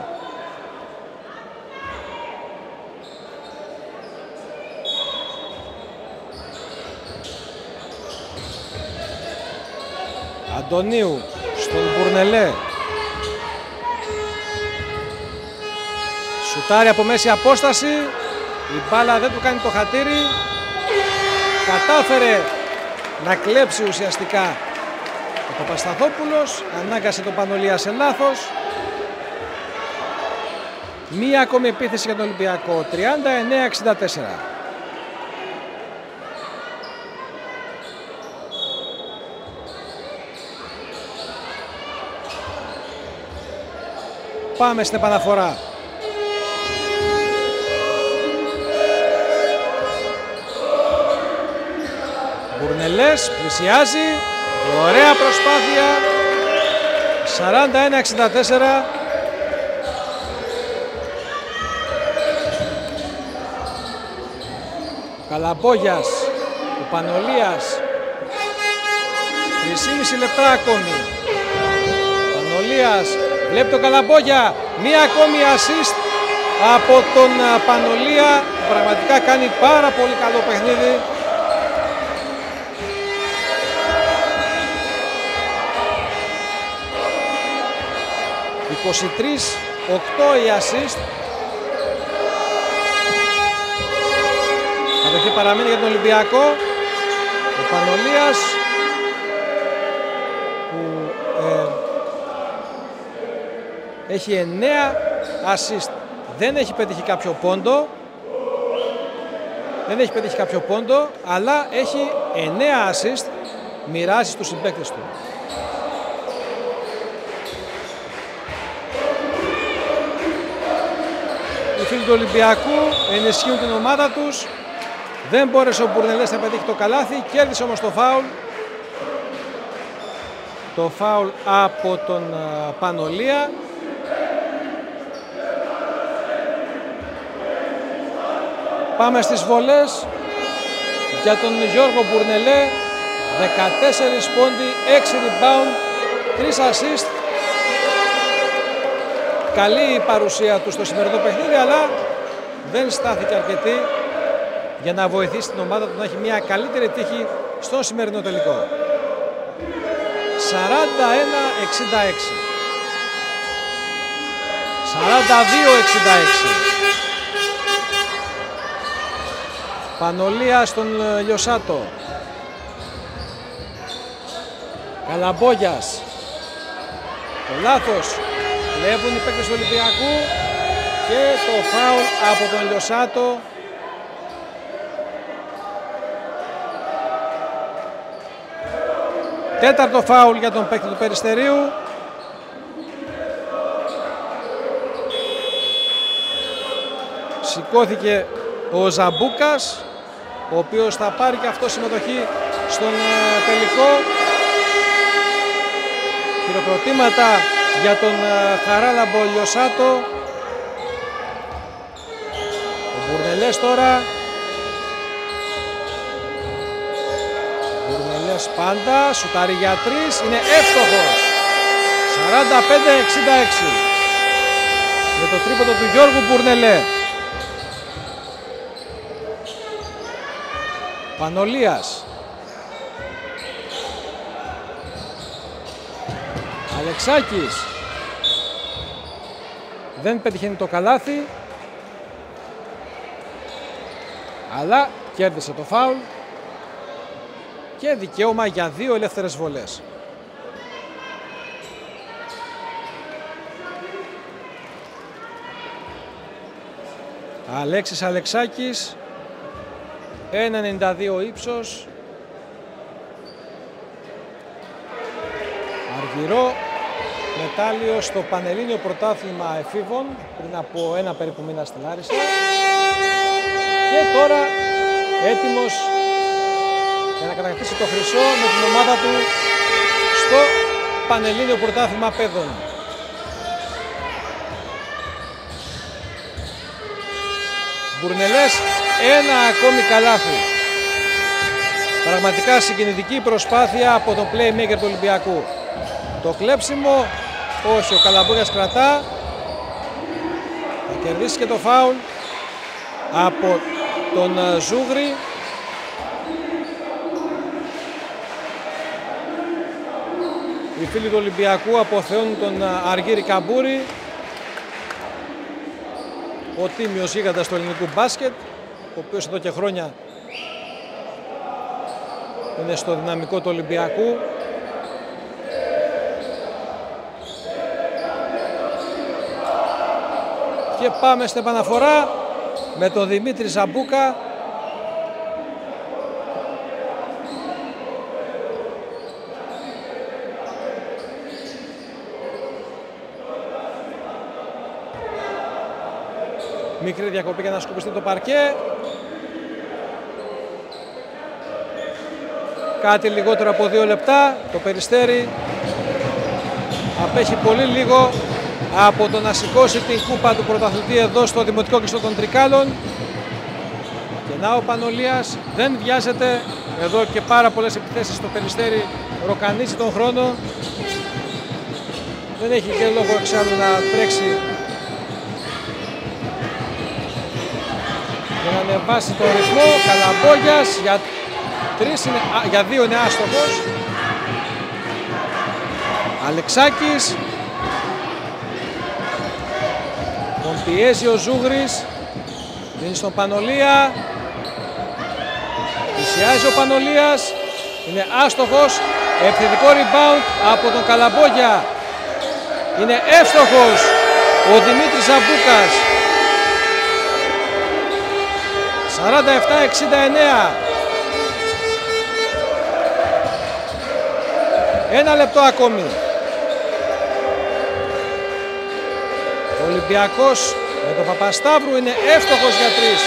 Αντωνίου στον Μπουρνελέ. Σουτάρει από μέση απόσταση. Η μπάλα δεν του κάνει το χατήρι. Κατάφερε να κλέψει ουσιαστικά ο Παπασταθόπουλος. Ανάγκασε τον Πανολία σε λάθος. Μία ακόμη επίθεση για τον Ολυμπιακό. 39-64. Πάμε στην επαναφορά. Μπουρνελές πλησιάζει. Ωραία προσπάθεια. 41-64. Καλαμπόγιας. Ο Πανολίας. 3,5 λεπτά ακόμη. Πανολίας βλέπει τον Καλαμπόγια. Μία ακόμη assist από τον Πανολία. Πραγματικά κάνει πάρα πολύ καλό παιχνίδι. ...23-8 η assist. Κατοχή παραμένει για τον Ολυμπιακό. Ο Πανολίας που έχει 9 assist. Δεν έχει πετύχει κάποιο πόντο. Αλλά έχει 9 assist. Μοιράζει στους συμπαίκτες του. Οι φίλοι του Ολυμπιακού ενισχύουν την ομάδα τους. Δεν μπόρεσε ο Μπουρνελές να πετύχει το καλάθι. Κέρδισε όμως το φάουλ. Το φάουλ από τον Πανολία. Πάμε στις βολές για τον Γιώργο Μπουρνελέ. 14 πόντι, 6 rebound, 3 assist. Καλή η παρουσία του στο σημερινό παιχνίδι, αλλά δεν στάθηκε αρκετή για να βοηθήσει την ομάδα του να έχει μια καλύτερη τύχη στο σημερινό τελικό. 41-66. 42-66. Πανολία στον Λιωσάτο. Καλαμπόγιας. Το λάθος. Κλέβουν οι παίκτες του Ολυμπιακού και το φάουλ από τον Λιωσάτο. Τέταρτο φάουλ για τον παίκτη του Περιστερίου. Σηκώθηκε ο Ζαμπούκας, ο οποίος θα πάρει και αυτό συμμετοχή στον τελικό. Χειροκροτήματα για τον Χαράλαμπο Λιωσάτο. Ο Μπουρνελές τώρα. Μπουρνελές πάντα, σουτάρει για 3, είναι εύστοχος. 45-66. Με το τρίποντο του Γιώργου Μπουρνελέ. Πανολίας. Αλεξάκης. Δεν πετυχαίνει το καλάθι, αλλά κέρδισε το φάουλ και δικαίωμα για 2 ελεύθερες βολές. Αλέξης Αλεξάκης, 1,92 ύψος, αργυρό μετάλλιο στο Πανελλήνιο Πρωτάθλημα Εφήβων πριν από ένα περίπου μήνα στην Λάρισα, και τώρα έτοιμος για να κατακτήσει το χρυσό με την ομάδα του στο Πανελλήνιο Πρωτάθλημα Παιδών. Μπουρνελές, ένα ακόμη καλάθι. Πραγματικά συγκινητική προσπάθεια από τον playmaker του Ολυμπιακού. Το κλέψιμο, όχι, ο Καλαμπόγιας κρατά. Θα κερδίσει και το φάουλ από τον Ζούγρη. Οι φίλοι του Ολυμπιακού αποθεώνουν τον Αργύρη Καμπούρη, ο τίμιος γίγαντας του ελληνικού μπάσκετ, ο οποίος εδώ και χρόνια είναι στο δυναμικό του Ολυμπιακού. Και πάμε στην επαναφορά με τον Δημήτρη Ζαμπούκα. Μικρή διακοπή για να σκουπιστεί το παρκέ. Κάτι λιγότερο από 2 λεπτά. Το Περιστέρι απέχει πολύ λίγο από το να σηκώσει την κούπα του πρωταθλητή εδώ στο Δημοτικό Κλειστό των Τρικάλων. Και να ο Πανολίας δεν βιάζεται. Εδώ και πάρα πολλές επιθέσεις στο Περιστέρι, ροκανίζει τον χρόνο. Δεν έχει και λόγο εξάλλου να τρέξει για να ανεβάσει τον ρυθμό. Καλαμπόγιας για 2 είναι άστοχος. Αλεξάκης. Τον πιέζει ο Ζούγρης. Δίνει στον Πανολία. Πλησιάζει ο Πανολίας. Είναι άστοχος. Επιθετικό rebound από τον Καλαμπόγια. Είναι εύστοχος ο Δημήτρης Ζαμπούκας. 47-69. 1 λεπτό ακόμη. Ο Ολυμπιακός με τον Παπασταύρου είναι εύστοχος για 3.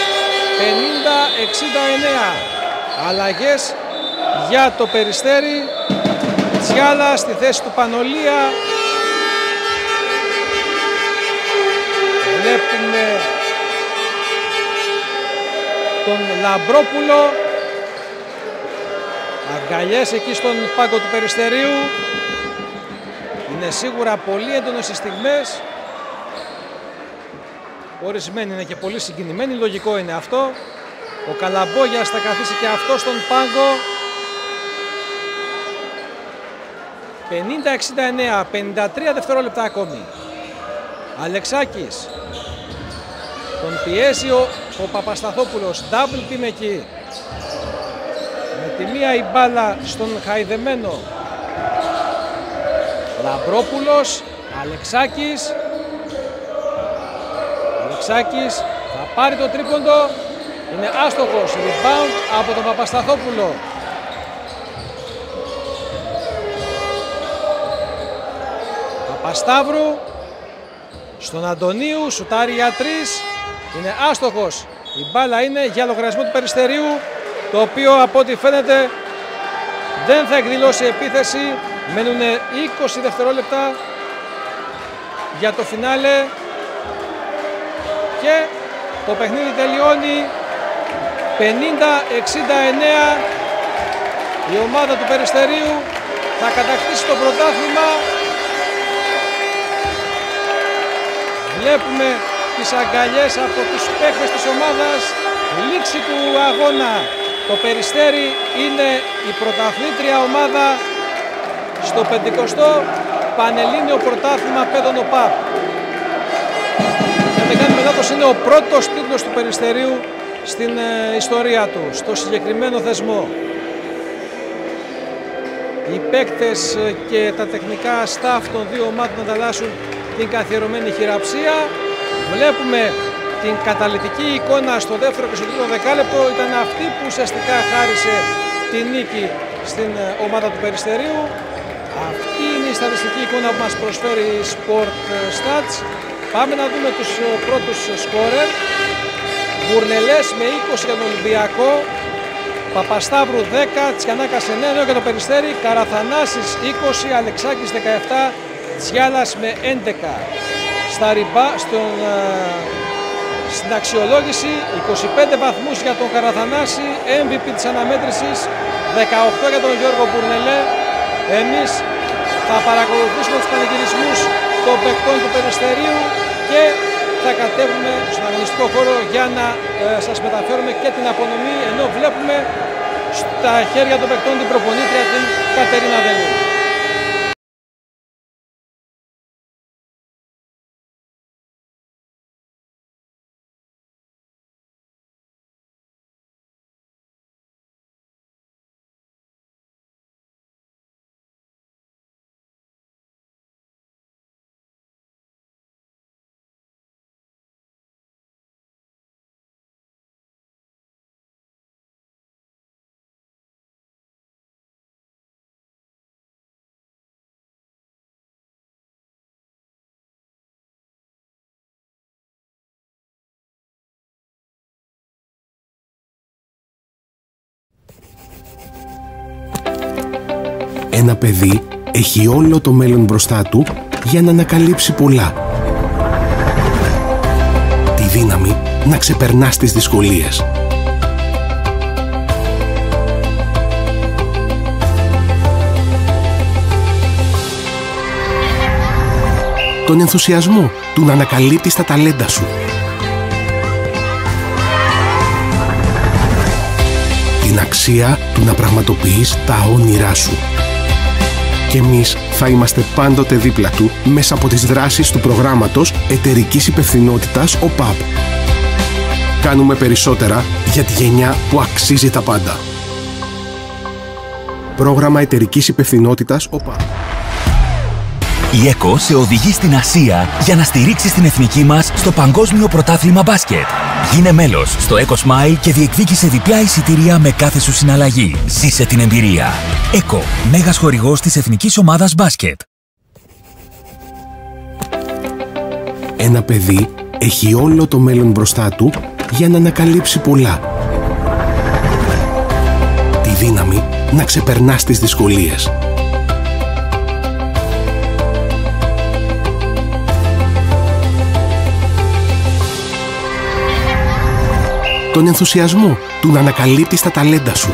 50-69. Αλλαγές για το Περιστέρι. Τσιάλα στη θέση του Πανολία. Βλέπουμε τον Λαμπρόπουλο. Αγκαλιές εκεί στον πάγκο του Περιστερίου. Είναι σίγουρα πολύ έντονες οι στιγμές. Ορισμένοι είναι και πολύ συγκινημένοι, λογικό είναι αυτό. Ο Καλαμπόγιας θα καθίσει και αυτό στον πάγκο. 50-69, 53 δευτερόλεπτα ακόμη. Αλεξάκης. Τον πιέζει ο Παπασταθόπουλος. Double team εκεί. Με τη μία η μπάλα στον χαϊδεμένο Λαμπρόπουλος. Αλεξάκης. Αλεξάκης θα πάρει το τρίποντο. Είναι άστοχος. Rebound από τον Παπασταθόπουλο. Παπασταύρου στον Αντωνίου. Σουτάρει για 3. Είναι άστοχος. Η μπάλα είναι για λογαριασμό του Περιστερίου, το οποίο από ό,τι φαίνεται δεν θα εκδηλώσει επίθεση. Μένουν 20 δευτερόλεπτα για το φινάλε και το παιχνίδι τελειώνει 50-69. Η ομάδα του Περιστερίου θα κατακτήσει το πρωτάθλημα. Βλέπουμε τις αγκαλιές από τους παίκτες της ομάδας. Λήξη του αγώνα. Το Περιστέρι είναι η πρωταθλήτρια ομάδα στο 50ο Πανελλήνιο Πρωτάθλημα Παιδών ΟΠΑΠ. Αυτός είναι ο πρώτος τίτλος του Περιστερίου στην ιστορία του, στο συγκεκριμένο θεσμό. Οι παίκτες και τα τεχνικά staff των δύο ομάδων ανταλλάσσουν την καθιερωμένη χειραψία. Βλέπουμε την καταλυτική εικόνα στο δεύτερο και στο τρίτο δεκάλεπτο. Ήταν αυτή που ουσιαστικά χάρισε τη νίκη στην ομάδα του Περιστερίου. Αυτή είναι η στατιστική εικόνα που μας προσφέρει η Sport Stats. Πάμε να δούμε τους πρώτους σκόρερ. Μπουρνελές με 20 για τον Ολυμπιακό, Παπασταύρου 10, Τσιανάκας 9, ενώ για το Περιστέρι Καραθανάσης 20, Αλεξάκης 17, Τσιάλας με 11. Στην αξιολόγηση 25 βαθμούς για τον Καραθανάση, MVP της αναμέτρησης, 18 για τον Γιώργο Μπουρνελέ. Εμείς θα παρακολουθήσουμε τους πανηγυρισμούς των παικτών του Περιστερίου και θα κατέβουμε στον αγωνιστικό χώρο για να σας μεταφέρουμε και την απονομή, ενώ βλέπουμε στα χέρια των παικτών την προπονήτρια, την Κατερίνα Δελή. Ένα παιδί έχει όλο το μέλλον μπροστά του για να ανακαλύψει πολλά. Τη δύναμη να ξεπερνά τις δυσκολίες. Τον ενθουσιασμό του να ανακαλύπτεις τα ταλέντα σου. Την αξία του να πραγματοποιείς τα όνειρά σου. Και εμείς θα είμαστε πάντοτε δίπλα του μέσα από τις δράσεις του προγράμματος εταιρικής υπευθυνότητας ΟΠΑΠ. Κάνουμε περισσότερα για τη γενιά που αξίζει τα πάντα. Πρόγραμμα εταιρικής υπευθυνότητας ΟΠΑΠ. Η ΕΚΟ σε οδηγεί στην Ασία για να στηρίξεις την εθνική μας στο Παγκόσμιο Πρωτάθλημα Μπάσκετ. Γίνε μέλος στο Eco Smile και διεκδίκησε διπλά εισιτήρια με κάθε σου συναλλαγή. Ζήσε την εμπειρία. ΕΚΟ, μέγας χορηγός της εθνικής ομάδας μπάσκετ. Ένα παιδί έχει όλο το μέλλον μπροστά του για να ανακαλύψει πολλά. Τη δύναμη να ξεπερνάς τις δυσκολίες. Τον ενθουσιασμό του να ανακαλύπτεις τα ταλέντα σου.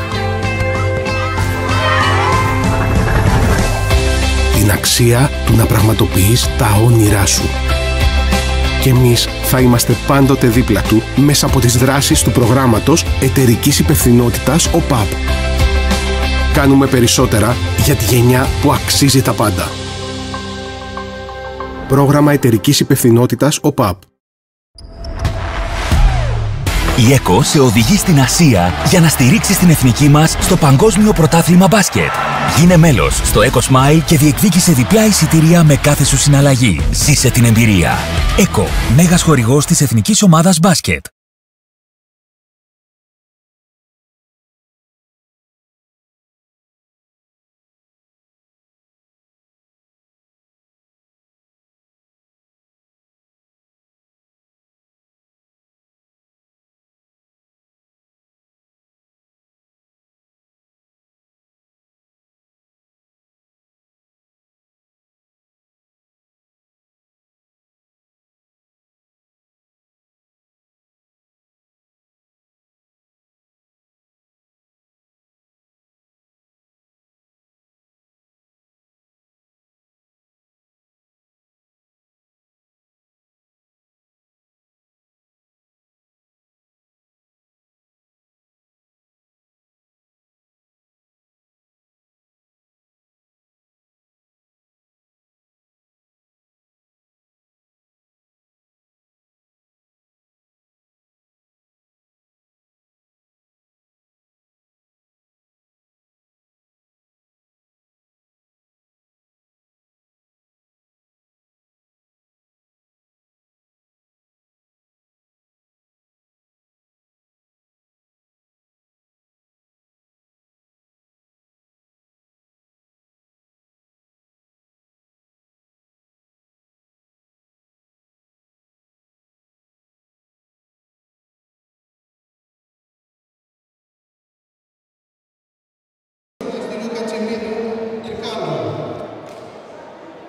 Την αξία του να πραγματοποιείς τα όνειρά σου. Και εμείς θα είμαστε πάντοτε δίπλα του μέσα από τις δράσεις του προγράμματος εταιρικής υπευθυνότητας ΟΠΑΠ. Κάνουμε περισσότερα για τη γενιά που αξίζει τα πάντα. Πρόγραμμα εταιρικής υπευθυνότητας ΟΠΑΠ. Η ΕΚΟ σε οδηγεί στην Ασία για να στηρίξεις την εθνική μας στο Παγκόσμιο Πρωτάθλημα Μπάσκετ. Γίνε μέλος στο Eco Smile και διεκδίκησε διπλά εισιτήρια με κάθε σου συναλλαγή. Ζήσε την εμπειρία. ΕΚΟ, μέγας χορηγός της εθνικής ομάδας μπάσκετ.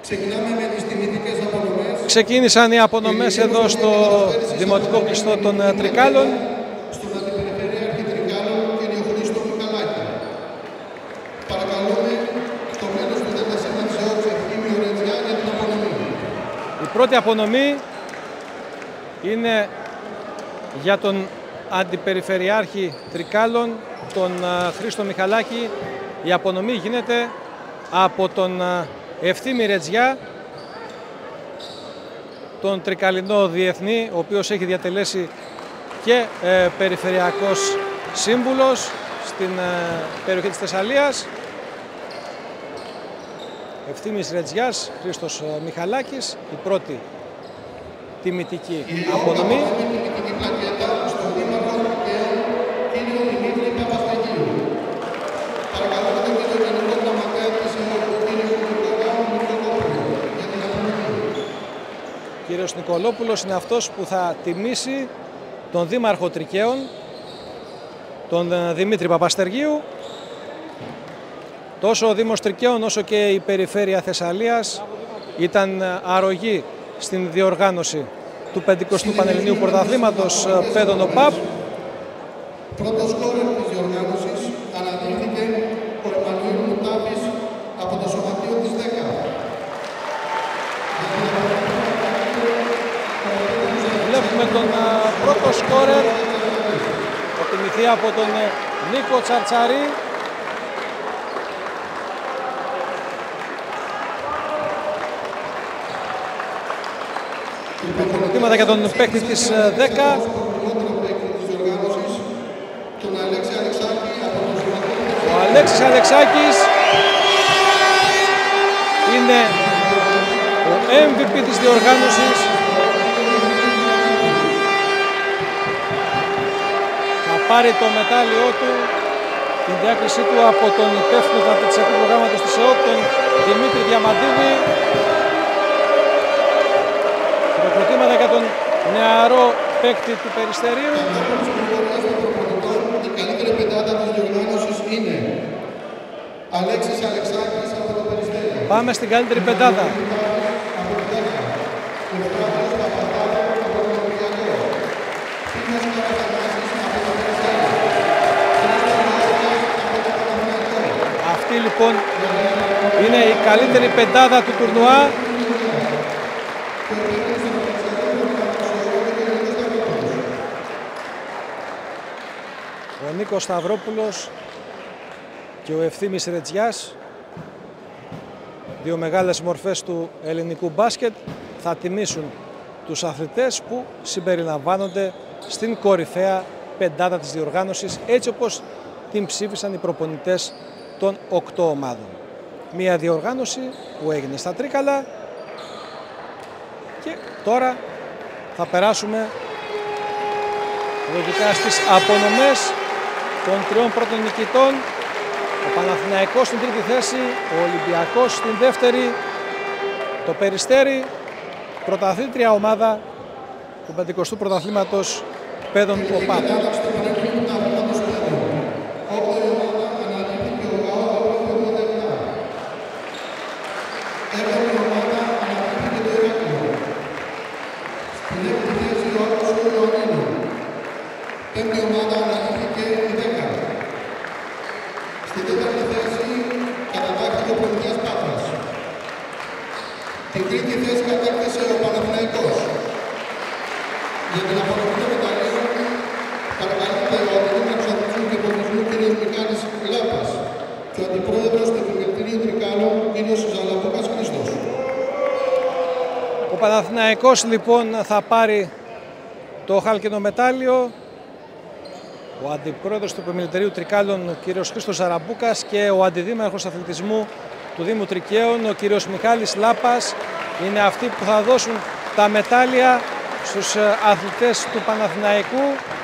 Ξεκίνησαν οι απονομές εδώ στο Δημοτικό Κλειστό των Τρικάλων. Στον Αντιπεριφερειάρχη Τρικάλων, κύριο Χρήστο Μιχαλάκη. Παρακαλούμε στο μέλος του ΔΣ Ευθύμιο Ρετζιά για την απονομή. Η πρώτη απονομή είναι για τον Αντιπεριφερειάρχη Τρικάλων, τον Χρήστο Μιχαλάκη. Η απονομή γίνεται από τον Ευθύμη Ρετζιά, τον Τρικαλινό Διεθνή, ο οποίος έχει διατελέσει και περιφερειακός σύμβουλος στην περιοχή της Θεσσαλίας. Ευθύμης Ρετζιάς, Χρήστος Μιχαλάκης, η πρώτη τιμητική απονομή. Ο κύριος Νικολόπουλος είναι αυτός που θα τιμήσει τον Δήμαρχο Τρικαίων, τον Δημήτρη Παπαστεργίου. Τόσο ο Δήμος Τρικαίων όσο και η Περιφέρεια Θεσσαλίας ήταν αρρωγοί στην διοργάνωση του 50ου Πανελληνίου Πρωταθλήματος Παιδών ΟΠΑΠ. Πρώτος σκόρερ της διοργάνωσης αναδείχθηκε ο Εμμανουήλ Μουτάβης από το Σωματείο της 10. Βλέπουμε τον πρώτο σκόρερ, θα τιμηθεί από τον Νίκο Τσαρτσαρή. Υποκριτήματα για τον παίκτη της 10. Ο Αλέξης Αλεξάκης είναι ο MVP της διοργάνωσης. Θα πάρει το μετάλλιό του, την διάκρισή του από τον υπεύθυνο του αθλητικού προγράμματος της ΕΟΠ, τον Δημήτρη Διαμαντίδη. Προκροτήματα για τον νεαρό παίκτη του Περιστερίου. Η καλύτερη πεντάδα της διοργάνωσης είναι Αλέξης Αλεξάκης από το Περιστέριο. Πάμε στην καλύτερη πεντάδα. Αυτή λοιπόν είναι η καλύτερη πεντάδα του τουρνουά. Ο Νίκος Σταυρόπουλος και ο Ευθύμης Ρετζιάς, δύο μεγάλες μορφές του ελληνικού μπάσκετ, θα τιμήσουν τους αθλητές που συμπεριλαμβάνονται στην κορυφαία πεντάδα της διοργάνωσης, έτσι όπως την ψήφισαν οι προπονητές των 8 ομάδων. Μια διοργάνωση που έγινε στα Τρίκαλα και τώρα θα περάσουμε λογικά στις απονομές των τριών πρώτων νικητών. Ο Παναθηναϊκός στην τρίτη θέση, ο Ολυμπιακός στην δεύτερη, το Περιστέρι, πρωταθλήτρια ομάδα του 50ου πρωταθλήματος Παιδών ΟΠΑΠ. Πέμπτη ομάδα αναλύθηκε η 10. Στη τέταρτη θέση κατατάχθηκε ο Πολιτείας Πάτρας. Την τρίτη θέση κατέκτησε ο Παναθηναϊκός. Για την απονομή των μεταλλίων παρακαλείται ο Αντιδήμαρχος Αθλητισμού και Πολιτισμού κ. Μιχάλης Λάπας και ο Αντιπρόεδρος του Επιμελητηρίου Τρικάλων κ. Ζαλαβούκας Χρήστος. Ο Παναθηναϊκός λοιπόν θα πάρει το χάλκινο μετάλλιο. Ο Αντιπρόεδρος του Επιμελητηρίου Τρικάλων, ο κ. Χρήστος Ζαραμπούκας, και ο Αντιδήμαρχος Αθλητισμού του Δήμου Τρικαίων, ο κ. Μιχάλης Λάπας, είναι αυτοί που θα δώσουν τα μετάλλια στους αθλητές του Παναθηναϊκού,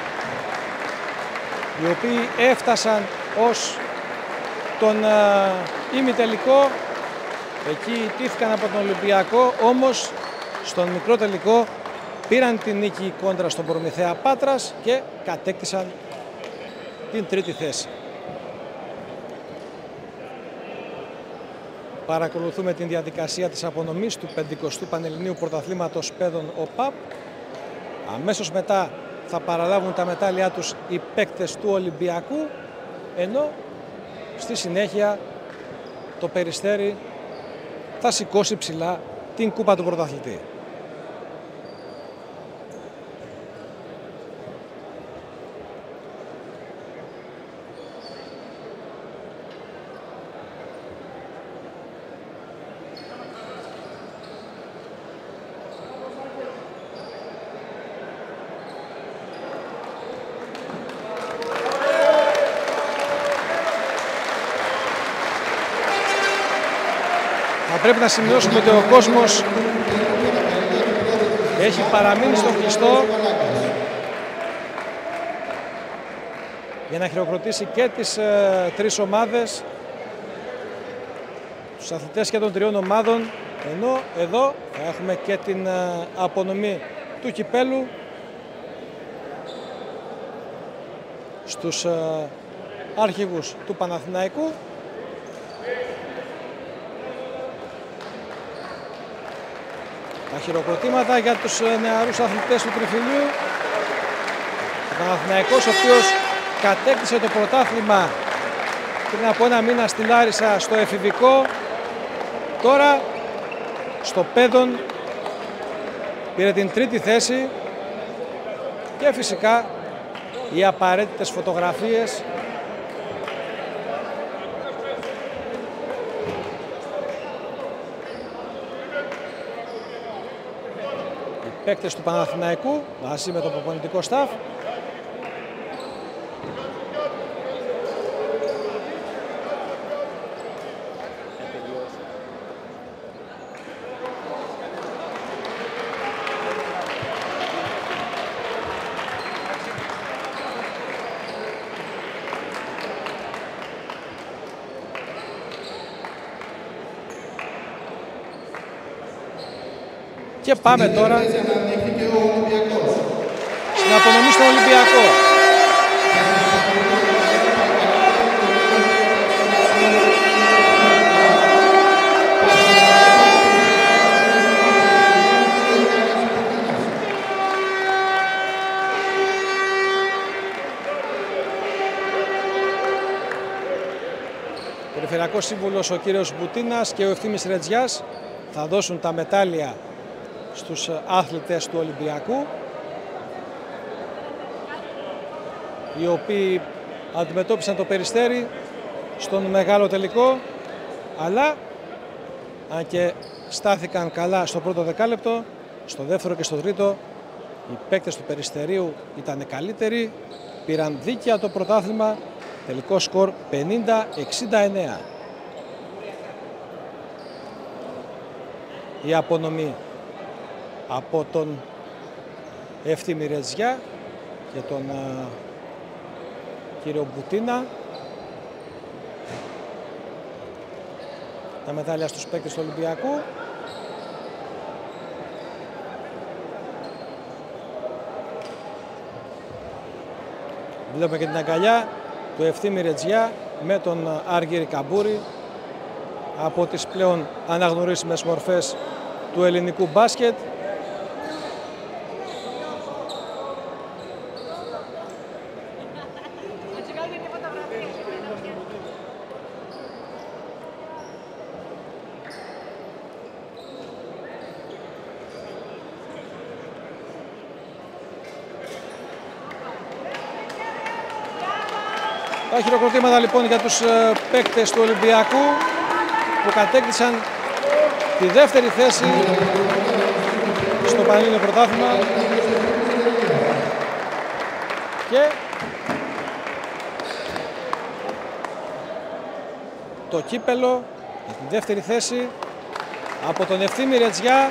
οι οποίοι έφτασαν ως τον ημιτελικό. Εκεί τύχηκαν από τον Ολυμπιακό, όμως στον μικρό τελικό πήραν την νίκη κόντρα στον Προμηθέα Πάτρας και κατέκτησαν την τρίτη θέση. Ο Παρακολουθούμε την διαδικασία της απονομής του 50ου Πανελληνίου Πρωταθλήματος Παιδών ΟΠΑΠ. Αμέσως μετά θα παραλάβουν τα μετάλλια τους οι παίκτες του Ολυμπιακού, ενώ στη συνέχεια το Περιστέρι θα σηκώσει ψηλά την κούπα του πρωταθλητή. Πρέπει να σημειώσουμε ότι ο κόσμος έχει παραμείνει στο κλειστό για να χειροκροτήσει και τις τρεις ομάδες, τους αθλητές και των τριών ομάδων, ενώ εδώ θα έχουμε και την απονομή του κυπέλου στους άρχηγους του Παναθηναϊκού. Τα χειροκροτήματα για τους νεαρούς αθλητές του Τριφυλίου. Ο Παναθηναϊκός, ο οποίος κατέκτησε το πρωτάθλημα πριν από ένα μήνα στη Λάρισα στο εφηβικό, τώρα στο Παιδών πήρε την τρίτη θέση και φυσικά οι απαραίτητες φωτογραφίες παίκτες του Παναθηναϊκού μαζί με το προπονητικό staff. Και πάμε τώρα στην απονομή στον Ολυμπιακό. Περιφερειακός σύμβουλος ο κύριος Μπουτίνας και ο Ευθύμης Ρετζιάς θα δώσουν τα μετάλλια στους άθλητες του Ολυμπιακού, οι οποίοι αντιμετώπισαν το Περιστέρι στον μεγάλο τελικό, αλλά αν και στάθηκαν καλά στο πρώτο δεκάλεπτο, στο δεύτερο και στο τρίτο οι παίκτες του Περιστερίου ήταν καλύτεροι, πήραν δίκαια το πρωτάθλημα, τελικό σκορ 50-69. Η απονομή από τον Ευθύμη Ρετζιά και τον κύριο Μπουτίνα. Τα μετάλλια στους παίκτες του Ολυμπιακού. Βλέπουμε και την αγκαλιά του Ευθύμη Ρετζιά με τον Άργυρη Καμπούρη, από τις πλέον αναγνωρίσιμες μορφές του ελληνικού μπάσκετ. Τα χειροκροτήματα λοιπόν για τους παίκτες του Ολυμπιακού που κατέκτησαν τη δεύτερη θέση στο Πανελλήνιο Πρωτάθλημα και το κύπελο για τη δεύτερη θέση από τον Ευθύμη Ρετζιά,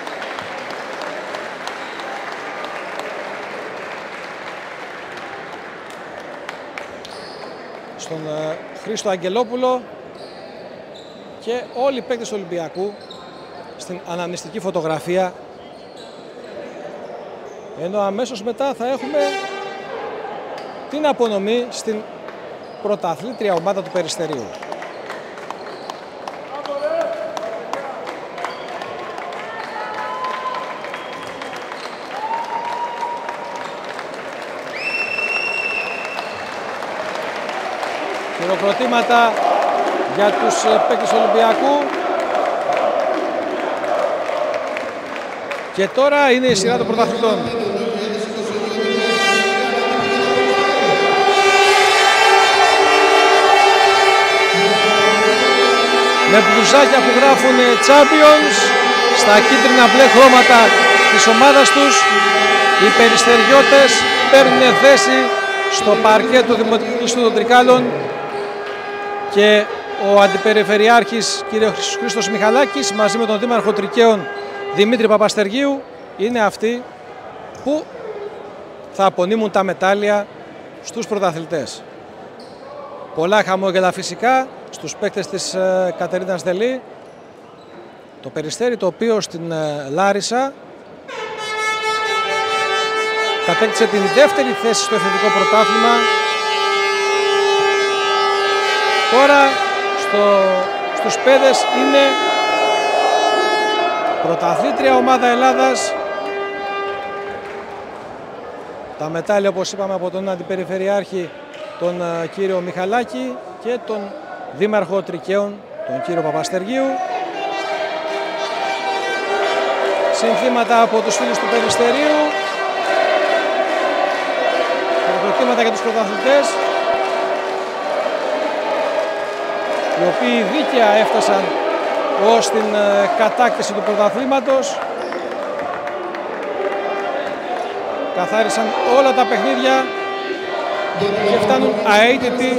στον Χρήστο Αγγελόπουλο και όλοι οι παίκτες του Ολυμπιακού στην αναμνηστική φωτογραφία, ενώ αμέσως μετά θα έχουμε την απονομή στην πρωταθλήτρια ομάδα του Περιστερίου. Χειροκροτήματα για τους παίκτες Ολυμπιακού. Και τώρα είναι η σειρά των πρωταθλητών. Με μπλουζάκια που γράφουν Champions στα κίτρινα μπλε χρώματα της ομάδας τους, οι περιστεριώτες παίρνουν θέση στο παρκέ του Δημοτικού Κλειστού των Τρικάλων και ο Αντιπεριφερειάρχης κ. Χρήστος Μιχαλάκης μαζί με τον Δήμαρχο Τρικαίων Δημήτρη Παπαστεργίου είναι αυτοί που θα απονείμουν τα μετάλλια στους πρωταθλητές. Πολλά χαμόγελα φυσικά στους παίκτες της Κατερίνας Δελή. Το Περιστέρι, το οποίο στην Λάρισα κατέκτησε την δεύτερη θέση στο εθνικό πρωτάθλημα. Τώρα στους παιδες είναι πρωταθλήτρια ομάδα Ελλάδας. Τα μετάλλια, όπως είπαμε, από τον Αντιπεριφερειάρχη τον κύριο Μιχαλάκη και τον Δήμαρχο Τρικαίων τον κύριο Παπαστεργίου. Συνθήματα από τους φίλους του Περιστερίου. Χειροκροτήματα για τους πρωταθλητές, οι οποίοι δίκαια έφτασαν ως την κατάκτηση του πρωταθλήματος. Καθάρισαν όλα τα παιχνίδια και φτάνουν αίτητοι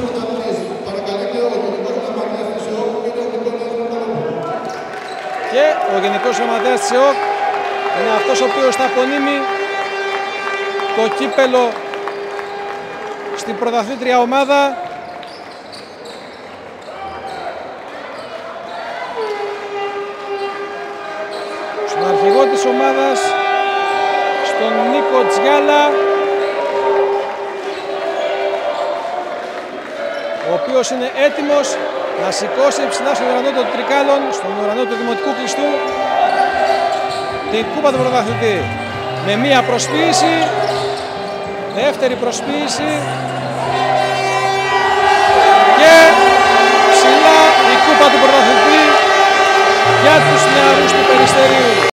και ο Γενικός Γραμματέας της ΕΟΚ είναι αυτός ο οποίος θα απονείμει το κύπελο στην πρωταθλήτρια ομάδα. Στον αρχηγό της ομάδας, στον Νίκο Τζιάλα, ο οποίος είναι έτοιμος να σηκώσει ψηλά στον ουρανό των Τρικάλων, στον ουρανό του Δημοτικού Κλειστού, την κούπα του πρωταθλητή. Με μία προσποίηση, δεύτερη προσποίηση και ψηλά η κούπα του πρωταθλητή για τους νεαρούς του Περιστερίου.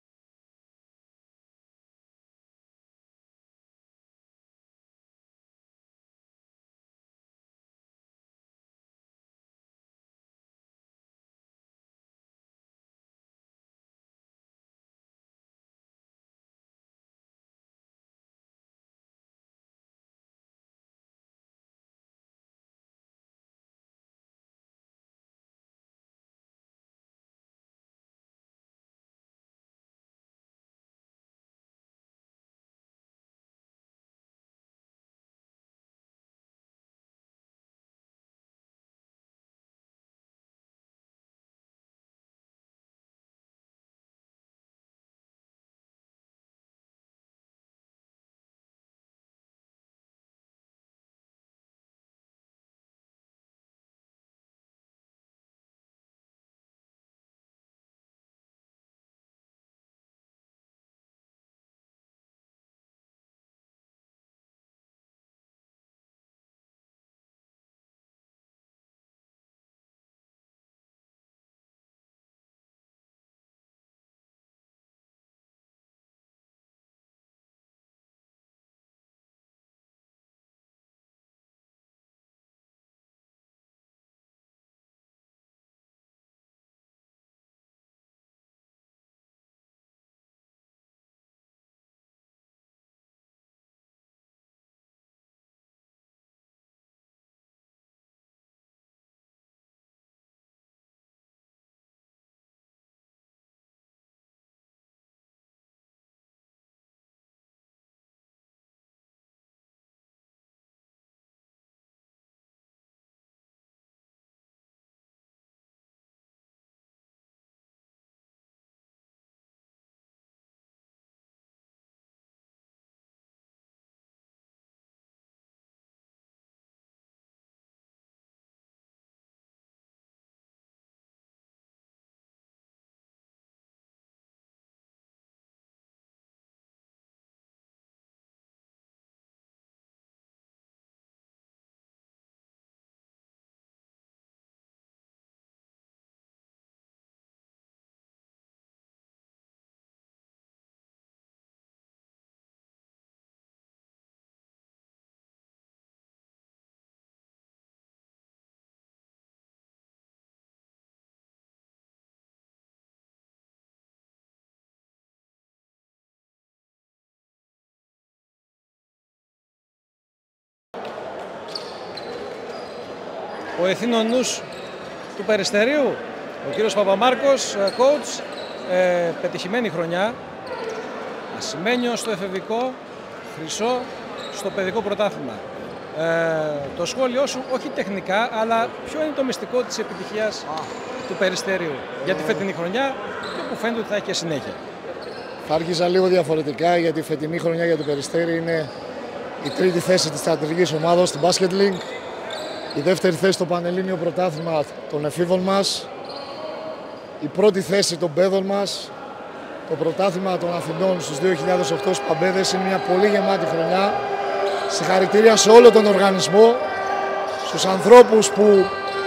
ο ευθύνων νους του Περιστερίου, ο κύριος Παπαμάρκος, coach, πετυχημένη χρονιά, ασημένιο στο εφηβικό, χρυσό στο παιδικό πρωτάθλημα. Το σχόλιο σου, όχι τεχνικά, αλλά ποιο είναι το μυστικό της επιτυχίας του Περιστερίου για τη φετινή χρονιά και που φαίνεται ότι θα έχει και συνέχεια? Θα άρχιζα λίγο διαφορετικά, γιατί η φετινή χρονιά για το Περιστέρι είναι η τρίτη θέση της στρατηγικής ομάδας στην Basket League, η δεύτερη θέση στο Πανελλήνιο Πρωτάθλημα των εφήβων μας, η πρώτη θέση των παιδών μας, το πρωτάθλημα των Αθηνών στους 2008 στους Παμπέδες. Είναι μια πολύ γεμάτη χρονιά. Συγχαρητήρια σε όλο τον οργανισμό, στους ανθρώπους που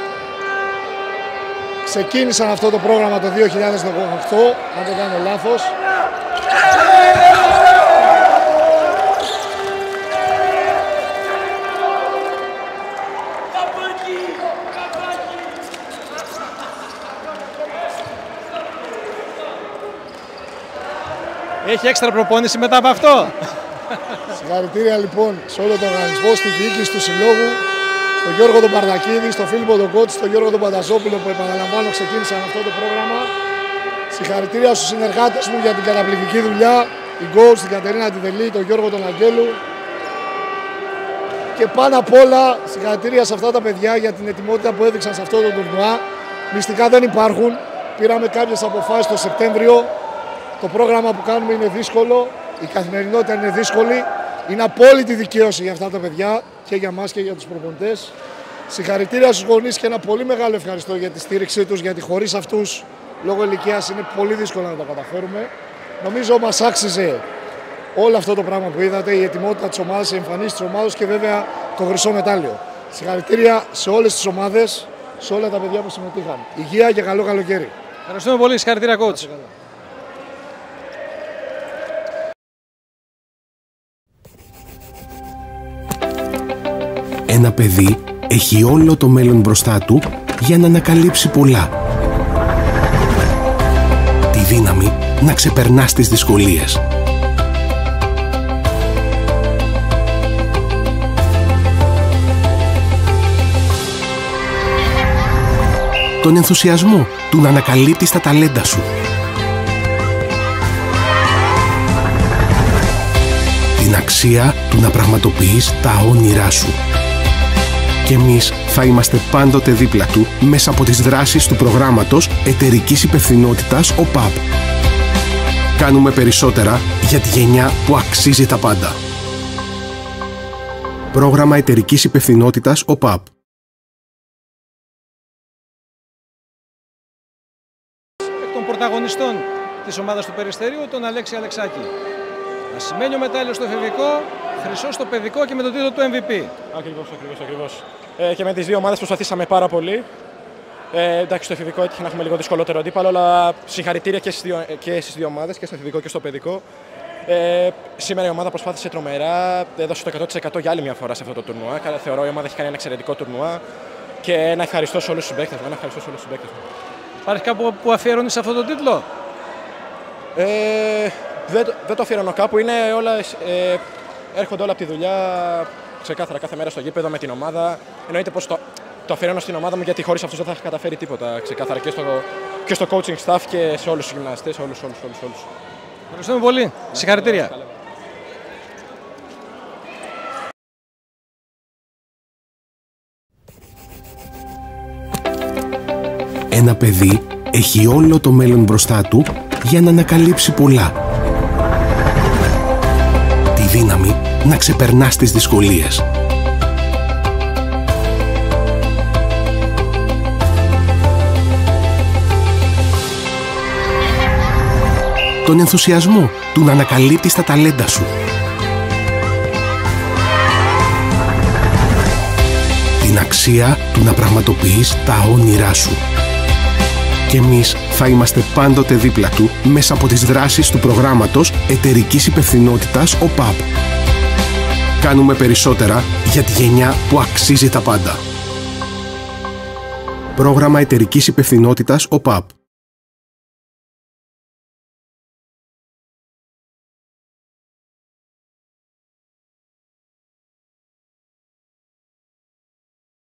ξεκίνησαν αυτό το πρόγραμμα το 2018, αν δεν κάνω λάθος. Έχει έξτρα προπόνηση μετά από αυτό. Συγχαρητήρια λοιπόν σε όλο τον οργανισμό, στη διοίκηση του συλλόγου, στον Γιώργο τον Παρδακίδη, στον Φίλιππο τον Κότσι, στον Γιώργο τον Πανταζόπουλο που επαναλαμβάνω ξεκίνησαν αυτό το πρόγραμμα. Συγχαρητήρια στους συνεργάτες μου για την καταπληκτική δουλειά, την coach, την Κατερίνα Τιδελή, τον Γιώργο τον Αγγέλου. Και πάνω απ' όλα συγχαρητήρια σε αυτά τα παιδιά για την ετοιμότητα που έδειξαν σε αυτό το τουρνουά. Μυστικά δεν υπάρχουν. Πήραμε κάποιες αποφάσεις το Σεπτέμβριο. Το πρόγραμμα που κάνουμε είναι δύσκολο, η καθημερινότητα είναι δύσκολη. Είναι απόλυτη δικαίωση για αυτά τα παιδιά και για μας και για τους προπονητές. Συγχαρητήρια στους γονείς και ένα πολύ μεγάλο ευχαριστώ για τη στήριξή τους, γιατί χωρίς αυτούς, λόγω ηλικίας, είναι πολύ δύσκολο να τα καταφέρουμε. Νομίζω μας άξιζε όλο αυτό το πράγμα που είδατε, η ετοιμότητα της ομάδας, η εμφανίση της ομάδας και βέβαια το χρυσό μετάλλιο. Συγχαρητήρια σε όλες τις ομάδες, σε όλα τα παιδιά που συμμετείχαν. Υγεία και καλό καλοκαίρι. Ευχαριστούμε πολύ. Συγχαρητήρια, coach. Ένα παιδί έχει όλο το μέλλον μπροστά του για να ανακαλύψει πολλά. Τη δύναμη να ξεπερνά τις δυσκολίες. Τον ενθουσιασμό του να ανακαλύπτεις τα ταλέντα σου. Την αξία του να πραγματοποιείς τα όνειρά σου. Και εμείς θα είμαστε πάντοτε δίπλα του μέσα από τις δράσεις του προγράμματος εταιρικής υπευθυνότητας ΟΠΑΠ. Κάνουμε περισσότερα για τη γενιά που αξίζει τα πάντα. Πρόγραμμα εταιρικής υπευθυνότητας ΟΠΑΠ. Εκ των πρωταγωνιστών της ομάδας του Περιστερίου, τον Αλέξη Αλεξάκη. Ασημένιο μετάλλιο στο εφηβικό, χρυσό στο παιδικό και με τον τίτλο του MVP. Ακριβώς. Και με τις δύο ομάδες προσπαθήσαμε πάρα πολύ. Εντάξει, στο εφηβικό έτυχε να έχουμε λίγο δυσκολότερο αντίπαλο, αλλά συγχαρητήρια και στις δύο ομάδες, και στο εφηβικό και στο παιδικό. Σήμερα η ομάδα προσπάθησε τρομερά, έδωσε το 100% για άλλη μια φορά σε αυτό το τουρνουά. Θεωρώ η ομάδα έχει κάνει ένα εξαιρετικό τουρνουά και ένα ευχαριστώ σε όλους τους συμπαίκτες μου. Υπάρχει κάπου που αφιερώνεις σε αυτό το τίτλο? Δεν το αφιερώνω κάπου, είναι όλα, έρχονται όλα από τη δουλειά ξεκάθαρα κάθε μέρα στο γήπεδο με την ομάδα. Εννοείται πως το αφιερώνω στην ομάδα μου, γιατί χωρίς αυτούς δεν θα είχα καταφέρει τίποτα ξεκάθαρα και στο coaching staff και σε όλους τους γυμναστές, όλους. Ευχαριστούμε πολύ. Συγχαρητήρια. Ένα παιδί έχει όλο το μέλλον μπροστά του για να ανακαλύψει πολλά. Τη δύναμη να ξεπερνά τις δυσκολίες. Τον ενθουσιασμό του να ανακαλύπτεις τα ταλέντα σου. Την αξία του να πραγματοποιείς τα όνειρά σου. Και εμείς θα είμαστε πάντοτε δίπλα του μέσα από τις δράσεις του προγράμματος εταιρικής υπευθυνότητας ΟΠΑΠ. Κάνουμε περισσότερα για τη γενιά που αξίζει τα πάντα. Πρόγραμμα εταιρικής υπευθυνότητας ΟΠΑΠ.